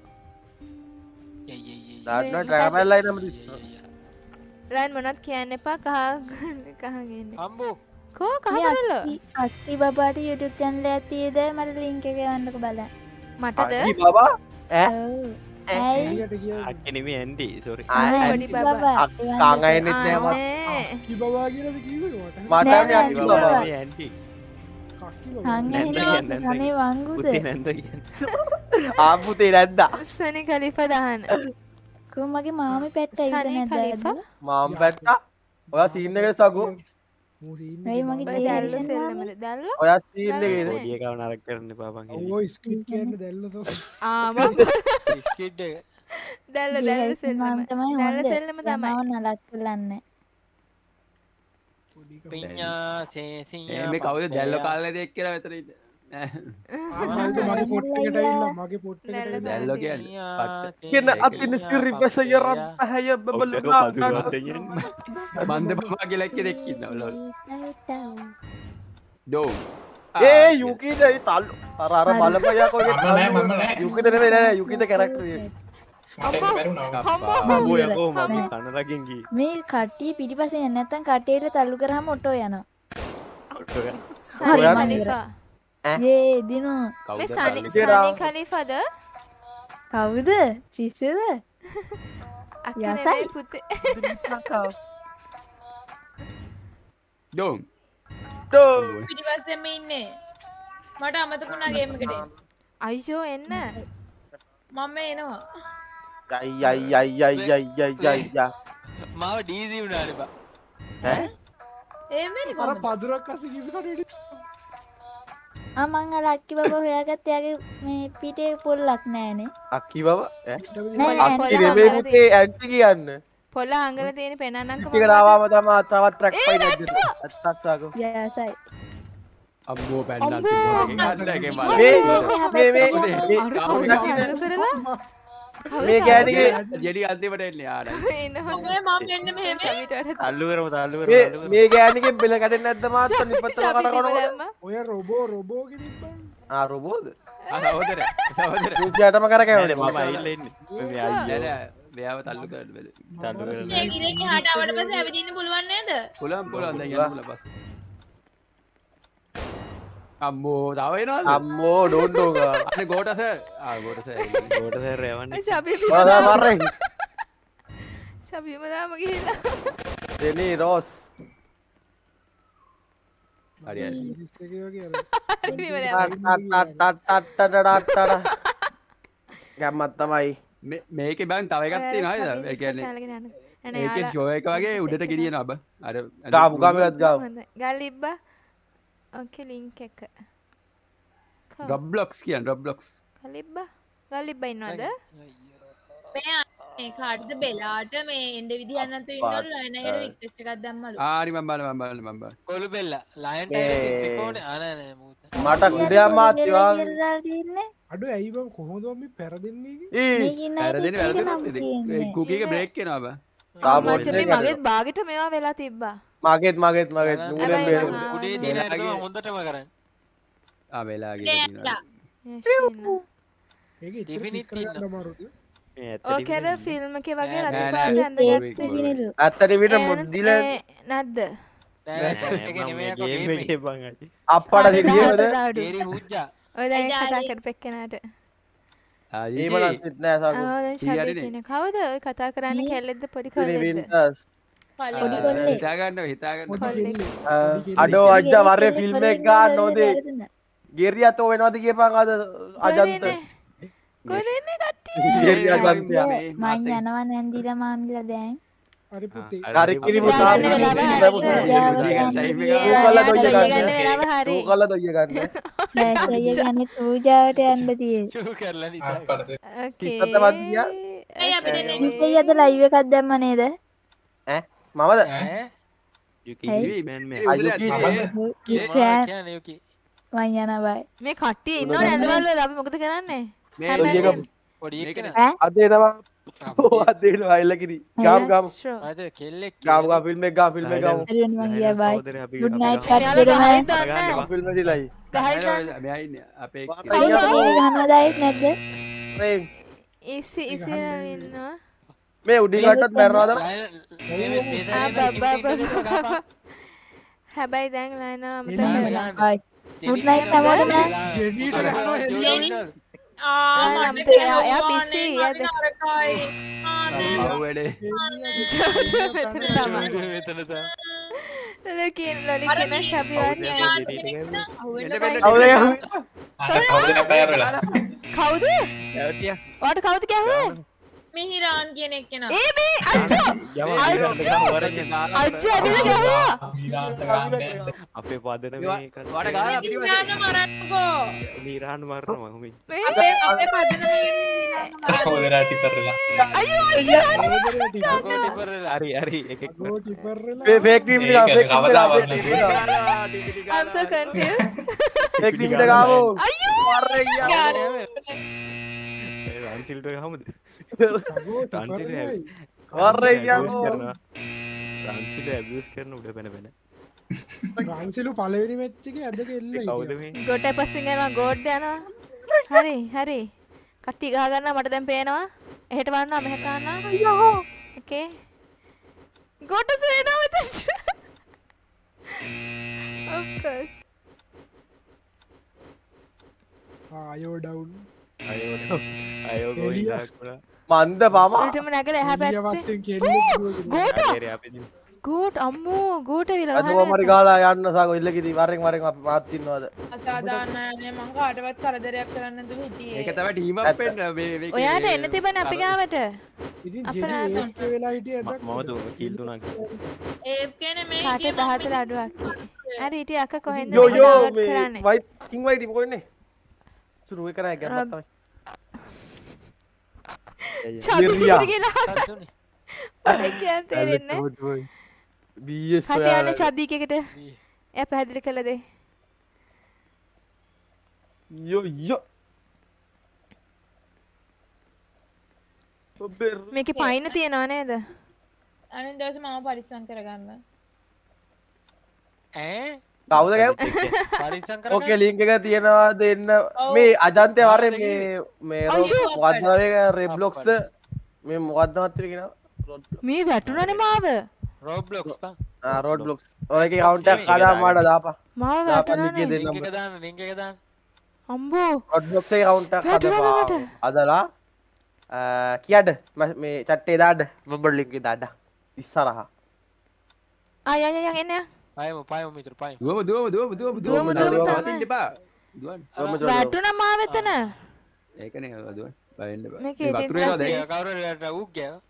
Speaker 7: දාන්න ඩ්‍රැගන් ලයින් නම දිස්.
Speaker 3: ලයින් මොනවත් කියන්න එපා කහගෙන ඉන්නේ.
Speaker 6: අම්බෝ
Speaker 3: කෝ කහබරල.
Speaker 11: අක්ටි බබාට YouTube channel එකක් තියෙද මට link එක එවන්නකෝ බලන්න.
Speaker 3: මටද?
Speaker 7: අක්ටි බබා
Speaker 11: ඇයි
Speaker 8: අක්කේ නෙමෙයි ඇන්ටි සෝරි.
Speaker 3: පොඩි බබා.
Speaker 7: කාං අයනෙත් නෑ මට.
Speaker 1: කි බබා කියලාද කිව්වේ මට?
Speaker 7: මට අක්ටි බබා.
Speaker 8: මේ ඇන්ටි.
Speaker 1: කක්කි බබා.
Speaker 11: අනේ වංගුද?
Speaker 8: පුතේ නැන්ද කියන්නේ.
Speaker 7: ආපුතේ නැද්දා.
Speaker 3: සනි කලිෆා දාන්න.
Speaker 11: කො මගේ මාමේ පැත්ත ඇවිල්ලා
Speaker 3: සනි
Speaker 11: නැද්ද?
Speaker 3: කලිෆා.
Speaker 7: මාම් පැත්තා. ඔයා සීන් එකේ සගු.
Speaker 1: මූ සීන්
Speaker 11: ඇයි මගේ
Speaker 3: ඔය දැල්ල සෙල්ලමද දැල්ල?
Speaker 7: ඔයා සීන් එකේ
Speaker 8: පොඩි එකව නරක කරන්න එපා බං.
Speaker 1: ඔය ස්කිට් කියන්නේ දැල්ල තෝ.
Speaker 3: ආ මම
Speaker 6: ස්කිඩ් එක
Speaker 3: දැල්ල සෙල්ලම දැල්ල සෙල්ලම තමයි
Speaker 11: නලත් කරන්නේ
Speaker 6: පිඤ්ඤා සේසියා
Speaker 5: මේ කවුද දැල්ල කාලේ දෙක් කියලා මෙතන ඉන්න
Speaker 1: මගේ පොට් එකට ඇවිල්ලා මගේ පොට් එකට
Speaker 5: දැල්ල කියන්නේ පට්ට
Speaker 7: කියන අතින් සිරි වැසය රබ්බහය බබලුනා
Speaker 5: මන්ද බබා කියලා කෙනෙක් ඉන්නවා ලෝල් ඩෝ
Speaker 7: ඒ යුකිද ඒ තල්ලු අර බලපයා කොගේ
Speaker 2: මම නෑ
Speaker 7: යුකිද නෙවෙයි නෑ යුකිද කැරක්ටර්
Speaker 11: මේ කට්ටිය පිටිපස්සේ යන්නේ නැත්නම් කටේට තල්ලු කරාම ඔටෝ යනවා
Speaker 3: සනි ඛලීෆා
Speaker 11: යේ දිනු
Speaker 3: මේ සනි ඛලීෆාද
Speaker 11: කවුද පිස්සුද
Speaker 3: අක්කේ නෙමෙයි පුතේ
Speaker 5: ඩෝ
Speaker 10: පිටිපස්සෙම ඉන්නේ මට අමතකුණා ගේම් එකට
Speaker 3: අයියෝ එන්න
Speaker 10: මම එනවා
Speaker 6: මාව ඩීසි වුණානේ බා
Speaker 10: එමෙන්න
Speaker 1: අර පදුරක් අස්සේ කිසි කඩේට
Speaker 11: මං අර අක්කි බබා හොයාගත්ත එයාගේ මේ පිටේ පොල්ලක් නෑනේ
Speaker 7: අක්කි බබා අක්කි නෙමෙයි පුතේ ඇන්ටි කියන්න
Speaker 3: පොළ අංගල තියෙන පෙනන්නම්ක
Speaker 7: ටික දාවාම තමයි තවත් ට්‍රැක් පයින් අත්තක්සාකෝ
Speaker 11: යසයි
Speaker 5: අම්මෝ පැන්නත් තිබුණා ඒකේ
Speaker 7: මේ ගෑණිගේ
Speaker 5: ජෙඩි අන්තිමට එන්නේ ආරයි
Speaker 10: මම මෙන්න මෙහෙම
Speaker 8: තල්ලු කරමු
Speaker 7: මේ ගෑණිගේ බෙල කඩෙන්නේ නැද්ද මාත්ත නිපත්තල කන කනකොට
Speaker 1: ඔය රොබෝ කිරිප්පා
Speaker 7: රොබෝද
Speaker 5: සහෝදර
Speaker 7: පුජාටම කරකැවනේ
Speaker 8: මම ඇවිල්ලා ඉන්නේ මේ අයියෝ
Speaker 5: මෙයාව තල්ලු කරන්න බැලු
Speaker 8: තල්ලු කරලා
Speaker 10: ඒ ඉතින් එහාට ආවට පස්සේ ඇවිදින්න පුළුවන් නේද
Speaker 5: පුළුවන් දැන් යන්න පුළුවන් පස්සේ අම්මෝ තව එනවද
Speaker 7: අම්මෝ ඩෝන්ඩෝ
Speaker 5: අනේ ගෝටස ගෝටස
Speaker 8: රැවන්නේ
Speaker 3: ශබීම දාම ගිහිල්ලා
Speaker 7: දෙනී රෝස්
Speaker 5: හරි හරි
Speaker 7: ගැම්මත් තමයි
Speaker 5: මේකේ බං තව එකක් තියෙනවා නේද ඒ කියන්නේ ඒකේ ෂෝ එක වගේ උඩට ගෙනියනවා බ අර
Speaker 7: ගාමු ගාමකට ගාමු
Speaker 3: ගලිබ්බා ඕකේ ලින්ක් එක
Speaker 5: Roblox කියන්නේ Roblox
Speaker 3: ගලිබ්බා ඉන්නවද
Speaker 10: මේ කාටද බෙලාට මේ එන්න විදිහක් නැතුව ඉන්නවලු ලයන් එකට රික්වෙස්ට් එකක් දැම්මලු
Speaker 5: හරි මම බලන්න
Speaker 6: කොළු බෙල්ලා ලයන් ටයිම් ත්‍රිකෝණේ නෑ මූත
Speaker 7: මට කුඩයා මාත්‍යා
Speaker 1: අඩු ඇයි බං කොහොමද මේ පෙරදෙන්නේ
Speaker 5: වැරදෙන්නේ කුකීගේ බ්‍රේක් වෙනවා බා
Speaker 3: මචං මේ මගෙත් බාගෙට මේවා වෙලා තිබ්බා
Speaker 7: මගෙත් නුනේ බේර
Speaker 6: උඩේ දින එක හොඳටම කරන්නේ
Speaker 5: වෙලා ගියා
Speaker 1: ඒකේ ඩෙෆිනිට් ඉන්නමාරුද
Speaker 3: ඕකේ අර ෆිල්ම් එකේ වගේ රතු පාට ඇඳගත්තේ
Speaker 7: අත්තර විතර මුද්දිල
Speaker 3: නැද්ද
Speaker 7: අප්පඩ දෙවියවද
Speaker 6: ඒරි හුජ්ජා
Speaker 3: ඔය දැන් කතා කරපු එක්කෙනාට
Speaker 7: ඒ බලන්නෙත් නෑ සාකෝ
Speaker 3: කවුද ඔය කතා කරන්නේ කෙල්ලෙක්ද පොඩි කොල්ලෙක්ද
Speaker 5: හිතාගන්න
Speaker 7: අඩෝ අජ්ජා වරේ ෆිල්ම් එක ගන්න ඕනේ ගෙරියතෝ වෙනවද කියපන් අද අජන්ත
Speaker 3: කොහෙද ඉන්නේ කට්ටිය
Speaker 7: ගෙරිය අජන්තයා
Speaker 11: මං යනවා නැන්දිලා මාමිලා දැන්
Speaker 1: හරි පුතේ
Speaker 7: හරි කිරිමු තාම කල්ලා දොයිය ගන්න
Speaker 11: ඇයි ගන්නේ පූජාවට යන්න තියෙන්නේ
Speaker 6: චූ කරලා නිතා
Speaker 7: කිත්තවත් ගියා
Speaker 10: ඒ අපි දෙන්නේ
Speaker 11: මේ අද ලයිව් එකක් දැම්ම නේද
Speaker 7: ඈ මමද
Speaker 8: යුකී මෑන් මේ
Speaker 6: කියන්නේ යුකී
Speaker 11: මං යනවා බයි
Speaker 3: මේ කට්ටිය ඉන්නවනේ ඇඳවල වල අපි මොකද කරන්නේ
Speaker 7: මේ
Speaker 6: පොඩි එකන
Speaker 7: අදේ තමයි අදේ වයිලා කිරි ගාම්
Speaker 6: අද කෙල්ලෙක්
Speaker 7: ගාම් ෆිල්ම් එක ගාම් ෆිල්ම් එක ගාමු
Speaker 11: හරියන මං ගියා බයි ගුඩ් නයිට්
Speaker 3: යාළුවා
Speaker 11: කට්ටියම
Speaker 7: ෆිල්ම් එකයි
Speaker 5: මෙයා ඉන්නේ අපේ
Speaker 11: ගහනදායිත් නැද්ද
Speaker 3: ඉසි ඉන්නවා
Speaker 7: මේ උඩින් කට්ටත් මැරනවද
Speaker 3: හැබැයි දැන් ලයිනා අමතක
Speaker 11: ගුඩ් නයිට් හැමෝටම
Speaker 1: ජෙනීට ගහනවා
Speaker 10: මට
Speaker 3: එයා බිසි
Speaker 10: නරකයි
Speaker 5: වැඩේ
Speaker 6: මෙතන තමයි
Speaker 3: ලොලිකන ශබිවන් කවුද ඔයාට කවුද ගැහුවේ
Speaker 10: මිහිරාන් කියන එක්කෙනා
Speaker 3: ඒ මේ අච්චා ඇවිල්ලා ගැහුවා
Speaker 8: අපේ පදන මේ
Speaker 5: වඩ ගාලා
Speaker 10: මිහිරාන් මරන්නකෝ
Speaker 8: මීරාන් මරනවා මම
Speaker 10: අපේ පදන
Speaker 2: සහෝදරයා ටිපර්ලා.
Speaker 3: අයියෝ
Speaker 8: හරි හරි එකෙක්
Speaker 7: ෆේක් ටීම් එක ෆේක්
Speaker 2: කවදාවත් නෑ.
Speaker 3: I'm so confused.
Speaker 7: Fake team එක ගාවෝ.
Speaker 3: අයියෝ
Speaker 7: වරේ ගියා.
Speaker 8: රන්තිල්ට ගහමුද?
Speaker 7: වරේ ගියා.
Speaker 8: රන්තිල්ට ඇබියුස් කරන උඩ පැන පැන.
Speaker 1: රන්සිලු පළවෙනි මැච් එකේ ඇදක එල්ල
Speaker 8: කවුද මේ?
Speaker 3: ගොඩ පස්සෙන් යනවා ගෝඩ් යනවා. හරි හරි. කට්ටිය ගහ ගන්නවා මට දැන් පේනවා. එහෙට වන්නවා මෙහෙට වන්නවා. අයියෝ. ඕකේ. ගොඩ සේනවා මෙතන. Of course.
Speaker 1: ආයෝ ඩවුන්
Speaker 8: අයෝ ගෝයි දාකුණා.
Speaker 7: මන්ද බම.
Speaker 3: උල්ටම නැගලා එහා පැත්තේ. ගෝඩ. ගෝඩ් අම්මෝ ගෝඩ විල
Speaker 7: අද මම ගාලා යන්න සාකෝ ඉල්ල කිවි වරෙන් වරෙන් අපි මාත් ඉන්නවද?
Speaker 10: අසාධාරණයි මං කාටවත් කරදරයක් කරන්න නැතුව හිටියේ.
Speaker 5: ඒක තමයි ටීම් අප් වෙන්න මේ
Speaker 3: ඔයාට එන්න තිබුණේ අපි ගාවට.
Speaker 1: ඉතින් ජෙනි ඒස්ක වෙලා හිටියේ ඇදක්
Speaker 8: මම දුව කිල් දුනා.
Speaker 10: ඒෆ් කෙනේ මේ
Speaker 3: කාටේ 14 අඩුවක්. හරි හිටිය අක්ක කොහෙන්ද
Speaker 7: යෝ
Speaker 3: මේක
Speaker 7: යෝ
Speaker 3: ඩවුන්ලෝඩ්
Speaker 7: මේ
Speaker 3: කරන්නේ?
Speaker 7: වයිට් කිං වයිට් මොකෝ ඉන්නේ? සුරු එක කරා ගැම්මක් තමයි.
Speaker 3: චබිසිට ගිහලා. ඒ කියන්නේ තේරෙන්නේ නැහැ.
Speaker 7: BS
Speaker 3: කටි යන්නේ චබි එකකට. එයා පැහැදිලි කළ දෙයි.
Speaker 7: යෝ යෝ.
Speaker 3: මේකේ පයින් තියනව නේද?
Speaker 10: අනිත් දවසේ මම පරිස්සම් කරගන්න.
Speaker 7: කවුද ගැව්?
Speaker 6: පරිස්සම් කරගන්න.
Speaker 7: ඕකේ ලින්ක් එක තියෙනවා දෙන්න. මේ අජන්තේ වරේ මේ මොකක්ද මේක රෙබ්ලොක්ස්ද මේ මොකක්ද මත්තර කියනවා?
Speaker 3: මේ වැටුණනේ මාව.
Speaker 6: රෝබ්ලොක්ස් පා.
Speaker 7: රෝඩ්බ්ලොක්ස්. ඔයගේ account එකක් හදා මාඩ දාපන්.
Speaker 3: මාව වැටුණනේ.
Speaker 6: ලින්ක් එක දාන්න ලින්ක් එක දාන්න.
Speaker 3: අම්බෝ.
Speaker 7: රෝඩ්බ්ලොක්ස් එකේ account එකක් හදපන්. අදලා කියඩ මේ චට්ටේ දාන්න මොබල් ලින්ක් එක දාන්න. ඉස්සරහා.
Speaker 3: ආය එන්න.
Speaker 6: පායමු මිත්‍ර පායමු.
Speaker 3: දුවමු
Speaker 5: මතින් දෙපා. දුවන්.
Speaker 3: වැටුණා මාව එතන.
Speaker 5: ඒකනේ දුවන්. බයෙන්න බා.
Speaker 3: මේක
Speaker 5: මේ වතුරේ නේද?
Speaker 6: කවුරු හරි ඌ ගියා.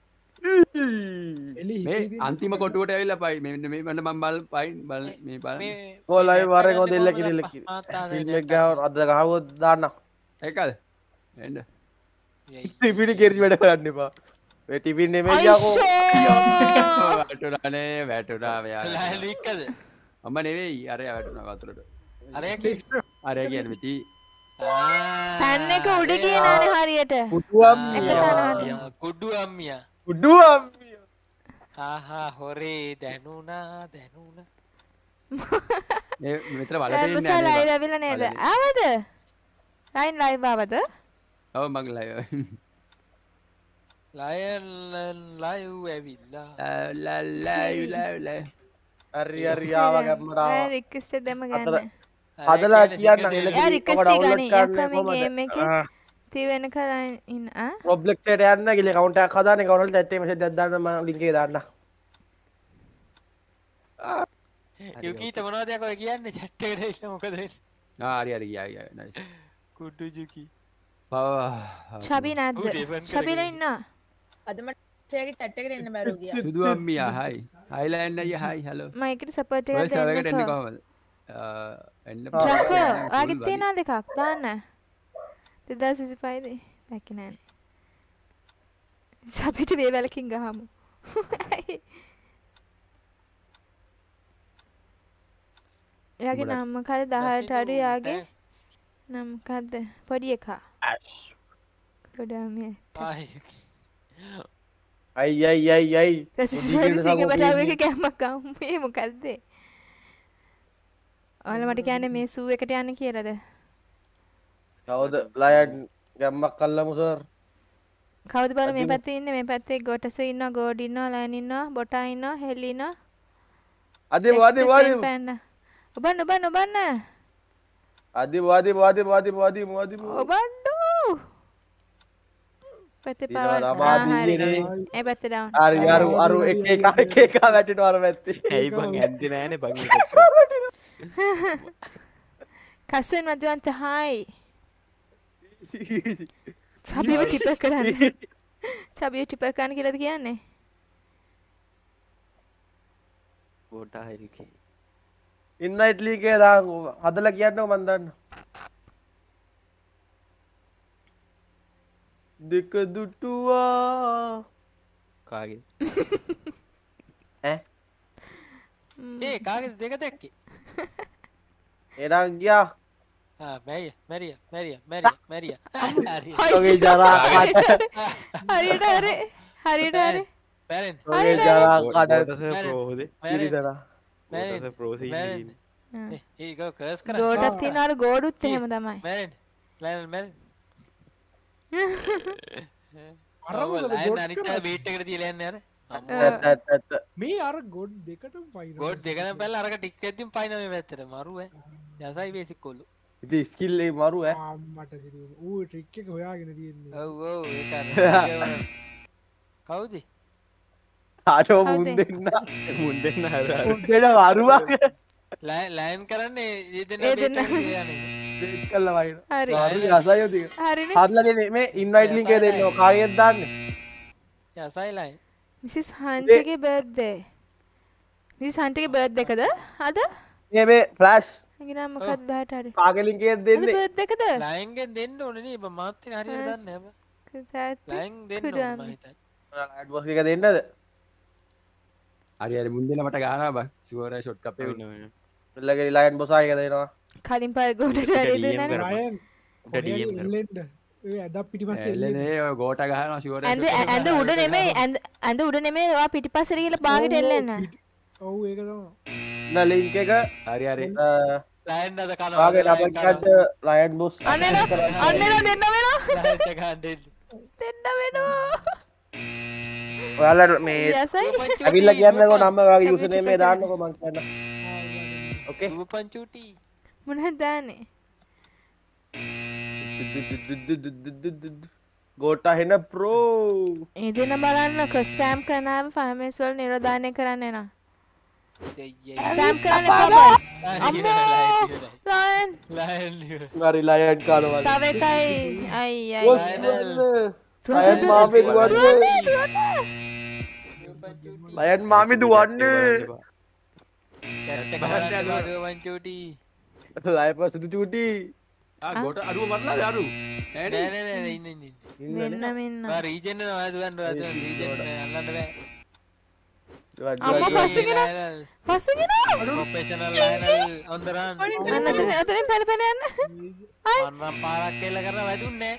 Speaker 5: මේ අන්තිම කොටුවට ඇවිල්ලා පයි මෙන්න මේ මම බල් පයින් බල මේ බලන්න
Speaker 7: ඕ ලයිව් වරෙන් ඔය දෙල්ල කිරිල්ල කිරි ෆිල්ම් එක ගාව අද ගහවොත් දාන්න
Speaker 5: ඒකද එන්න
Speaker 7: ටිපිනි කෙරි වැඩ කරන්න එපා මේ ටිපින් නෙමෙයි යකෝ
Speaker 5: වැටුණා මෙයා
Speaker 6: ලෑලික්කද
Speaker 5: මම නෙවෙයි අරයා වැටුණා වතුරට
Speaker 6: අරයා
Speaker 5: කියන්නේ මෙති
Speaker 3: පැන් එක උඩ ගියේ නෑනේ හරියට
Speaker 6: කුඩු අම්මියා ආහා හොරේ දැනුණා
Speaker 5: මේ මෙතන වලට ඉන්නේ
Speaker 3: නෑ ලයිව් ඇවිල්ලා නේද ආවද ලයින් ලයිව් ආවද
Speaker 5: ඔව් මගේ ලයිව්
Speaker 6: ලයිව් ඇවිල්ලා
Speaker 7: හරි හරි ආවා ගම්මරාව
Speaker 3: නෑ රික්වෙස්ට් දෙම ගන්න
Speaker 7: අදලා කියන්න
Speaker 3: එයා රික්වෙස්ට් ගන්නේ යක්කම ගේම් එකේ තිවෙන කරන් ඉන්න
Speaker 7: රොබ්ලොක්ස් එකට යන්න ගිහලා account එකක් හදාන්න account වල chat message එකක් දාන්න මම link එක දාන්න
Speaker 6: යුකීත මොනවද යකෝ කියන්නේ chat එකට ඉන්න මොකද වෙන්නේ
Speaker 5: හරි ගියා නයිස්
Speaker 6: කුඩු යුකී
Speaker 3: ෂබි නැද්ද ෂබිලා ඉන්න
Speaker 10: අද මට ටේගේ chat එකට එන්න බැරුව ගියා
Speaker 5: සුදු අම්මියා හයි හයිලෑන්ඩ් අයියා හයි හලෝ
Speaker 3: මම ඒකට සපෝට් එකක්
Speaker 5: ඔය සර්වර් එකට එන්නේ
Speaker 3: දෙන්නකෝ
Speaker 5: කොහමද එන්න
Speaker 3: චකෝ ආගෙ තියෙනවා දෙකක් දාන්න 2025 ද දැක්කේ නෑනේ ෂබිට වේවලකින් ගහමු එයාගේ නම මොකද 18 අඩු යාගේ නම මොකද්ද පොඩි එකා කොඩාමිය
Speaker 7: අයි
Speaker 3: සිංහ බටාව එක කැම්මක් ගමු මේ මොකද්ද ඔයාලා මට කියන්නේ මේ සූ එකට යන්න කියලාද
Speaker 7: කවුද ලයන් ගැම්මක් කල්ලමු සර්
Speaker 3: කවුද බලන්න මේ පැත්තේ ඉන්නේ මේ පැත්තේ ගොටස ඉන්නවා ගෝඩ් ඉන්නවා ලයන් ඉන්නවා බොටා ඉන්නවා හෙලි ඉන්නවා
Speaker 7: අදේ
Speaker 3: ඔබන්න ඔබන්නු පැත්තේ පාවල් ඒ පැත්තේ ඩවුන්
Speaker 7: හරි අරු එක වැටෙනවා අර පැත්තේ
Speaker 8: ඇයි බං ඇද්දේ නෑනේ බං
Speaker 3: කස්සෙන් මදිවන්ත හායි චබිව ටිපර් කරන්න චබිව ටිපර් කරන්න කියලාද කියන්නේ
Speaker 8: බෝටා හරිකේ
Speaker 7: ඉන්වයිට් ලීග් එක දාන්න හදලා කියන්නකො මන් දන්න දෙක දුටුවා
Speaker 8: කාගේ
Speaker 6: ඒ කාගේද දෙක දැක්කේ
Speaker 7: එරන් ගියා
Speaker 6: මැරිය
Speaker 7: ඔගේ ජරා කට
Speaker 3: හරියට හරි හරියට හරි
Speaker 6: මැරෙන්
Speaker 7: ඔගේ ජරා කට
Speaker 8: ප්‍රෝහද
Speaker 7: ඉරිදලා
Speaker 6: ඒක කර්ස් කරා
Speaker 3: ගෝඩක් තියෙනවා අර ගෝඩුත් එහෙම තමයි
Speaker 6: මැරෙන්
Speaker 1: අර මොකද ගොඩ්
Speaker 6: අනිත් බීට් එකට තියලා යන්නේ අර
Speaker 7: ඇත්ත
Speaker 1: මේ අර ගොඩ් දෙකටම පයින්
Speaker 6: ගොඩ් දෙකම පැල්ල අරක ටික් එකකින් පයින් මේ පැත්තට මරු යසයි බේසික් කොල්ලු
Speaker 7: ඉතින් ස්කිල් ඒ මරු
Speaker 1: මට සිදුවන ඌ ට්‍රික් එක හොයාගෙන තියෙන්නේ
Speaker 6: ඔව් ඒක කවුද
Speaker 7: ආටෝ මුන්දෙන්න මුන්දෙන්න වරුවා
Speaker 6: ලයින් කරන්නේ ඒ දෙන්න
Speaker 7: බේට් කළා වයින්
Speaker 3: හරි
Speaker 7: යසයි
Speaker 3: හරිනේ
Speaker 7: හදලාගෙන මේ ඉන්වයිට් ලින්ක් එක දෙන්න කාගෙන්ද දාන්නේ
Speaker 6: යසයි ලයින්
Speaker 3: මිසිස් හන්ටගේ බර්ත්ඩේ මිසිස් හන්ටගේ බර්ත්ඩේ එකද අද
Speaker 7: මේ ෆ්ලෑෂ්
Speaker 3: එගිනම් මොකක්ද 18 හරි
Speaker 7: කාගේ ලින්ක් එකද දෙන්නේ
Speaker 3: බර්ත්ඩේ එකද
Speaker 6: ලයින්ගෙන් දෙන්න ඕනේ නේ බ මාත් එක හරියට දන්නේ නැහැ බ ලයින් දෙන්න ඕනේ මම හිතන්නේ
Speaker 7: ලයිට් බොක්ස් එක දෙන්නද
Speaker 5: හරි මුන්දෙන මට ගානවා බං ෂුවර් ෂොට් කප් එක
Speaker 7: එල්ලගේ ලයින් බොසා එක දෙනවා
Speaker 3: කලින් පාර ගෝඩට වැඩි දෙන්නනේ
Speaker 1: රයන් එල්ලෙන්ඩ ඒ ඇදක් පිටිපස්සේ
Speaker 5: එල්ලනේ ඔය ගෝට ගහනවා ෂුවර්
Speaker 3: ඇඳ උඩ නෙමෙයි ඇඳ උඩ නෙමෙයි ඔයා පිටිපස්සට ගිහලා බාගෙට එල්ලෙන්න
Speaker 1: ඔව් ඒක තමයි
Speaker 7: ලින්ක් එක
Speaker 5: හරි
Speaker 6: ලයින් අද කනවා
Speaker 7: කාගේ නම්බර් එකක්ද ලයින් බොස්
Speaker 3: අන්න එනවා දෙන්න වෙනවා
Speaker 6: ලයින් එක ගන්න
Speaker 3: දෙන්න වෙනවා
Speaker 7: ඔයාලා මේ
Speaker 3: යසයි
Speaker 7: ඇවිල්ලා කියන්නකෝ නම්බර් ඔයාගේ යූසර් නේම් එක දාන්නකෝ මං කියන්න ඕකේ
Speaker 6: පංචුටි
Speaker 3: මොනවද දාන්නේ
Speaker 7: ගෝටා හෙන ප්‍රෝ
Speaker 3: ඒ දෙන බලන්න ස්පෑම් කරනාව ෆාමස් වල නිරෝධානය කරන්න එනවා ස්පෑම් කරන්න එපා බස් අම්මෝ ලයන්
Speaker 7: හරි ලයන් කාලවල
Speaker 3: තව එකයි අයි
Speaker 7: ලයන් මාමේ දුවන්නේ ලයන් මාමේ දුවන්නේ
Speaker 6: පංචුටි
Speaker 7: ලයප සුදු චූටි
Speaker 5: ගෝට අඩුව මරලා අරු
Speaker 6: නෑ ඉන්න
Speaker 3: දෙන්න මෙන්න
Speaker 6: රීජන් දුවන්න රීජන් අල්ලන්න බෑ
Speaker 3: අම්මා පස්සගෙන
Speaker 6: ප්‍රොෆෙෂනල් ලයිනල් on the run
Speaker 3: අතරින් පැන යන්න
Speaker 6: අන්න පාරක් කෙල්ල කරලා වැදුන්නේ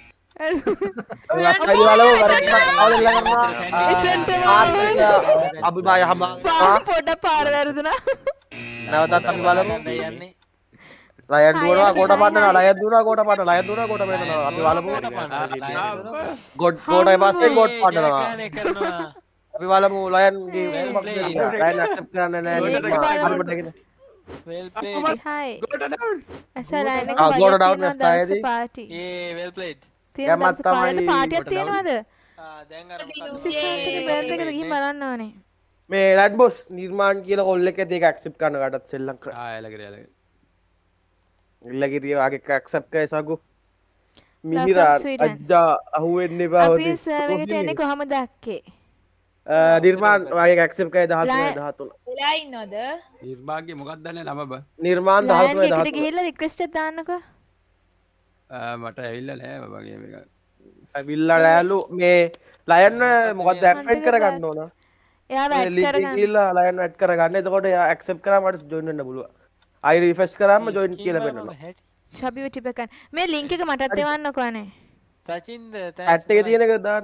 Speaker 7: අපි බය හම
Speaker 3: පොඩ පාර වැරදුනා
Speaker 7: නැවතත් අපි බලමු යන්නේ ලයන් දුවනවා කොට පාටනවා ලයන් දුවනවා කොට පාටනවා ලයන් දුවනවා කොට පාටනවා අපි බලමු ගොඩ් කොටයි පස්සේ ගොඩ් පාටනවා අපි බලමු ලයන් ගේ ලයන් ඇක්සෙප්ට් කරන්නේ නැහැ හරියට එකද
Speaker 6: well played
Speaker 3: hi අසලයින් එක
Speaker 7: ගොඩ ඩවුන් වෙස්ටායේදී
Speaker 3: පාටි
Speaker 6: well played
Speaker 3: තියෙනවා තමයි පාටියක් තියෙනවද
Speaker 6: දැන් අර
Speaker 3: සිසන්ටගේ බර්ත් එකද ගිහින් බලන්න ඕනේ
Speaker 7: මේ ලඩ් බොස් නිර්මාණ කියලා කොල් එකේ ඒක ඇක්සෙප්ට් කරන කටත් සෙල්ලම් කරා
Speaker 5: එලගිරිය
Speaker 7: ඉල්ලගිරිය වගේ ඇක්සෙප්ට් කරේ සගු මිහිරා අජ්ජා අහුවෙන්න එපා
Speaker 3: අපි සර්වර් එකට එන්නේ කොහමද අක්කේ
Speaker 7: නිර්මාණ වගේ ඇක්සෙප්ට් කරේ 13
Speaker 10: වෙලා ඉන්නවද
Speaker 5: නිර්මාණගේ මොකක්ද දන්නේ නම බ
Speaker 7: නිර්මාණ 13
Speaker 3: එකට ගිහිල්ලා රික්වෙස්ට් එකක් දාන්නකෝ
Speaker 5: මට ඇවිල්ලා නෑ මගේ මේක
Speaker 7: ඇවිල්ලා නෑලු මේ ලයන් මොකක්ද ඇඩ් කරගන්න ඕන
Speaker 3: එයාව ඇඩ් කරගන්න
Speaker 7: ගිහිල්ලා ලයන් ඇඩ් කරගන්න එතකොට එයා ඇක්සෙප්ට් කරාම මට ජොයින් වෙන්න පුළුවන් අයි රිෆ්‍රෙෂ් කරාම ජොයින් කියලා පෙන්නනවා
Speaker 3: චබිව ටිප එකක් මේ ලින්ක් එක මටත් එවන්නකෝ අනේ
Speaker 6: සචින්ද
Speaker 7: chat එකේ තියෙන එක දාන්න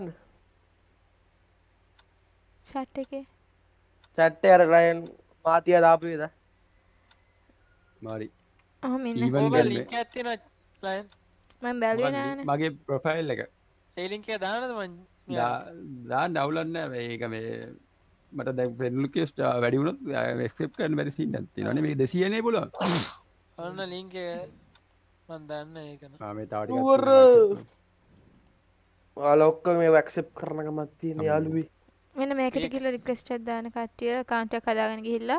Speaker 3: chat එකේ
Speaker 7: chat එක අර ලයන් මාතියා දාපු එකද
Speaker 5: මාරි
Speaker 3: මෙන්න
Speaker 6: ලින්ක් එකක් තියෙනවා ලයන්
Speaker 3: මම බැලුවේ නෑනේ
Speaker 5: මගේ ප්‍රොෆයිල් එක
Speaker 6: ඒ ලින්ක් එක දාන්නද මං
Speaker 5: දාන්න අවුලක් නෑ මේක මේ මට දැන් ෆ්‍රෙන්ඩ් රික්වෙස්ට් වැඩි වුණොත් ඇක්සෙප්ට් කරන්න බැරි සීන් එකක් තියෙනවානේ මේක 200 නේ පුළුවන්
Speaker 6: ඔන්න ලින්ක් එක මම දන්න ඒක නේ
Speaker 5: මේ තව ටිකක්
Speaker 7: ඔයාලා ඔක්කොම මේව ඇක්සෙප්ට් කරන ගමන් තියෙන යාළුවි
Speaker 3: මෙන්න මේකට ගිහලා රික්වෙස්ට් එකක් දාන කට්ටිය account එක හදාගෙන ගිහිල්ලා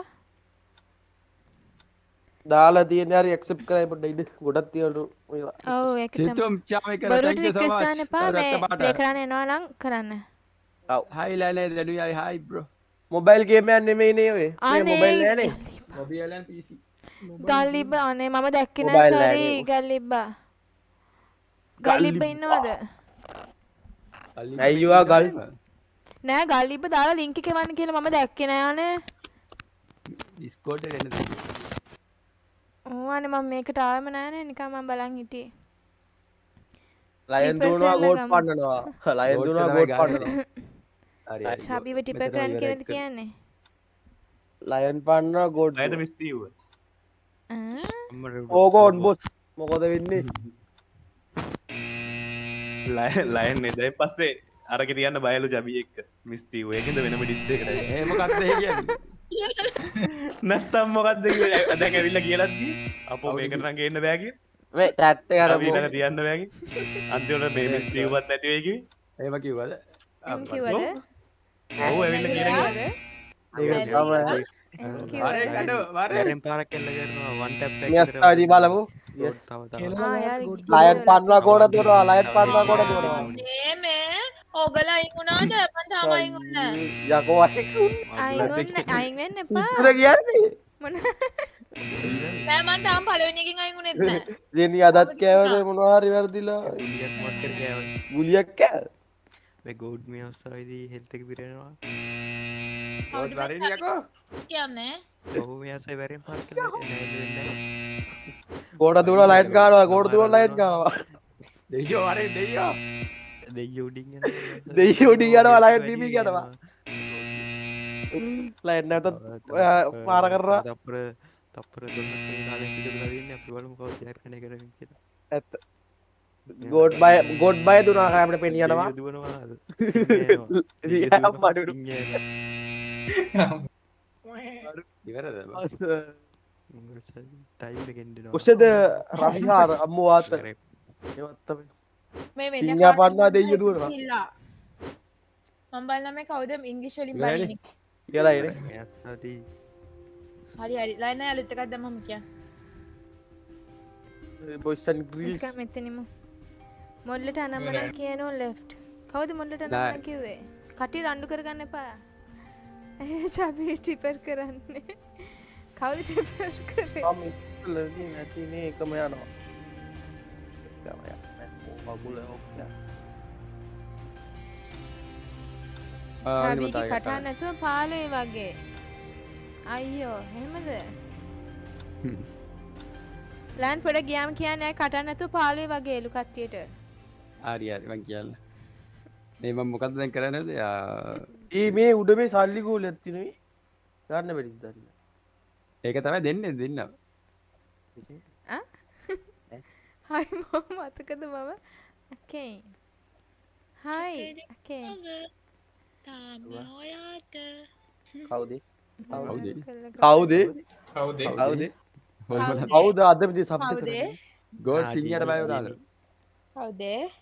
Speaker 7: දාලා තියෙන හරි ඇක්සෙප්ට් කරයි පොඩ්ඩ ඉන්න ගොඩක් තියෙනලු
Speaker 3: ඔව් ඒක තමයි
Speaker 5: සිතුම් චාවේ කරා thank you so much
Speaker 3: දාන්න එපා මේ ප්ලේ කරන්න එනවා නම් කරන්න
Speaker 7: ඔව්
Speaker 5: hi ලයිනේ දැනුයි hi bro
Speaker 7: මොබයිල් ගේම් එකක් නෙමෙයි නේ ඔය මේ මොබයිල් නෑනේ
Speaker 5: මොබයිල් and PC
Speaker 3: ගල්ලිබ්බ අනේ මම දැක්කේ නෑ සෝරි ගල්ලිබ්බ ගල්ලිබ්බ ඉන්නවද
Speaker 7: ඇයිවා ගල්
Speaker 3: නෑ ගල්ලිබ දාලා ලින්ක් එක එවන්න කියලා මම දැක්කේ නෑනේ.
Speaker 5: ඩිස්කෝඩ් එකට එන්න දෙන්න.
Speaker 3: ඕ අනේ මම මේකට ආවෙම නෑනේ නිකන් මම බලන් හිටියේ.
Speaker 7: ලයන් දුවනවා ගෝඩ් පන්නනවා. ලයන් දුවනවා ගෝඩ් පන්නනවා.
Speaker 5: හරි හරි.
Speaker 3: ශාබිව ටිපර් කරන්න කියලාද කියන්නේ?
Speaker 7: ලයන් පන්නනවා ගෝඩ්.
Speaker 8: ලයන්ට මිස් දීව.
Speaker 7: ඕගෝඩ් බොස් මොකද වෙන්නේ?
Speaker 8: ලයන් එදයි පස්සේ අරක තියන්න බයලු ජබි එක්ක මිස් දීව. ඒකෙන්ද වෙනම ඩිස් එකකට.
Speaker 5: ඒ මොකක්ද ඒ කියන්නේ?
Speaker 8: නැත්තම් මොකක්ද කියන්නේ? දැන් ඇවිල්ලා කියලාද දී? අපෝ මේකට නම් ගේන්න බෑ කිය.
Speaker 7: මේ ටැට් එක අර
Speaker 8: ඊළඟ තියන්න බෑ කිය. අන්තිමට මේ මිස් දීවවත් නැති වෙයි කිව්වේ.
Speaker 5: එහෙම කිව්වද?
Speaker 3: එම් කිව්වද?
Speaker 8: ඔව් ඇවිල්ලා කියලා
Speaker 3: කිව්වද?
Speaker 7: ඒක තමයි.
Speaker 5: අරේ කඩෝ වරේ.
Speaker 8: වැරෙන් පාරක් එල්ල කරනවා වන් ටැප් එක.
Speaker 7: මෙයා ස්ටඩි බලමු.
Speaker 8: yes තව තව.
Speaker 7: ලයන් පන්නනවා ගෝඩ දුවනවා. ලයන් පන්නනවා ගෝඩ දුවනවා.
Speaker 10: මේ ඕගල අයින් වුණාද? මං තාම අයින් වුණා නෑ.
Speaker 7: යකෝ
Speaker 3: අයින් වෙන්න එපා.
Speaker 7: ඉතුරු කියන්නේ
Speaker 3: මොන
Speaker 10: නෑ මං තාම පළවෙනි එකෙන් අයින් වුණෙත් නෑ.
Speaker 7: දෙනි අදත් කෑවද මොනවා හරි වැරදිලා
Speaker 8: ගුලියක් මොකක් කර කෑවද?
Speaker 7: ගුලියක් කෑ
Speaker 8: මේ ගෝඩ් මේ අවස්ථාවේදී හෙල්ත් එක පිරෙනවා.
Speaker 5: ගෝඩ් වරින් යකෝ.
Speaker 10: කියන්නේ
Speaker 8: ඔව් මේ අසයි වැරෙන් පාර කියලා නෑ වෙන්නේ.
Speaker 7: ගෝඩ දුවලා ලයිට් ගන්නවා ගෝඩ දුවලා ලයිට් ගන්නවා.
Speaker 5: දෙයියෝ වරේ දෙයියෝ.
Speaker 8: දෙයියෝ උඩින් යනවා.
Speaker 7: දෙයියෝ උඩින් යනවා ලයිට් බීබී යනවා. ලයිට් නැතත් පාර කරලා තප්පර 12ක් කාලෙක ඉඳලා ඉන්නේ අපි බලමු කවුද ෂෙයාර් කන්නේ කරමින් කියලා. ඇත්ත. ගෝඩ් බය දුනා කය අපිට පෙණිය යනවා.
Speaker 8: දුවනවා.
Speaker 5: ඉවරද?
Speaker 8: ටයිම් එකෙන් දෙනවා.
Speaker 7: කුෂද රහිහාර අම්මෝ වාත. ඒවත් තමයි.
Speaker 10: මේ වෙන
Speaker 7: සිංහා පන්නා දෙයියෝ දුවනවා.
Speaker 10: මම බලන්න මේ කවුද ඉංග්‍රීසි වලින් බලන්නේ.
Speaker 7: කියලා ඉන්නේ.
Speaker 10: හරි හරි ලයින් එක අලුත් එකක් දැම්මම කියන්න.
Speaker 7: Boys and girls.
Speaker 3: එක මෙතනින්ම. මොල්ලට අනම්මනම් කියනෝ left. කවුද මොල්ලට අනම්මනම් කිව්වේ? කටි රණ්ඩු කරගන්න එපා. ශාබි ටිපර් කරන්නේ. කවුද ටිපර් කරේ?
Speaker 7: මම ඉස්සෙල්ලා නැතිනේ එකම යනවා. එකම යනවා. මගුල ඔක්ක.
Speaker 3: ශාබිගේ කටහඬ නැතුව පාළුවේ වගේ. අයියෝ එහෙමද? ලෑන් පොඩ ගියාම කියන්නේ කටහඬ නැතුව පාළුවේ වගේලු කට්ටියට.
Speaker 5: හරි හරි මං කියන්න. මේ මම මොකද්ද දැන් කරන්නේද?
Speaker 7: මේ උඩ මේ සල්ලි ගෝලයක් තියෙනවා. ගන්න බැරිද දන්න.
Speaker 5: ඒක තමයි දෙන්නේ දෙන්න.
Speaker 3: හයි මම මතකද මම අකේ. හයි අකේ.
Speaker 10: තාම ඔයාට
Speaker 7: කවුද?
Speaker 3: කවුද?
Speaker 7: කවුද?
Speaker 2: කවුද?
Speaker 7: කවුද? කවුද අද විදි සබ්ද කරන්නේ?
Speaker 5: ගෝඩ් සිංහට බය වුණාද?
Speaker 10: කවුද?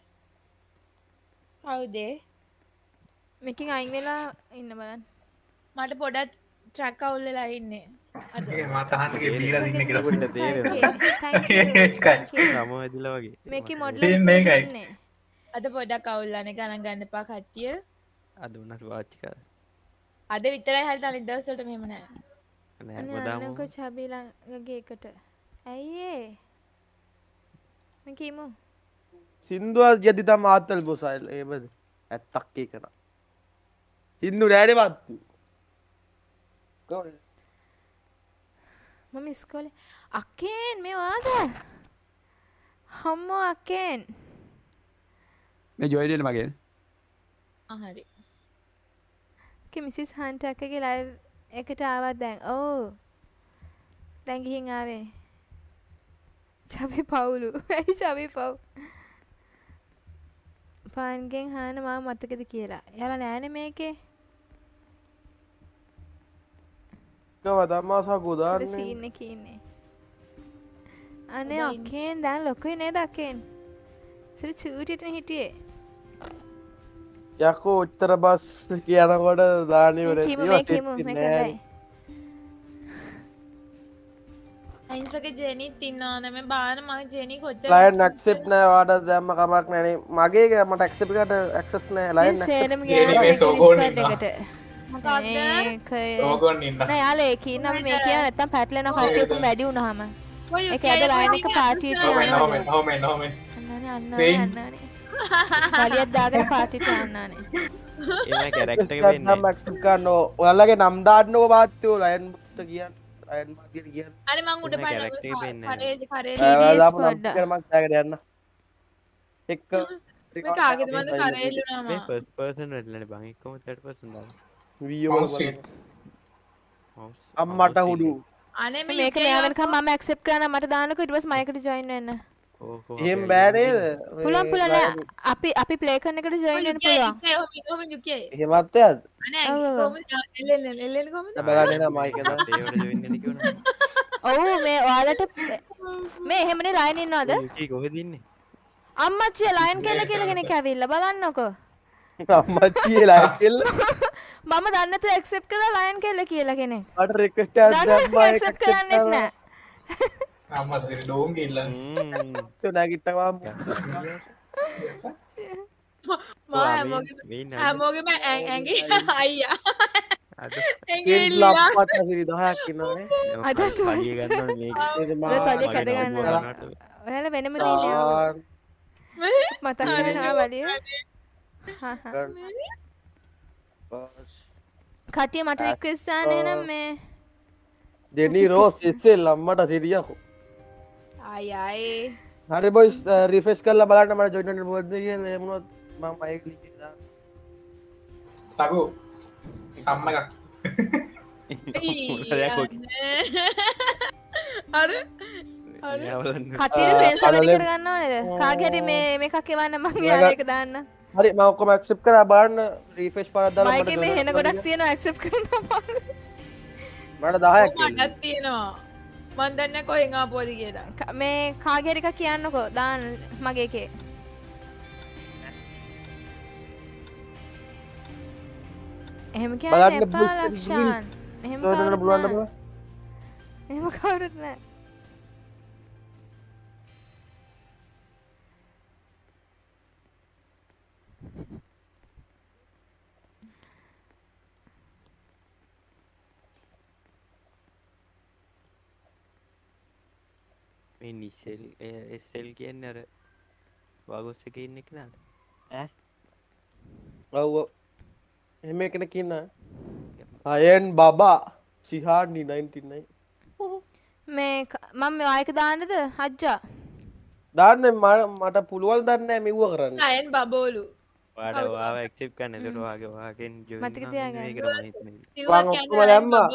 Speaker 10: කවුද?
Speaker 3: මේකෙන් අයින් වෙලා ඉන්න බලන්න.
Speaker 10: මට පොඩක් ට්‍රැක් අවුල් වෙලා ඉන්නේ. අද
Speaker 2: මට අහන්නගේ බීලා දින්න කියලා
Speaker 8: පොඩ්ඩ තේරෙනවා. නම ඇදිලා වගේ.
Speaker 3: මේකේ මොඩල්
Speaker 2: මේකයි.
Speaker 10: අද පොඩක් අවුල්ලානේ ගණන් ගන්න එපා කට්ටිය.
Speaker 8: අද උනත් වාචික.
Speaker 10: අද විතරයි හරියට අනිත් දවස් වලට මෙහෙම නෑ.
Speaker 8: නෑ මදාම.
Speaker 3: අනක චබි ළඟගේ එකට. ඇයි ඒ? මම කියමු.
Speaker 7: සින්දුව යදි තම ආතල් බොසයිල් ඒබද ඇත්තක් ඒකන. සින්දු නෑනේ මත්තු. කොහොමද?
Speaker 3: මම ඉස්කෝලේ අකේන් මේ වාද? හම්මෝ අකේන්.
Speaker 5: මේ ජොයිඩ් එන්න මගේ.
Speaker 10: හරි.
Speaker 3: මිසිස් හන්ට අක්කගේ ලයිව් එකට ආවත් දැන්. ඔව්. දැන් ගිහින් ආවේ. චබි පවුලු. ඇයි චබි පව්? පාන්ගෙන් හාන මාව මතකද කියලා. එයාලා නෑනේ මේකේ.
Speaker 7: කවද අම්මාසකෝ දාන්නේ?
Speaker 3: සීන් එකේ ඉන්නේ. අනේ අකේන් දැන් ලොකුයි නේද අකේන්? සිර චූටිටනේ හිටියේ.
Speaker 7: යකෝ උත්තර බස් කියනකොට දානිවර
Speaker 10: අයින්සක ජෙනිත් ඉන්නවා නේ මේ බාන මම ජෙනි කොච්චර
Speaker 7: ලයන් ඇක්සෙප්ට් නෑ වාට දැම්ම කමක් නෑනේ මගේ මට ඇක්සෙප්ට් එකට ඇක්සස් නෑ ලයන්
Speaker 2: මේ සෝගෝන්
Speaker 3: එකට මොකක්ද
Speaker 2: සෝගෝන් ඉන්න
Speaker 3: නෑ යාලේ කින්න මේ කිය නැත්තම් පැටලෙන කට්ටිය උතුම් වැඩි වුණාම ඒක ඇද ලයින් එක පාටියට යනවා
Speaker 2: හොමෙන්
Speaker 3: අන්නනේ අන්නනේ වලියක් දාගෙන පාටිට යන්නානේ.
Speaker 12: එමයි කැරක්ටර් එක වෙන්නේ.
Speaker 7: නම් ඇක්සෙප්ට් කරන්න ඔයාලගේ නම් දාන්නකෝ මාත්‍යෝ ලයන් මුස්ත කියන්න. ලයන් මාතියට කියන්න.
Speaker 10: අනේ මං උඩ
Speaker 12: එමයි කැරක්ටර් එක වෙන්නේ.
Speaker 10: කරේ
Speaker 3: TDS පොඩ්ඩක්.
Speaker 7: මම දාගෙන යන්න. එක්ක
Speaker 10: මේ කාගේද මන්ද කරේලුනා
Speaker 12: මේ
Speaker 10: මම.
Speaker 12: ෆස්ට් පර්සන් වෙන්නනේ බං එක්කම third person දාන්න.
Speaker 7: වීඩියෝ
Speaker 2: Mouse
Speaker 7: වල
Speaker 2: එක.
Speaker 7: අම්මට හුඩු.
Speaker 10: අනේ මේ
Speaker 3: මේක මෙයා වෙනකම් මම ඇක්සෙප්ට් කරා මට දාන්නකෝ ඊට පස්සේ මයිකට ජොයින් වෙන්න.
Speaker 7: එහෙම බෑ නේද?
Speaker 3: පුළුවන් පුළුවන් නෑ අපි ප්ලේ කරන එකට ජොයින් වෙන්න පුළුවන්.
Speaker 10: කොහොමද යුකේ?
Speaker 7: එහෙමත් යද්ද?
Speaker 10: අනේ කොහොමද එල්ලෙන්නේ කොහොමද?
Speaker 7: බලන්න එනවා මයික් එක.
Speaker 12: ඒවට ජොයින් වෙන්න කිව්වනේ.
Speaker 3: ඔව් මේ ඔයාලට මේ එහෙමනේ ලයින් ඉන්නවද?
Speaker 12: යුකී කොහෙද ඉන්නේ?
Speaker 3: අම්මච්චිය ලයින් කියලා කෙනෙක් ඇවිල්ලා බලන්නකෝ.
Speaker 7: අම්මච්චියේ ලයින් කෙල්ල.
Speaker 3: මම දන්නේ නැතුව ඇක්සෙප්ට් කළා ලයින් කියලා කියලා කෙනෙක්.
Speaker 7: මට රික්වෙස්ට් එකක් දැම්මා
Speaker 3: ඇක්සෙප්ට් කරන්නෙත් නෑ.
Speaker 2: අම්මට ඩෝන් ගිල්ලන්නේ.
Speaker 7: නැගිට්ටවා
Speaker 10: හැමෝගෙම ඇඟේ අයියා ඇඟේ
Speaker 7: ලප්පට සිරි 10ක් ඉන්නවනේ.
Speaker 3: අදත්
Speaker 12: පඩිය ගන්නවනේ මේක.
Speaker 3: පඩිය කඩ ගන්නවා. ඔයාලා වෙනම දිනේ මතක වෙනවා වලිය. කටිය මට රික්වෙස්ට් දාන්න එහෙනම් මේ
Speaker 7: දෙනි රෝස් ඉස්සෙල් අම්මට සිරියකෝ.
Speaker 10: ආයි ආයි
Speaker 7: හරි බොයිස් රිෆ්‍රෙෂ් කරලා බලන්න මට ජොයින් වෙන්න පුළුවන්ද කියලා එහෙම වුණොත් මම මයික් ලින්ක් එක දාන්න.
Speaker 2: සබු සම්ම එකක්.
Speaker 10: අර
Speaker 3: කටියට ෆ්‍රෙන්ඩ්ස් වැඩි කරගන්නව නේද? කාගේ හරි මේකක් එවන්න මං යාළුවා එක දාන්න.
Speaker 7: හරි මම ඔක්කොම ඇක්සෙප්ට් කරා බලන්න රිෆ්‍රෙෂ් පාරක් දාලා
Speaker 3: මයිකේ මේ හෙන ගොඩක් තියෙනවා ඇක්සෙප්ට් කරනවා.
Speaker 7: මට 10ක්
Speaker 10: මටත් තියෙනවා. මන් දන්නේ කොහෙන් ආපුවද කියලා.
Speaker 3: මේ කාගේ හරි එකක් කියන්නකෝ දාන්න මගේ එකේ. එහෙම කියන්න එපා ලක්ෂාන්. එහෙම කවුරුත් නෑ. එහෙම කවුරුත් නෑ.
Speaker 12: මේ නිසෙල් එස්එල් කියන්නේ අර වගොස් එකේ ඉන්න කෙනාද?
Speaker 7: ඈ ඔව් එහෙම කෙනෙක් ඉන්න අයන් බබා සිහානි 99
Speaker 3: මේ මම මේ ආයක දාන්නද අජ්ජා
Speaker 7: දාන්න මට පුළුවන් දන්නේ මෙව්ව කරන්න
Speaker 10: අයන් බබෝලු
Speaker 12: ඔයාට ඔයාව ඇක්සෙප්ට් කරන්න ඒකට ඔයාගෙන් ජොයින්
Speaker 3: මතක තියාගන්න.
Speaker 12: මේකට මම හිතන්නේ.
Speaker 7: මම ඔක්කොම දැම්මා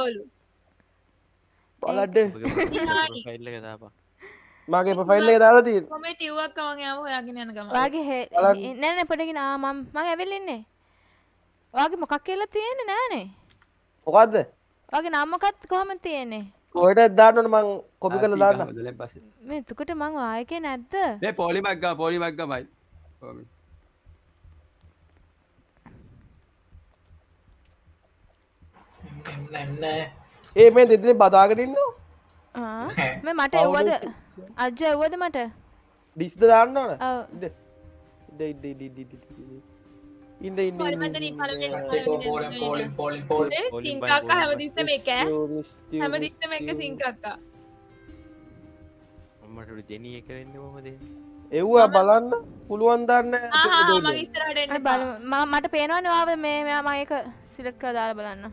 Speaker 7: බලන්න
Speaker 12: ප්‍රොෆයිල් එක දාපන්.
Speaker 7: මගේ ප්‍රොෆයිල් එක දාලා තියෙනවා.
Speaker 10: කොමේ ටිව්වක් මම ආව හොයාගෙන යන ගම.
Speaker 3: ඔයාගේ නෑ නෑ පොඩකින් මම ඇවිල්ලා ඉන්නේ. ඔයාගේ මොකක් කියලා තියෙන්නේ නෑනේ.
Speaker 7: මොකද්ද?
Speaker 3: ඔයාගේ නම මොකක්ද කොහමද තියෙන්නේ?
Speaker 7: කොහෙටද දාන්න ඕන මං කොපි කරලා දාන්න.
Speaker 3: මේ එතකොට මං ආයකේ නැද්ද?
Speaker 5: මේ පොලිමක් ගමයි.
Speaker 7: ඒ මේ දෙදෙනේ බදාගෙන ඉන්නවා.
Speaker 3: මේ මට එව්වද? අජ්ජ එව්වද මට?
Speaker 7: ඩිස්ද දාන්න ඕන.
Speaker 3: ඔව්.
Speaker 7: ඉන්න.
Speaker 10: සිංක අක්කා හැමතිස්සෙම එක හැමතිස්සෙම එක සිංක අක්කා.
Speaker 12: මට දෙනී එක වෙන්න කොහමද?
Speaker 7: එව්වා බලන්න පුළුවන් දන්නේ
Speaker 10: මම ඉස්සරහට එන්න
Speaker 3: බලමු. මට පේනවනේ ඔයාව මේ මම ඒක සිලෙක්ට් කරලා දාලා බලන්න.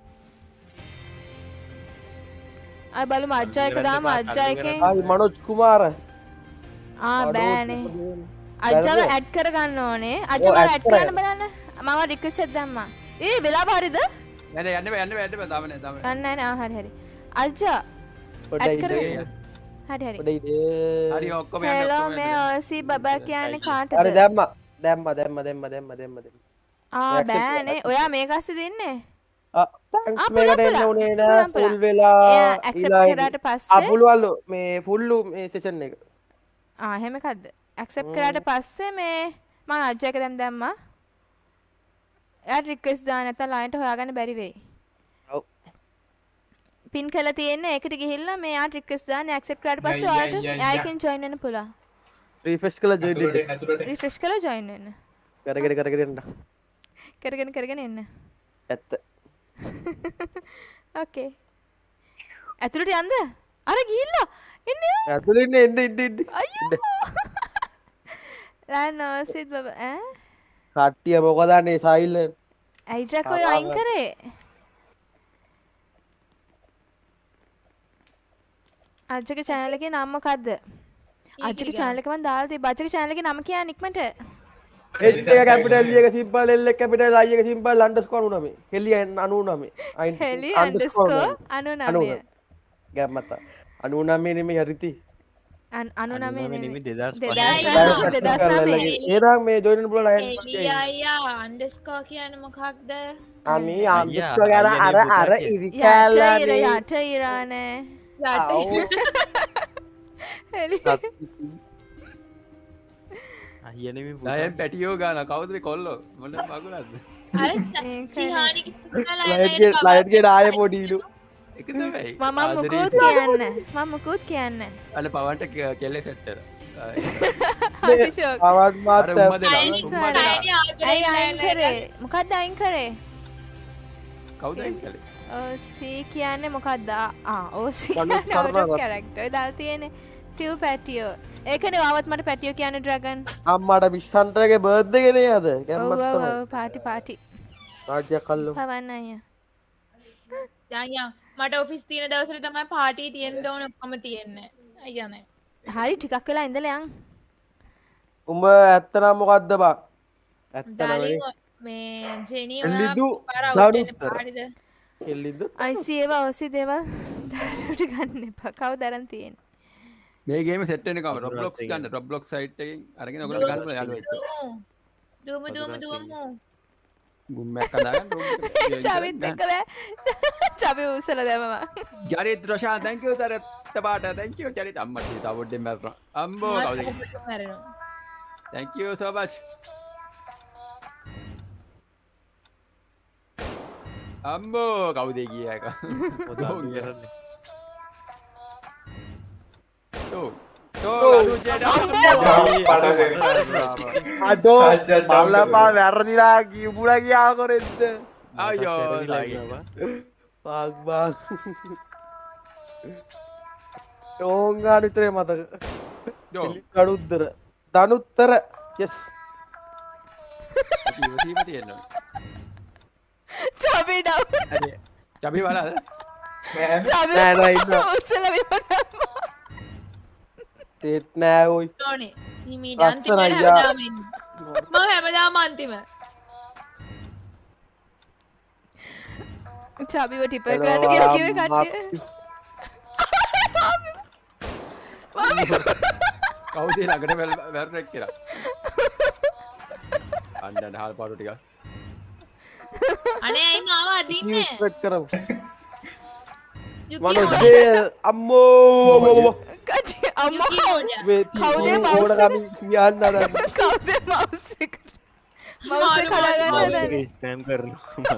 Speaker 3: අය බලමු අජ්ජා එක දාමු අජ්ජා එකෙන්.
Speaker 7: ආයි මනෝජ් කුමාර.
Speaker 3: බෑනේ. අජ්ජාව ඇඩ් කරගන්න ඕනේ. අජ්ජාව ඇඩ් කරන්න බලන්න. මම රික්වෙස්ට් එකක් දැම්මා. වෙලාව හරියද?
Speaker 5: යන්න දාම නෑ.
Speaker 3: හරි. අජ්ජා ඇඩ් කරගන්න. හරි.
Speaker 5: හරි ඔක්කොම යන්න.
Speaker 3: හෙලෝ මේ ඔසි බබා කියන්නේ කාටද?
Speaker 7: හරි දැම්මා.
Speaker 3: බෑනේ. ඔයා මේක අස්සේ දෙන්නේ?
Speaker 7: තැන්ක්ස් මේකට එන්න උනේ නෑ ෆුල් වෙලා
Speaker 3: ඇක්සෙප්ට් කරාට පස්සේ
Speaker 7: පුළුවන්ලු මේ ෆුල්ලු මේ සෙෂන් එක
Speaker 3: එහෙම එකක්ද ඇක්සෙප්ට් කරාට පස්සේ මේ මම අජ්ජා එක දැම්මා එයාට රික්වෙස්ට් දාන්න නැත්නම් ලයින්ට හොයාගන්න බැරි වෙයි
Speaker 7: ඔව්
Speaker 3: පින් කරලා තියෙන්නේ ඒකට ගිහිල්ලා මේ යාට රික්වෙස්ට් දාන්න ඇක්සෙප්ට් කරාට පස්සේ ඔයාලට එයාකින් ජොයින් වෙන්න පුළුවන්
Speaker 7: රිෆ්‍රෙෂ් කරලා ජොයින් වෙන්න
Speaker 3: රිෆ්‍රෙෂ් කරලා ජොයින් වෙන්න කරගෙන එන්න
Speaker 7: ඇත්ත
Speaker 3: ඕකේ ඇතුළට යන්ද අර ගිහිල්ලා එන්න
Speaker 7: ඇතුළේ ඉන්න අයියෝ
Speaker 3: නෝසිත් බබ ඈ
Speaker 7: කට්ටිය මොකද අනේ සයිලන්ට්
Speaker 3: ඇයි ට්‍රැක් ඔය අයින් කරේ අජ්ජගේ channel එකේ නම මොකද්ද අජ්ජගේ channel එක මම දාලා තිබ්බා අජ්ජගේ channel එකේ නම කියන්න ඉක්මනට
Speaker 7: H එක කැපිටල් E එක සිම්පල් L එක කැපිටල් I එක සිම්පල් අන්ඩර්ස්කෝර් 99 හෙලි 99
Speaker 3: හෙලි අන්ඩර්ස්කෝර් 99
Speaker 7: ගැප් මත 99 නෙමෙයි හරිති
Speaker 3: 99 නෙමෙයි
Speaker 7: 2009 ඒනම් මේ ජොයින් වෙන්න පුළුවන්
Speaker 10: හෙලි අයියා අන්ඩර්ස්කෝර් කියන්නේ මොකක්ද
Speaker 7: අනේ අන්ඩර්ස්කෝර් ගැන අර ඉරි කැලනේ
Speaker 3: යට ඉරානේ හෙලි
Speaker 12: අයියනේ
Speaker 4: ලයන් පැටියෝ ගාන කවුද මේ කොල්ලෝ මොන මගුලක්ද
Speaker 10: අර සිහානි
Speaker 7: ලයිට්ගේ ආයේ පොඩිලු
Speaker 4: එක තමයි
Speaker 3: මම මුකුත් කියන්න
Speaker 4: අල පවන්ට කෙල්ලේ සෙට්ටර
Speaker 3: අතිශෝක්
Speaker 7: පවත් මාත්
Speaker 3: ඇයි අයින් කරේ මොකක්ද අයින් කරේ
Speaker 4: කවුද අයින් කළේ
Speaker 3: ඕසී කියන්නේ මොකක්ද ඕසී කියන්නේ ඔඩෝ කැරක්ටර් දාලා තියෙන්නේ ටිව් පැටියෝ ඒකනේ ආවත් මට පැටියෝ කියන්නේ ඩ්‍රැගන්
Speaker 7: අම්මාට විශ්සන්ටරගේ බර්ත්ඩේ ගේ නේද කැම්මත්
Speaker 3: තමයි පාටි
Speaker 7: පාටියක් කල්ලු
Speaker 3: පවන්න අයියා
Speaker 10: යායා මට ඔෆිස් තියෙන දවසට තමයි පාටි තියෙන්න ඕන ඔක්කොම තියෙන්නේ අයියා නේ
Speaker 3: හරි ටිකක් වෙලා ඉඳලා යන්
Speaker 7: උඹ ඇත්තනම් මොකද්ද බා ඇත්තනම්
Speaker 10: මේ ජෙනි
Speaker 7: එල්ලිදු
Speaker 10: පාටිද
Speaker 7: එල්ලිදු
Speaker 3: අයිසි ඒවා ඕසි දේවල් දරුවට ගන්න එපා කවුද අරන් තියෙන්නේ
Speaker 4: මේ ගේම සෙට් වෙන කම Roblox ගන්න Roblox site එකෙන් අරගෙන ඔයගොල්ලෝ ගන්න යාළුවෝ එක්ක
Speaker 10: දුමු
Speaker 4: ගුම්මයක් හදාගන්න
Speaker 3: චවිත් එක්ක බෑ චවි උසල දැමවා
Speaker 4: ජරිත් රොෂාන් thank you තරත් පාට thank you ජරිත් අම්මට තව පොඩ්ඩෙන් මැරෙනවා අම්බෝ කවුද thank you so much අම්බෝ කවුද ගියා එක
Speaker 7: අඩෝ පල්ලපා වැරදිලා කිව්පුලා ගියා කොරෙද්ද
Speaker 4: අයියෝ
Speaker 7: බාග් බාග් ඩෝංගා විතරේ මතක කඩුද්දර දනුත්තර yes
Speaker 4: ඉවසීම තියෙනවා
Speaker 3: චබි ඩව්
Speaker 4: චබි බලන්න
Speaker 7: නෑ නෑ ඉන්න
Speaker 3: උස්සල විපදම්මා
Speaker 7: තෙත් නෑ ඔයි
Speaker 10: ඕනේ හිමීට අන්තිම හැමදාම ඉන්න මම හැමදාම අන්තිම
Speaker 3: චබිව ටිපර් කරන්න කියලා කිව්වේ කට්ටිය
Speaker 4: කවුද ළඟට වැරුණෙක් කියලා අන්න හාල් පාඩු ටික
Speaker 10: අනේ අයි මාව අදින්නේ
Speaker 7: ස්පෙක්ට් කරමු මනෝජේ අම්මෝ
Speaker 3: කට්ටිය අම්මෝ
Speaker 7: කවුද මවුස් එක කියන්න අර
Speaker 3: කවුද මවුස් එක මවුස් එක හදාගන්න හදන්නේ
Speaker 12: ස්පෑම් කරනවා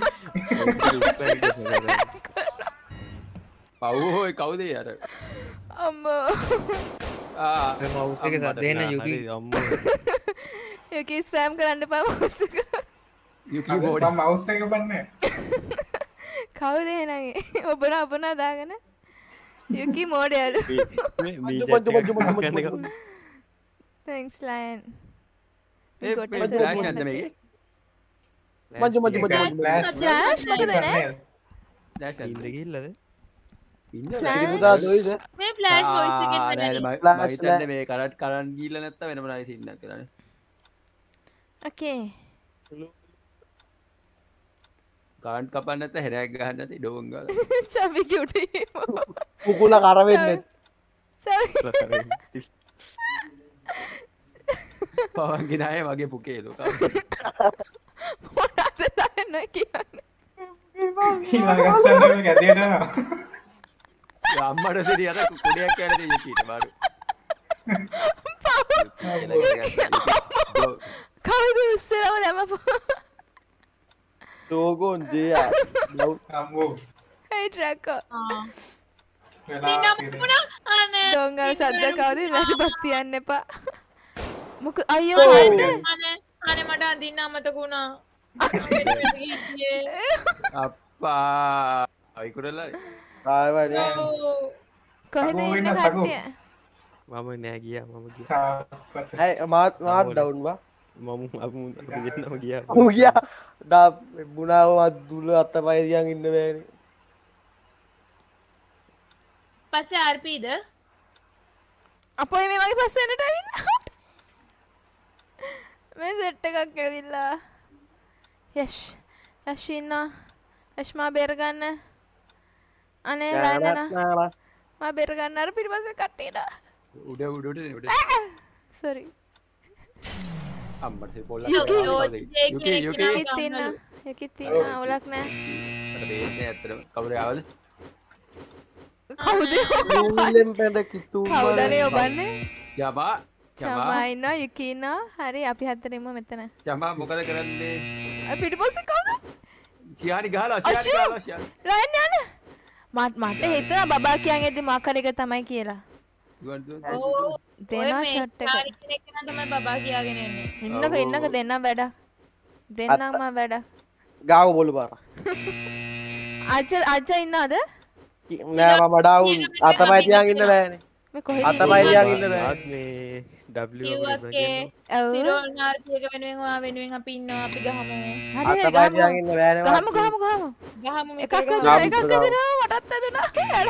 Speaker 4: පව්වෝයි කවුද අර
Speaker 3: අම්මෝ
Speaker 12: මවුස් එක සදේන යුකි අම්මෝ
Speaker 3: යුකි ස්පෑම් කරන්න එපා මවුස් එක
Speaker 4: යුකි බෝඩි
Speaker 2: මම මවුස් එක බන්නේ
Speaker 3: කවුද එහෙනම් ඔබන දාගෙන යුකි මෝඩයලු thanks lion
Speaker 4: ඒ ෆ්ලෑෂ් නැද්ද මේකේ
Speaker 7: මංජු
Speaker 3: ෆ්ලෑෂ් මොකද නේ
Speaker 4: ෆ්ලෑෂ්
Speaker 12: ඉන්න ගිහිල්ලාද
Speaker 7: පුදා දොයිද
Speaker 10: මේ ෆ්ලෑෂ් වොයිස් එකෙන් වැඩි
Speaker 4: මම හිතන්නේ මේ කරන් ගිහිල්ලා නැත්තම් වෙනම නයි සීන් එකක් කරන්නේ
Speaker 3: okay
Speaker 4: කාන්ට් කපන්න නැත්නම් හැරයක් ගහන්න නැති ඩෝන් ගාලා
Speaker 3: චබි කියුටි
Speaker 7: කුකුල කර වෙන්නේ
Speaker 3: චබි
Speaker 4: පවන් ගිනායේ මගේ පුකේලු
Speaker 3: මොනවද දැන් කියන්නේ
Speaker 2: ඊළඟට මේ ගැදේට යනවා
Speaker 4: අම්මට සිරි අර කුඩයක් කැලේ යුකීට බාරු
Speaker 3: කවුද උස්සරව දැමපුවා
Speaker 7: Dogon dia.
Speaker 2: Kamu.
Speaker 3: Hey Draco.
Speaker 10: දොංගල්
Speaker 3: සද්ද කවුද මට බස් තියන්න එපා. මොකද අයියෝ
Speaker 10: අනේ මට අඳින්න අමතක වුණා.
Speaker 4: අප්පා අයි කුරලා
Speaker 7: ආවනේ.
Speaker 3: කොහෙද ඉන්නේ කට්ටිය?
Speaker 12: මම නෑ ගියා මම ගියා
Speaker 7: ඇයි මාත් ඩවුන් වා
Speaker 12: මම දෙන්නම ගියා
Speaker 7: ඌ ගියා දා බුණාව දුල අතපය තියන් ඉන්න බෑනේ
Speaker 10: පස්සේ RPද
Speaker 3: අපොයි මේ මගේ පස්සේ එන්නට ඇවිල්ලා මේ සෙට් එකක් ඇවිල්ලා යෂ් ඉන්නා යෂ් මා බේර ගන්න අනේ ලෑන්ඩනා මා බේර ගන්න අර පිටිපස්සේ කට්ටියට
Speaker 5: උඩ
Speaker 3: sorry
Speaker 5: අම්මට පොල්ල
Speaker 3: යකිත් ඉන්න ඔලක් නෑ
Speaker 5: ඇත්තට කවුරු ආවද
Speaker 3: කවුද කවුදනේ ඔබන්නේ
Speaker 5: යබා
Speaker 3: චමා ඉන්න යකි ඉන්න හරි අපි හතරෙම මෙතන
Speaker 5: චමා මොකද කරන්නේ
Speaker 3: පිටිපස්සේ කවුද
Speaker 5: චියානි ගහලා
Speaker 3: ලයින් යන්න මට හිතුණා බබා කියන් එද්දි මාකර එක තමයි කියලා දෙනවා ෂොට් එක
Speaker 10: කෙනෙක් නම් තමයි බබා කියාගෙන එන්නේ
Speaker 3: ඉන්නක දෙන්නම් වැඩ දෙන්නම වැඩ
Speaker 7: ගාව බොළු බාර
Speaker 3: අජ්ජ ඉන්නවද
Speaker 7: නෑ මම ඩවුන් අතපය තියන් ඉන්න බෑනේ
Speaker 3: මේ කොහෙද
Speaker 7: අතපය තියන් ඉන්න බෑ
Speaker 12: මේ W
Speaker 10: සිරෝනාර්පි එක වෙනුවෙන් ඔයා වෙනුවෙන් අපි ඉන්නවා අපි ගහමු
Speaker 3: හරි
Speaker 7: අතපය තියන් ඉන්න බෑනේ
Speaker 3: ගහමු
Speaker 10: එකක්
Speaker 3: දෙනවා මටත් ඇදුණා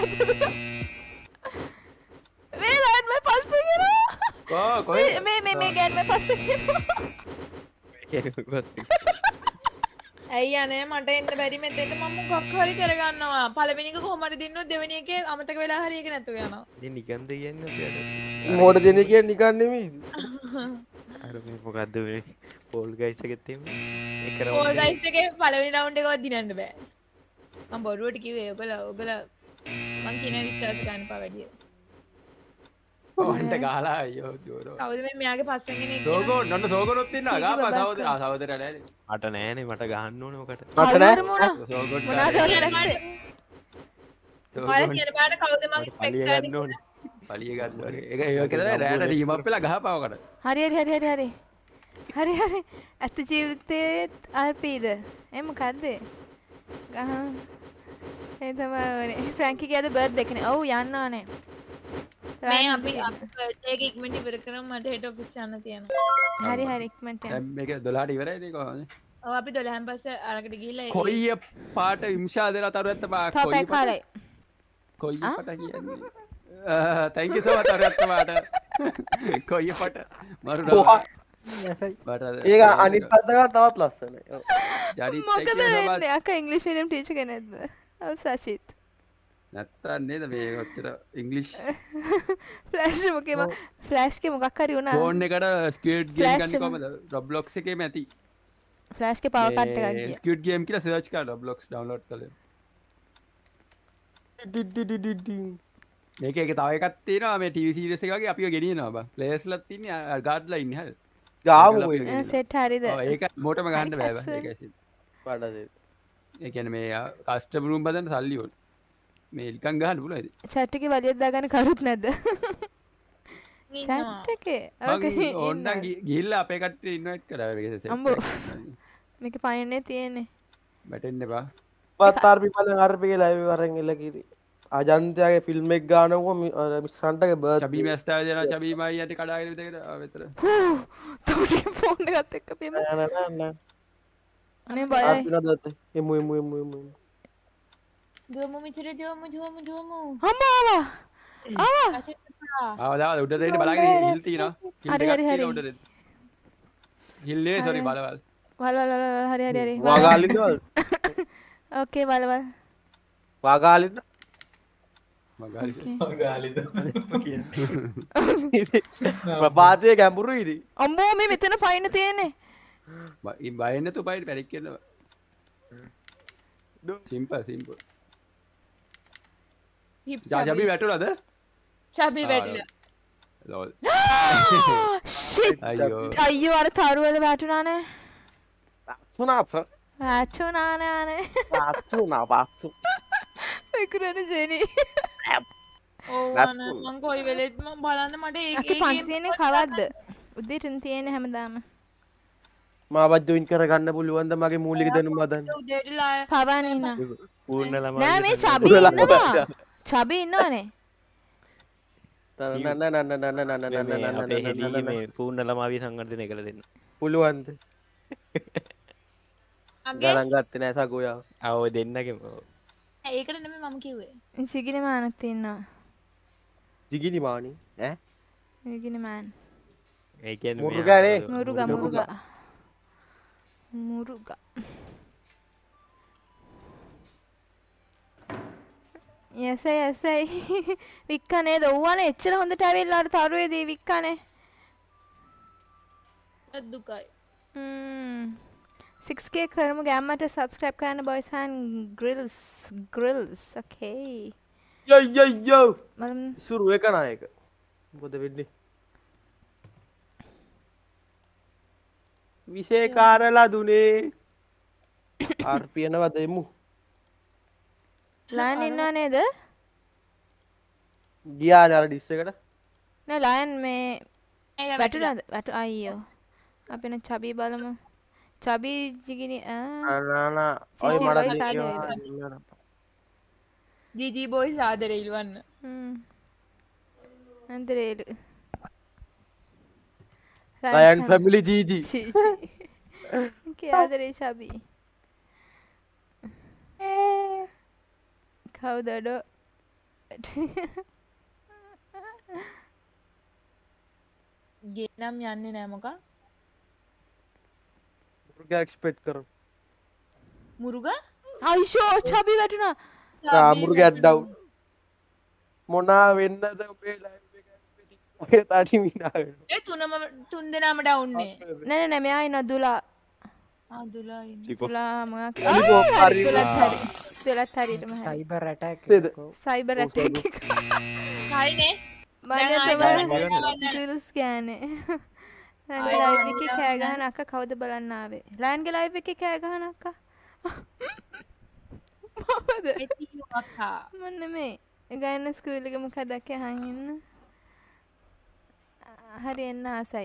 Speaker 3: මේ ලයින් මේ පස්සේ ගෙනා මේ ගෑන් මේ පස්සේ ගෙනා
Speaker 10: ඇයි අනේ මට එන්න බැරි මෙතෙන්ට මම මොකක් හරි කරගන්නවා පළවෙනි එක කොහොම හරි දින්නොත් දෙවෙනි එකේ අමතක වෙලා හරි එක නැතුව යනවා
Speaker 12: ඉතින් නිකන්ද කියන්නේ ඔයාලට
Speaker 7: මොඩ දෙන කියන්නේ නිකන් නෙමෙයි
Speaker 12: අර මේ මොකද්ද මේ පෝල් ගයිස් එකෙත් එන්නේ ඒක
Speaker 10: පෝල් ගයිස් එකේ පළවෙනි රවුන්ඩ් එකවත් දිනන්න බෑ මම බොරුවට කිව්වේ ඔයගොල්ලෝ මං කියන විශ්වාස ගන්න පා වැඩි
Speaker 5: ඔන්ට ගහලා අයියෝ ජෝරෝ
Speaker 10: කවුද මේ මෙයාගේ පස්සෙන් එන එක
Speaker 5: සෝගෝ නන්න සෝගොනොත් ඉන්නවා ගාපා සහෝදරයා නෑනේ
Speaker 12: මට නෑනේ මට ගහන්න ඕනේ මොකට
Speaker 7: මට නෑ
Speaker 5: සෝගොත්
Speaker 3: මොනවද නැත්තේ
Speaker 10: ඔයාලා කියන බාන කවුද මම ස්පෙක්ට්
Speaker 5: ගන්න ඕනේ පලිය ගන්න ඕනේ ඒක කියලා රෑට ටීම් අප් වෙලා ගහපාවකට
Speaker 3: හරි ඇත්ත ජීවිතේත් RPද ඒ මොකද්ද ගහ ඒ තමයි ඕනේ ෆ්‍රැන්කි ගියාද බර්ත්ඩේ එකනේ ඔව් යන්න ඕනේ
Speaker 10: මේ අපි බර්ත්ඩේ එක ඉක්මනට ඉවර කරමු මට හෙට ඔෆිස් යන්න තියෙනවා
Speaker 3: හරි ඉක්මනට යන්න
Speaker 5: මේක 12ට ඉවරයිද කොහොමද
Speaker 10: ඔව් අපි 12න් පස්සේ අරකට ගිහිල්ලා
Speaker 5: කොයි පාට විම්ෂා දෙනා තරුවත්ත බා
Speaker 3: කොයි
Speaker 5: පාට කියන්නේ thank you so much තරුවත්ත පාට කොයි පාට මරු
Speaker 7: ඒක අනිත් පැත්තට තවත් ලස්සනයි
Speaker 5: ජරිත්
Speaker 3: මොකද වෙන්නේ අක්කා ඉංග්‍රීසි මීඩියම් ටීචර් කෙනෙක්ද ඔව් සචිත්
Speaker 5: නැත්තම් නේද මේ ඔච්චර ඉංග්‍රීසි
Speaker 3: ෆ්ලෑෂ් එකේ මොකක් හරි වුණා
Speaker 5: ෆෝන් එකට ස්ක්විඩ් ගේම් ගන්න කොහමද Roblox එකේම ඇති
Speaker 3: ෆ්ලෑෂ් එකේ පවර් කට් එකක් ගියා
Speaker 5: ස්ක්විඩ් ගේම් කියලා සර්ච් කරලා Roblox ඩවුන්ලෝඩ් කරලා මේක තව එකක් තියෙනවා මේ TV සීරීස් එක වගේ අපිව ගෙනියනවා බං ප්ලේයර්ස්ලත් ඉන්නේ ගාඩ්ලා ඉන්නේ හරිද
Speaker 7: ගාමු
Speaker 3: සෙට් හරිද
Speaker 5: ඔව් ඒක මොටම ගන්න බෑ බං ඒකයි සෙට්
Speaker 7: පාඩද
Speaker 5: ඒ කියන්නේ මේ කස්ටමර් රූම් බදන්න සල්ලි ඕන මේ ලිකන් ගහන්න පුළුවන්ද
Speaker 3: chat එකේ වලියක් දාගන්න කරුත් නැද්ද chat එකේ
Speaker 5: ඕකේ ඕන්නම් ගිහිල්ලා අපේ කට්ටිය ඉන්වයිට් කරා මේක සෙට්
Speaker 3: අම්බෝ මේක පයින්නේ තියෙන්නේ
Speaker 5: වැටෙන්න එපා
Speaker 7: පත් RP බලන් RP ගේ ලයිව් වරන් එල කිරි අජන්තයාගේ ෆිල්ම් එක ගානකො මිස්සන්ටගේ බර්ත්
Speaker 5: චබී මැස්ටර් දෙනවා චබී මයි යටි කඩාගෙන විතර මෙතන
Speaker 3: තෝටි ෆෝන් එකත් එක්ක පියම අනේ බයයි
Speaker 7: එමු
Speaker 10: දුවමු මිතර දුවමු
Speaker 3: අම්මා
Speaker 5: ආවා උඩ දෙන්න බලාගෙන හිල් තියනවා
Speaker 3: හරි
Speaker 5: උඩ හිල්ලේ සෝරි බලවල්
Speaker 3: හරි
Speaker 7: වාගාලිද
Speaker 3: ඕකේ බලවල්
Speaker 7: වාගාලිද ප්‍රපාතය ගැඹුරු ඉරි
Speaker 3: අම්බෝ මේ මෙතන පයින්න තියෙන්නේ
Speaker 5: බයන්න තු පයිට පැරික්කෙනවා සිම්පල් ජාජබි වැටුලද
Speaker 10: චබි වැටිලා
Speaker 3: අයියෝ අර තරුවල වැටුනානේ
Speaker 7: වැටුනානේ
Speaker 3: විකුරන ජෙනී
Speaker 10: මං කොයි වෙලෙත් බලන්න මට
Speaker 3: ඒක පන්තියනේ කවද්ද උදේට තියෙන හැමදාම
Speaker 7: මාවත් ජොයින් කරගන්න පුළුවන්ද මගේ මූලික දැනුම හදන්න
Speaker 3: පවන් ඉන්න
Speaker 12: පූර්ණ ළමයි
Speaker 3: නෑ මේ චබි ඉන්නවා චබි ඉන්නවනේ
Speaker 12: අපේ හෙලීගේ මේ පූර්ණ ළමාවී සංවර්ධනය කළ දෙන්න
Speaker 7: පුළුවන්ද ගණන් ගත්තේ නෑ සගෝයා
Speaker 12: ඔව් දෙන්නගෙම
Speaker 10: ඒකට නෙමෙයි මම කිව්වේ
Speaker 3: ජිගිනි මානක් තියෙනවා
Speaker 7: ජිගිනි මානි ඈ
Speaker 3: ජිගිනි මාන්
Speaker 12: ඒ කියන්නේ
Speaker 7: මුරුගානේ
Speaker 3: මුරුගා යසයි වික්කනේ දව්වනේ එච්චර හොඳට ඇවිල්ලා අර තරුවේදී වික්කනේ
Speaker 10: දුකයි
Speaker 3: 6k කරමු ගෑම්මට subscribe කරන්න boys and grills okay
Speaker 7: යෝ සුරු එක නායක මොකද වෙන්නේ විශේෂකාරලා දුනේ ආර්පියනවා දෙමු
Speaker 3: ලයන් ඉන්නව නේද
Speaker 7: ගියානේ අර ඩිස් එකට
Speaker 3: නෑ ලයන් මේ වැටුණාද අයියෝ අපි න චබි බලමු චබි ජිගිනි
Speaker 7: නානා ඔය මට
Speaker 10: ජීජී බොයිස් ආදරේ ඉල්වන්න
Speaker 3: අන්දරේලු
Speaker 7: ලයන් ෆැමිලි ජීජී
Speaker 3: කේ ආදරේ චබි කවුදඩෝ
Speaker 10: ගේනම් යන්නේ නෑ මොකක්
Speaker 7: මුරුගා එක්ස්පෙක්ට් කරු
Speaker 10: මුරුගා
Speaker 3: අයිෂෝ චබි වැටුණා
Speaker 7: මුරුගා ඇඩ්ඩව් මොනා වෙන්නද ඔබේ ලයිව් එක ඔය තාටි මිනාගෙන
Speaker 10: ඒ තුන් දෙනාම ඩවුන් නේ
Speaker 3: නෑ මෙයා ඉන්න දුලා
Speaker 10: දුලා ඉන්න
Speaker 3: දුලා මොකක් දුලත් හරියටම
Speaker 9: සයිබර් ඇටැක්
Speaker 3: සයිබර් ඇටැක් එක
Speaker 10: හරිනේ
Speaker 3: ග්‍රිල්ස් ගෑනේ ලයිව් එකේ කෑ ගහන අක්කා කවුද බලන්න ආවේ ලයන්ගේ ලයිව් එකේ කෑ ගහන අක්කා මොකද මම නෙමෙයි ගයන්න ස්කූල් එකේ මොකද අහන් ඉන්න හරි එන්න ආසයි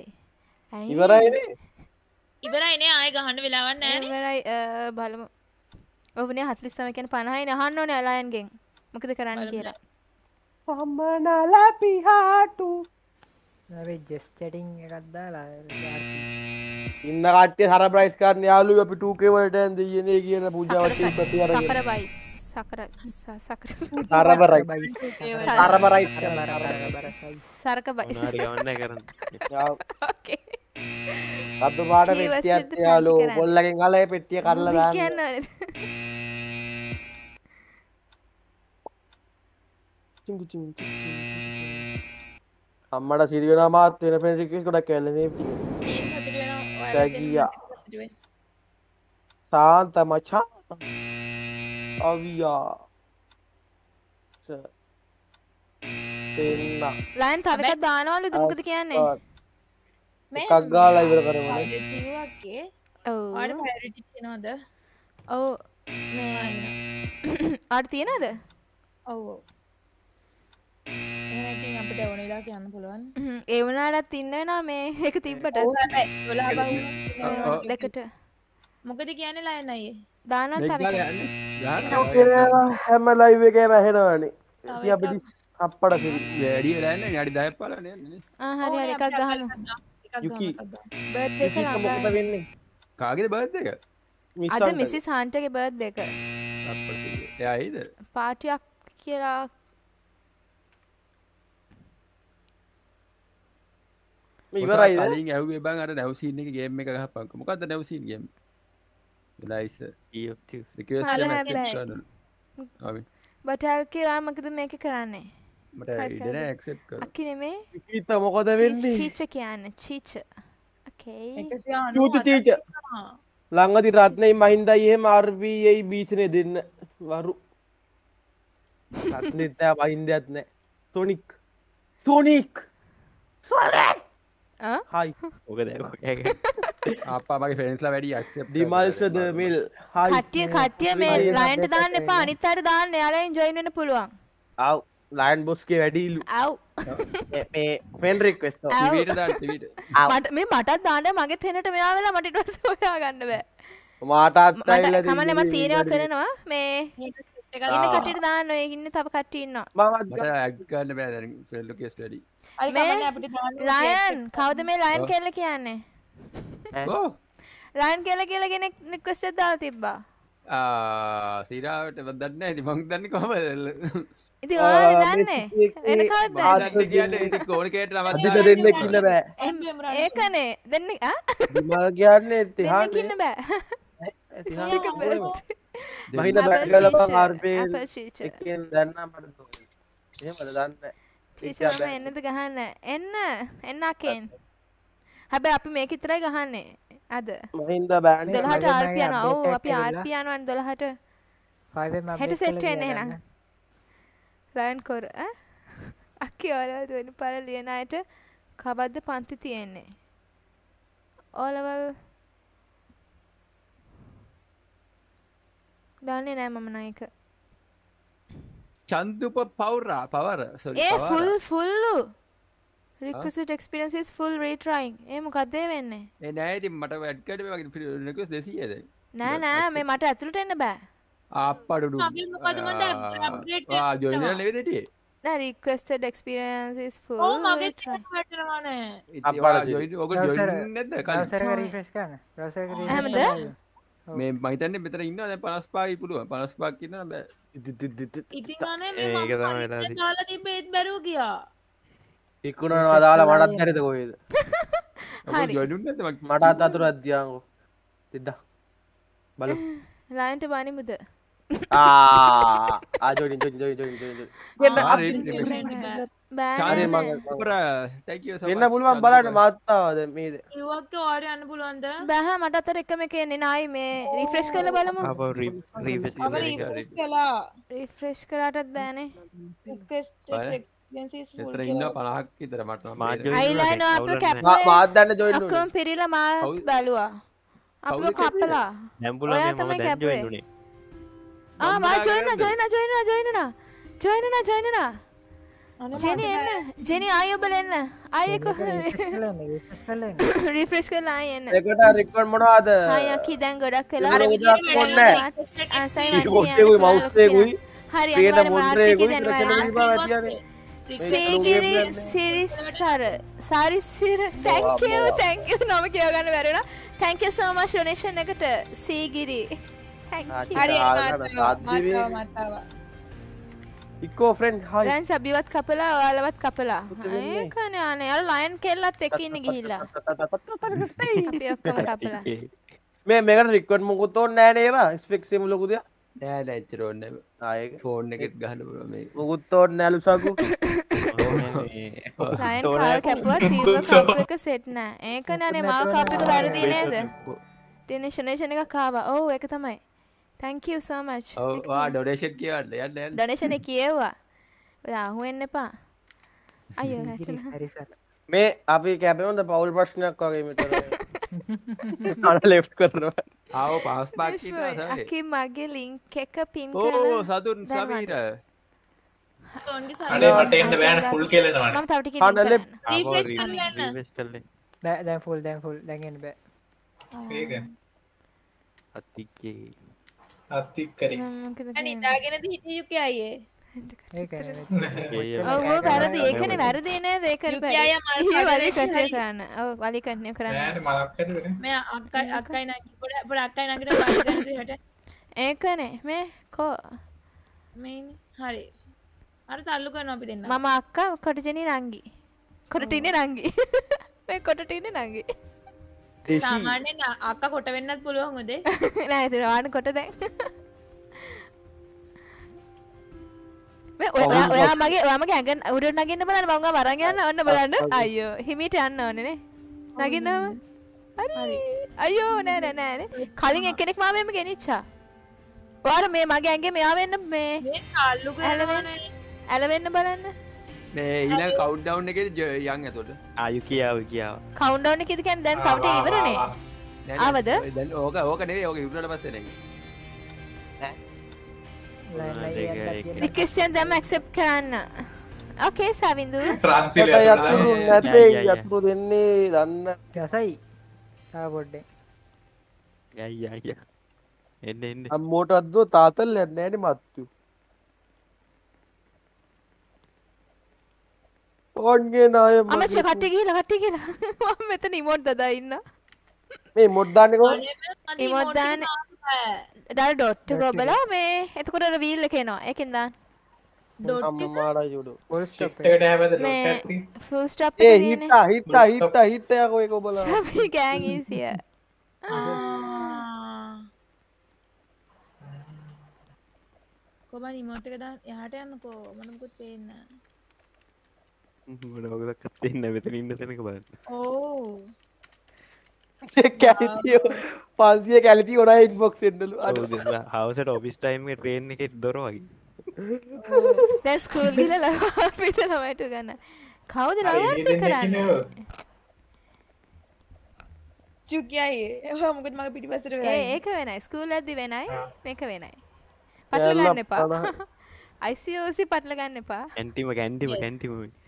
Speaker 10: ඉවරයිනේ ආයෙ ගහන්න වෙලාවක් නැහැ නේ
Speaker 3: ඉවරයි බලමු ඔව්නේ 49 කියන්නේ 50යි අහන්න ඕනේ ලයන්ගෙන් මොකද කරන්න කියලා
Speaker 7: අම්මනලා පිහාටු
Speaker 9: අපි ජස්ට් චැටින් එකක් දාලා
Speaker 7: ඉන්න කට්ටිය සර්ප්‍රයිස් කරන්න යාළුවෝ අපි 2K වලට යන් දෙයියනේ කියන පූජාවට ඉපති අරගෙන
Speaker 3: සකරබයි සරක බයි
Speaker 12: හරි ගමන්නේ කරන්න
Speaker 3: ඕකේ
Speaker 7: අද පාඩ පෙට්ටියක් යාළුවෝ බොල්ලගෙන් අලේ පෙට්ටිය කරලා දාන්න
Speaker 3: කියන්නේ
Speaker 7: අම්මට සිරි වෙනවා මාත් වෙන ෆ්‍රෙන්ඩ් රික්වෙස්ට් ගොඩක් ඇවිල්ලා නේ ටැගියා සාන්ත මචා අවියා තෙන්න
Speaker 3: ලයන් තව එකක් දානවලුද මොකද කියන්නේ
Speaker 7: එකක් ගාලා ඉවර කරමුනේ
Speaker 10: කිව්වක්කේ ඔව් ආඩ ප්‍රයොරිටි තියනවද
Speaker 3: ඔව් මේ ආඩ තියනවද
Speaker 10: ඔව් එහෙනම් අපිට ඕන වෙලාව කියන්න පුළුවන්
Speaker 3: ඒ වුණාටත් ඉන්න වෙනවා මේ එක තිබ්බට දෙකට මොකද කියන්නේ ලයන් අයියේ දානවා තව
Speaker 7: හැම ලයිව් එකේම ඇහෙනවනේ ඉතින් අපිට අප්පඩ සිරි
Speaker 5: වැඩි වෙලා නැහැ නේ අඩි 10ක් 15 නේ
Speaker 3: හරි එකක් ගහමු
Speaker 7: යුකි
Speaker 3: බර්ත්ඩේ එක ළඟයි
Speaker 7: මොකද වෙන්නේ
Speaker 5: කාගේද බර්ත්ඩේ එක
Speaker 3: අද මිසිස් හාන්ටගේ බර්ත්ඩේ එක
Speaker 5: අප්පඩ සිරි එයා ඇයිද
Speaker 3: පාටියක් කියලා
Speaker 7: ඉවරයිද
Speaker 5: කලින් ඇහුවේ බං අර නැව් සීන් එකේ ගේම් එක ගහපන්කො මොකද්ද නැව් සීන් ගේම් ගයිස් රික්වෙස්ට් එක ඇක්සෙප්ට් කරන්න ඕනේ
Speaker 3: බටල් කියලා මොකද මේක කරන්නේ
Speaker 5: මට ඉඩ නෑ ඇක්සෙප්ට් කරන්න
Speaker 3: අක්කි නෙමෙයි
Speaker 7: ඉත මොකද වෙන්නේ
Speaker 3: චීච කියන්නේ චීච ඕකේ
Speaker 7: චූචු චීච ළඟදි රත්නේ මහින්දයි එහෙම RBI බීචනේ දෙන්න වරු රත්නෙත් නෑ මහින්දයත් නෑ සොනික් හයි
Speaker 12: මොකද
Speaker 5: අප්පා මගේ ෆ්‍රෙන්ඩ්ස්ලා වැඩි ඇක්සෙප්ට්
Speaker 7: ඩිමල්ස්ද මිල් හයි
Speaker 3: කට්ටිය මේ ලයන්ට දාන්න එපා අනිත් අයට දාන්න එයාලෙන් ජොයින් වෙන්න පුළුවන්
Speaker 7: ආව් ලයන් බොස්ගේ වැඩිලු
Speaker 3: ආව්
Speaker 7: මේ ෆ්‍රෙන්ඩ් රික්වෙස්ට්
Speaker 5: ටිවිට දාන්න ටිවිට
Speaker 3: මට මේ මටත් දාන්න මගේ තැනට මෙයා වෙලා මට ඊට පස්සේ හොයා ගන්න බෑ
Speaker 7: මාටත් ඇවිල්ලා
Speaker 3: කමන්නේ මම තීරණය කරනවා මේ ඉන්න කට්ටියට දාන්න ඔය ඉන්න තව කට්ටිය ඉන්නවා
Speaker 5: මට ඇඩ් කරන්න බෑ දැන් ෆ්‍රෙන්ඩ් රික්වෙස්ට් වැඩි
Speaker 10: හරි කමන්නේ අපිට දාන්න
Speaker 3: රයන් කවුද මේ රයන් කෙල්ල කියන්නේ
Speaker 5: ඕ
Speaker 3: රයන් කෙල්ල කියලා කෙනෙක් රික්වෙස්ට් එකක් දාලා තිබ්බා
Speaker 5: සීරාවට දන්නේ නැහැ ඉතින් මං දන්නේ කොහමද
Speaker 3: ඉතින් ඔයාලා දන්නේ වෙන කවුද
Speaker 5: දන්නේ කියන්නේ ඉතින් ඕන කේට නමක්
Speaker 7: අදිට දෙන්නෙක් ඉන්න බෑ
Speaker 3: ඒකනේ දෙන්නේ
Speaker 7: දිමා කියන්නේ
Speaker 3: දෙන්නෙක් ඉන්න බෑ
Speaker 7: මහින්ද බැට් කරලා ආර්පේ එකෙන් දැන්නා මට තෝරේ එහෙමද දන්නේ
Speaker 3: ටීචර් මම එන්නද ගහන්න එන්න අකෙන් හැබැයි අපි මේක විතරයි ගහන්නේ අද
Speaker 7: මහින්ද බෑනේ
Speaker 3: 12ට RP යනවා ඔව් අපි RP යනවානේ 12ට
Speaker 9: 5
Speaker 3: හෙට සෙට් වෙන්නේ එහෙනම් රයන් කර අක්කි ඔයාලා වෙන පාර ලියන අයට කවද්ද පන්ති තියෙන්නේ O level දන්නේ නෑ මම නායක
Speaker 5: චන්දුප පවර sorry
Speaker 3: full requested experience is full retrying ඒ මොකද වෙන්නේ
Speaker 5: ඒ නෑ ඉතින් මට ඇඩ් කරන්න බෑ වගේ රික්වෙස්ට් 200ද
Speaker 3: නෑ මේ මට ඇතුළට එන්න බෑ
Speaker 5: අප්පඩු
Speaker 10: මගේ මොකද මන්ද අප්ඩේට්
Speaker 5: ජොයින් වෙලා නෙවෙයි දෙටියේ
Speaker 3: නෑ requested experience is full
Speaker 10: ඔව් මගේ වැටෙනවා නෑ
Speaker 5: අප්පඩු ජොයින් ඔක ජොයින් නැද්ද
Speaker 9: browser එක රිෆ්‍රෙෂ් කරන්න browser එක රිෆ්‍රෙෂ්
Speaker 3: හැමද
Speaker 5: මේ මම හිතන්නේ මෙතන ඉන්නවා දැන් 55යි පුළුවන් 55ක් ඉන්නවා බෑ
Speaker 10: ඉතින් අනේ මේ මම දාලා තිබ්බේත් බැරුව ගියා
Speaker 7: ඉක්ුණනවා දාලා මටත් හරිද කොහෙද
Speaker 3: හරි
Speaker 5: ජොයින් නැද්ද
Speaker 7: මටත් අතුරක් දියන්කෝ තිද්දා බලමු
Speaker 3: ලයන්ට බනිමුද
Speaker 7: ජොයින් එන්න පුළුවන් බලන්න මාත්තාවද මේද
Speaker 10: කිව්වක් ඔයාලට යන්න පුළුවන්ද
Speaker 3: බෑ මට අතර එකම එකේ එන්නේ නයි මේ රිෆ්‍රෙෂ් කරලා බලමු
Speaker 12: අපව
Speaker 10: රිෆ්‍රෙෂ් කළා
Speaker 3: රිෆ්‍රෙෂ් කරාටත් බෑනේ
Speaker 10: රික්වෙස්ට් එක්ස්පීරියන්ස් ෆුල්
Speaker 5: එතන ඉන්න 50ක් විතර මට
Speaker 3: අයිලයින් අපේ කැප්
Speaker 7: මාත් දන්න ජොයින්
Speaker 3: ඔක්කොම පිරීලා මාත් බැලුවා අපෝ කපලා
Speaker 12: දැන් පුළුවන් මම දැන් ජොයින් උනේ
Speaker 3: මා ජොයින් ජෙනි එන්න ජෙනි ආයි ඔබලා එන්න ආයි එක රිෆ්‍රෙෂ් කරලා ආයි එන්න
Speaker 7: එකට රික්වර්ඩ් මොනවද
Speaker 3: ආයි අකි දැන් ගොඩක් වෙලා
Speaker 7: අර විදිහට
Speaker 3: ආසයි
Speaker 7: වන්නේ මවුස් එකකුයි
Speaker 3: හරි
Speaker 7: අනිවාර්යයෙන්ම මොන්ට්‍රේකුයි දැන්
Speaker 3: සීගිරි සිරිසර සාරිසිර thank you නම කියව ගන්න බැරි වුණා thank you so much donation එකට සීගිරි thank you
Speaker 10: හරි මාතාව
Speaker 7: ඉකෝ ෆ්‍රෙන්ඩ් හයි
Speaker 3: දැන් සබිවත් කපලා ඔයාලවත් කපලා ඒකනේ අනේ අර ලයන් කෙල්ලත් එක්ක ඉන්න ගිහිල්ලා අපි ඔක්කොම කපලා
Speaker 7: මේ මේකට රික්වර්ඩ් මොකුත් ඕනේ නෑ නේද ස්පෙක්ස් එම ලොකු දෙයක්
Speaker 5: නෑ නෑ එච්චර ඕනේ නෑ ආයෙක ෆෝන් එකෙත් ගහන්න පුළුවන් මේ
Speaker 7: මොකුත් ඕනේ නෑ ලුසකු
Speaker 3: ලයන් කාව කැපුවා තීව කප් එක සෙට් නෑ ඒකනේ අනේ මාව කප් එක වැරදි නේද ඩොනේෂන් එකක් ආවා ඔව් ඒක තමයි thank you so much
Speaker 5: ඔව් ඩොනේෂන් කියවන්න යන්න
Speaker 3: ඩොනේෂන් එක කියෙව්වා ඔයා අහුවෙන්න එපා අයියෝ වැටුණා
Speaker 7: මේ අපි කැපෙමුද පවුල් ප්‍රශ්නයක් වගේ මෙතන අර ලෙෆ්ට් කරනවා
Speaker 5: ආව පාස් පාක් ඉන්නවා සර්
Speaker 3: අකි මගේ ලින්ක් එක පින්
Speaker 5: ඕ සතුන් සමීර
Speaker 2: අනේ මට එන්න බෑනේ ෆුල් කෙලෙනවා
Speaker 3: මම තව ටිකකින්
Speaker 10: රිෆ්‍රෙෂ් කරන්න
Speaker 9: දැන් ෆුල් දැන් එන්න බෑ
Speaker 2: ඒක
Speaker 12: අතිකේ
Speaker 2: අතික් කරේ
Speaker 10: අනේ ඉඳාගෙනද හිටිය යුකේ අයියේ
Speaker 3: ඔව් වැරදි ඒකනේ වැරදි නේද ඒකනේ බෑ වලි කන්ටිනියු කරන්න ඔව් වලි කන්ටිනියු කරන්න
Speaker 2: නෑ මලක් කරුවේ
Speaker 10: මේ අක්කයි නංගි පොඩ අක්කයි නංගිට බලන්න දෙහට
Speaker 3: ඒකනේ මේ කෝ
Speaker 10: මේ හරි අර තල්ලු කරනවා අපි දෙන්න
Speaker 3: මම අක්කා කොටජෙනි නංගි කොටටිනේ නංගි මේ කොටටිනේ නංගි
Speaker 10: සාමාන්‍යයෙන් අක්කා කොට වෙන්නත් පුළුවන් උදේ
Speaker 3: නෑ ඉතින් ආන කොට දැන් මේ ඔයා මගේ ඇඟ උඩට නගින්න බලන්න මම ගාව අරන් යන්න ඔන්න බලන්න අයියෝ හිමීට යන්න ඕනේ නේ නගින්නම හරි අයියෝ නෑ නේ කලින් එක්කෙනෙක් මාව එම ගෙනිච්චා ඔයාලා මේ මගේ ඇඟේ මෙයා වෙන්න මේ
Speaker 10: තල්ලු කරනවා
Speaker 3: ඇලවෙන්න බලන්න
Speaker 5: මේ ඊළඟ කවුන්ට් ඩවුන් එකේද යන් එතකොට
Speaker 12: ආයු කියාව
Speaker 3: කවුන්ට් ඩවුන් එකේද කියන්නේ දැන් තව ටික ඉවරනේ ආවද
Speaker 5: දැන් ඕක නෙවෙයි ඕක ඉවරනට පස්සේ නේ
Speaker 3: රික්වෙස්ට් දැන් ඇක්සෙප්ට් කරන්න ඕකේ සවින්දු
Speaker 2: ට්‍රාන්සිල්
Speaker 7: නැතේ යතුරු දෙන්නේ දන්න
Speaker 9: රසයි තා පොඩ්ඩේ
Speaker 12: එන්න
Speaker 7: අම්මෝට අද්දෝ තාතල් යන්නේ නෑනේ මත්තු ඕන්ගේ නාය
Speaker 3: අමච්ච කට්ටිය ගිහලා මම මෙතන ඉමෝට් දදා ඉන්න
Speaker 7: මේ මොඩ් දාන්නේ කොහොමද
Speaker 3: ඉමෝට් දාන්නේ ඩාල් ඩොට් එක ඔබලා මේ එතකොට අර වීල් එක එනවා ඒකෙන් දාන්න
Speaker 7: අම්මාලා යුඩු
Speaker 1: ෆුල් ස්ටොප්
Speaker 2: එකට හැබැයි ඩොට්
Speaker 3: මේ
Speaker 2: එකක් තියෙන
Speaker 3: ෆුල් ස්ටොප්
Speaker 7: ඒ
Speaker 3: එක තියෙන්නේ
Speaker 7: හිට යකෝ ඒක ඔබලා
Speaker 3: අපි ගෑන් ඊසිය
Speaker 10: කොබන් ඉමෝට් එක දාන්න එහාට යන්නකෝ මොනකුත් පේන්නේ
Speaker 12: මොන වගේක් අත්දෙන්න මෙතන ඉන්න තැනක බලන්න.
Speaker 10: ඕ
Speaker 7: කැලිටිය 500 කැලිටි ඔරයි ඉන්බොක්ස් එන්නලු
Speaker 12: හවසට ඔෆිස් ටයිම් එකේ ට්‍රේන් එකේ දොර වගේ.
Speaker 3: දැන් ස්කූල් ගිහලා අපිට ළමයිට ගන්න. කවුද ළමයින්ට කරන්නේ?
Speaker 10: චුකියයි ඔය මොකද මගේ පිටිපස්සට වෙලා
Speaker 3: ඒක වෙනයි. ස්කූල් යද්දි වෙනයි. මේක වෙනයි. පටල ගන්න එපා. ICOC පටල ගන්න එපා.
Speaker 12: කැන්ටිම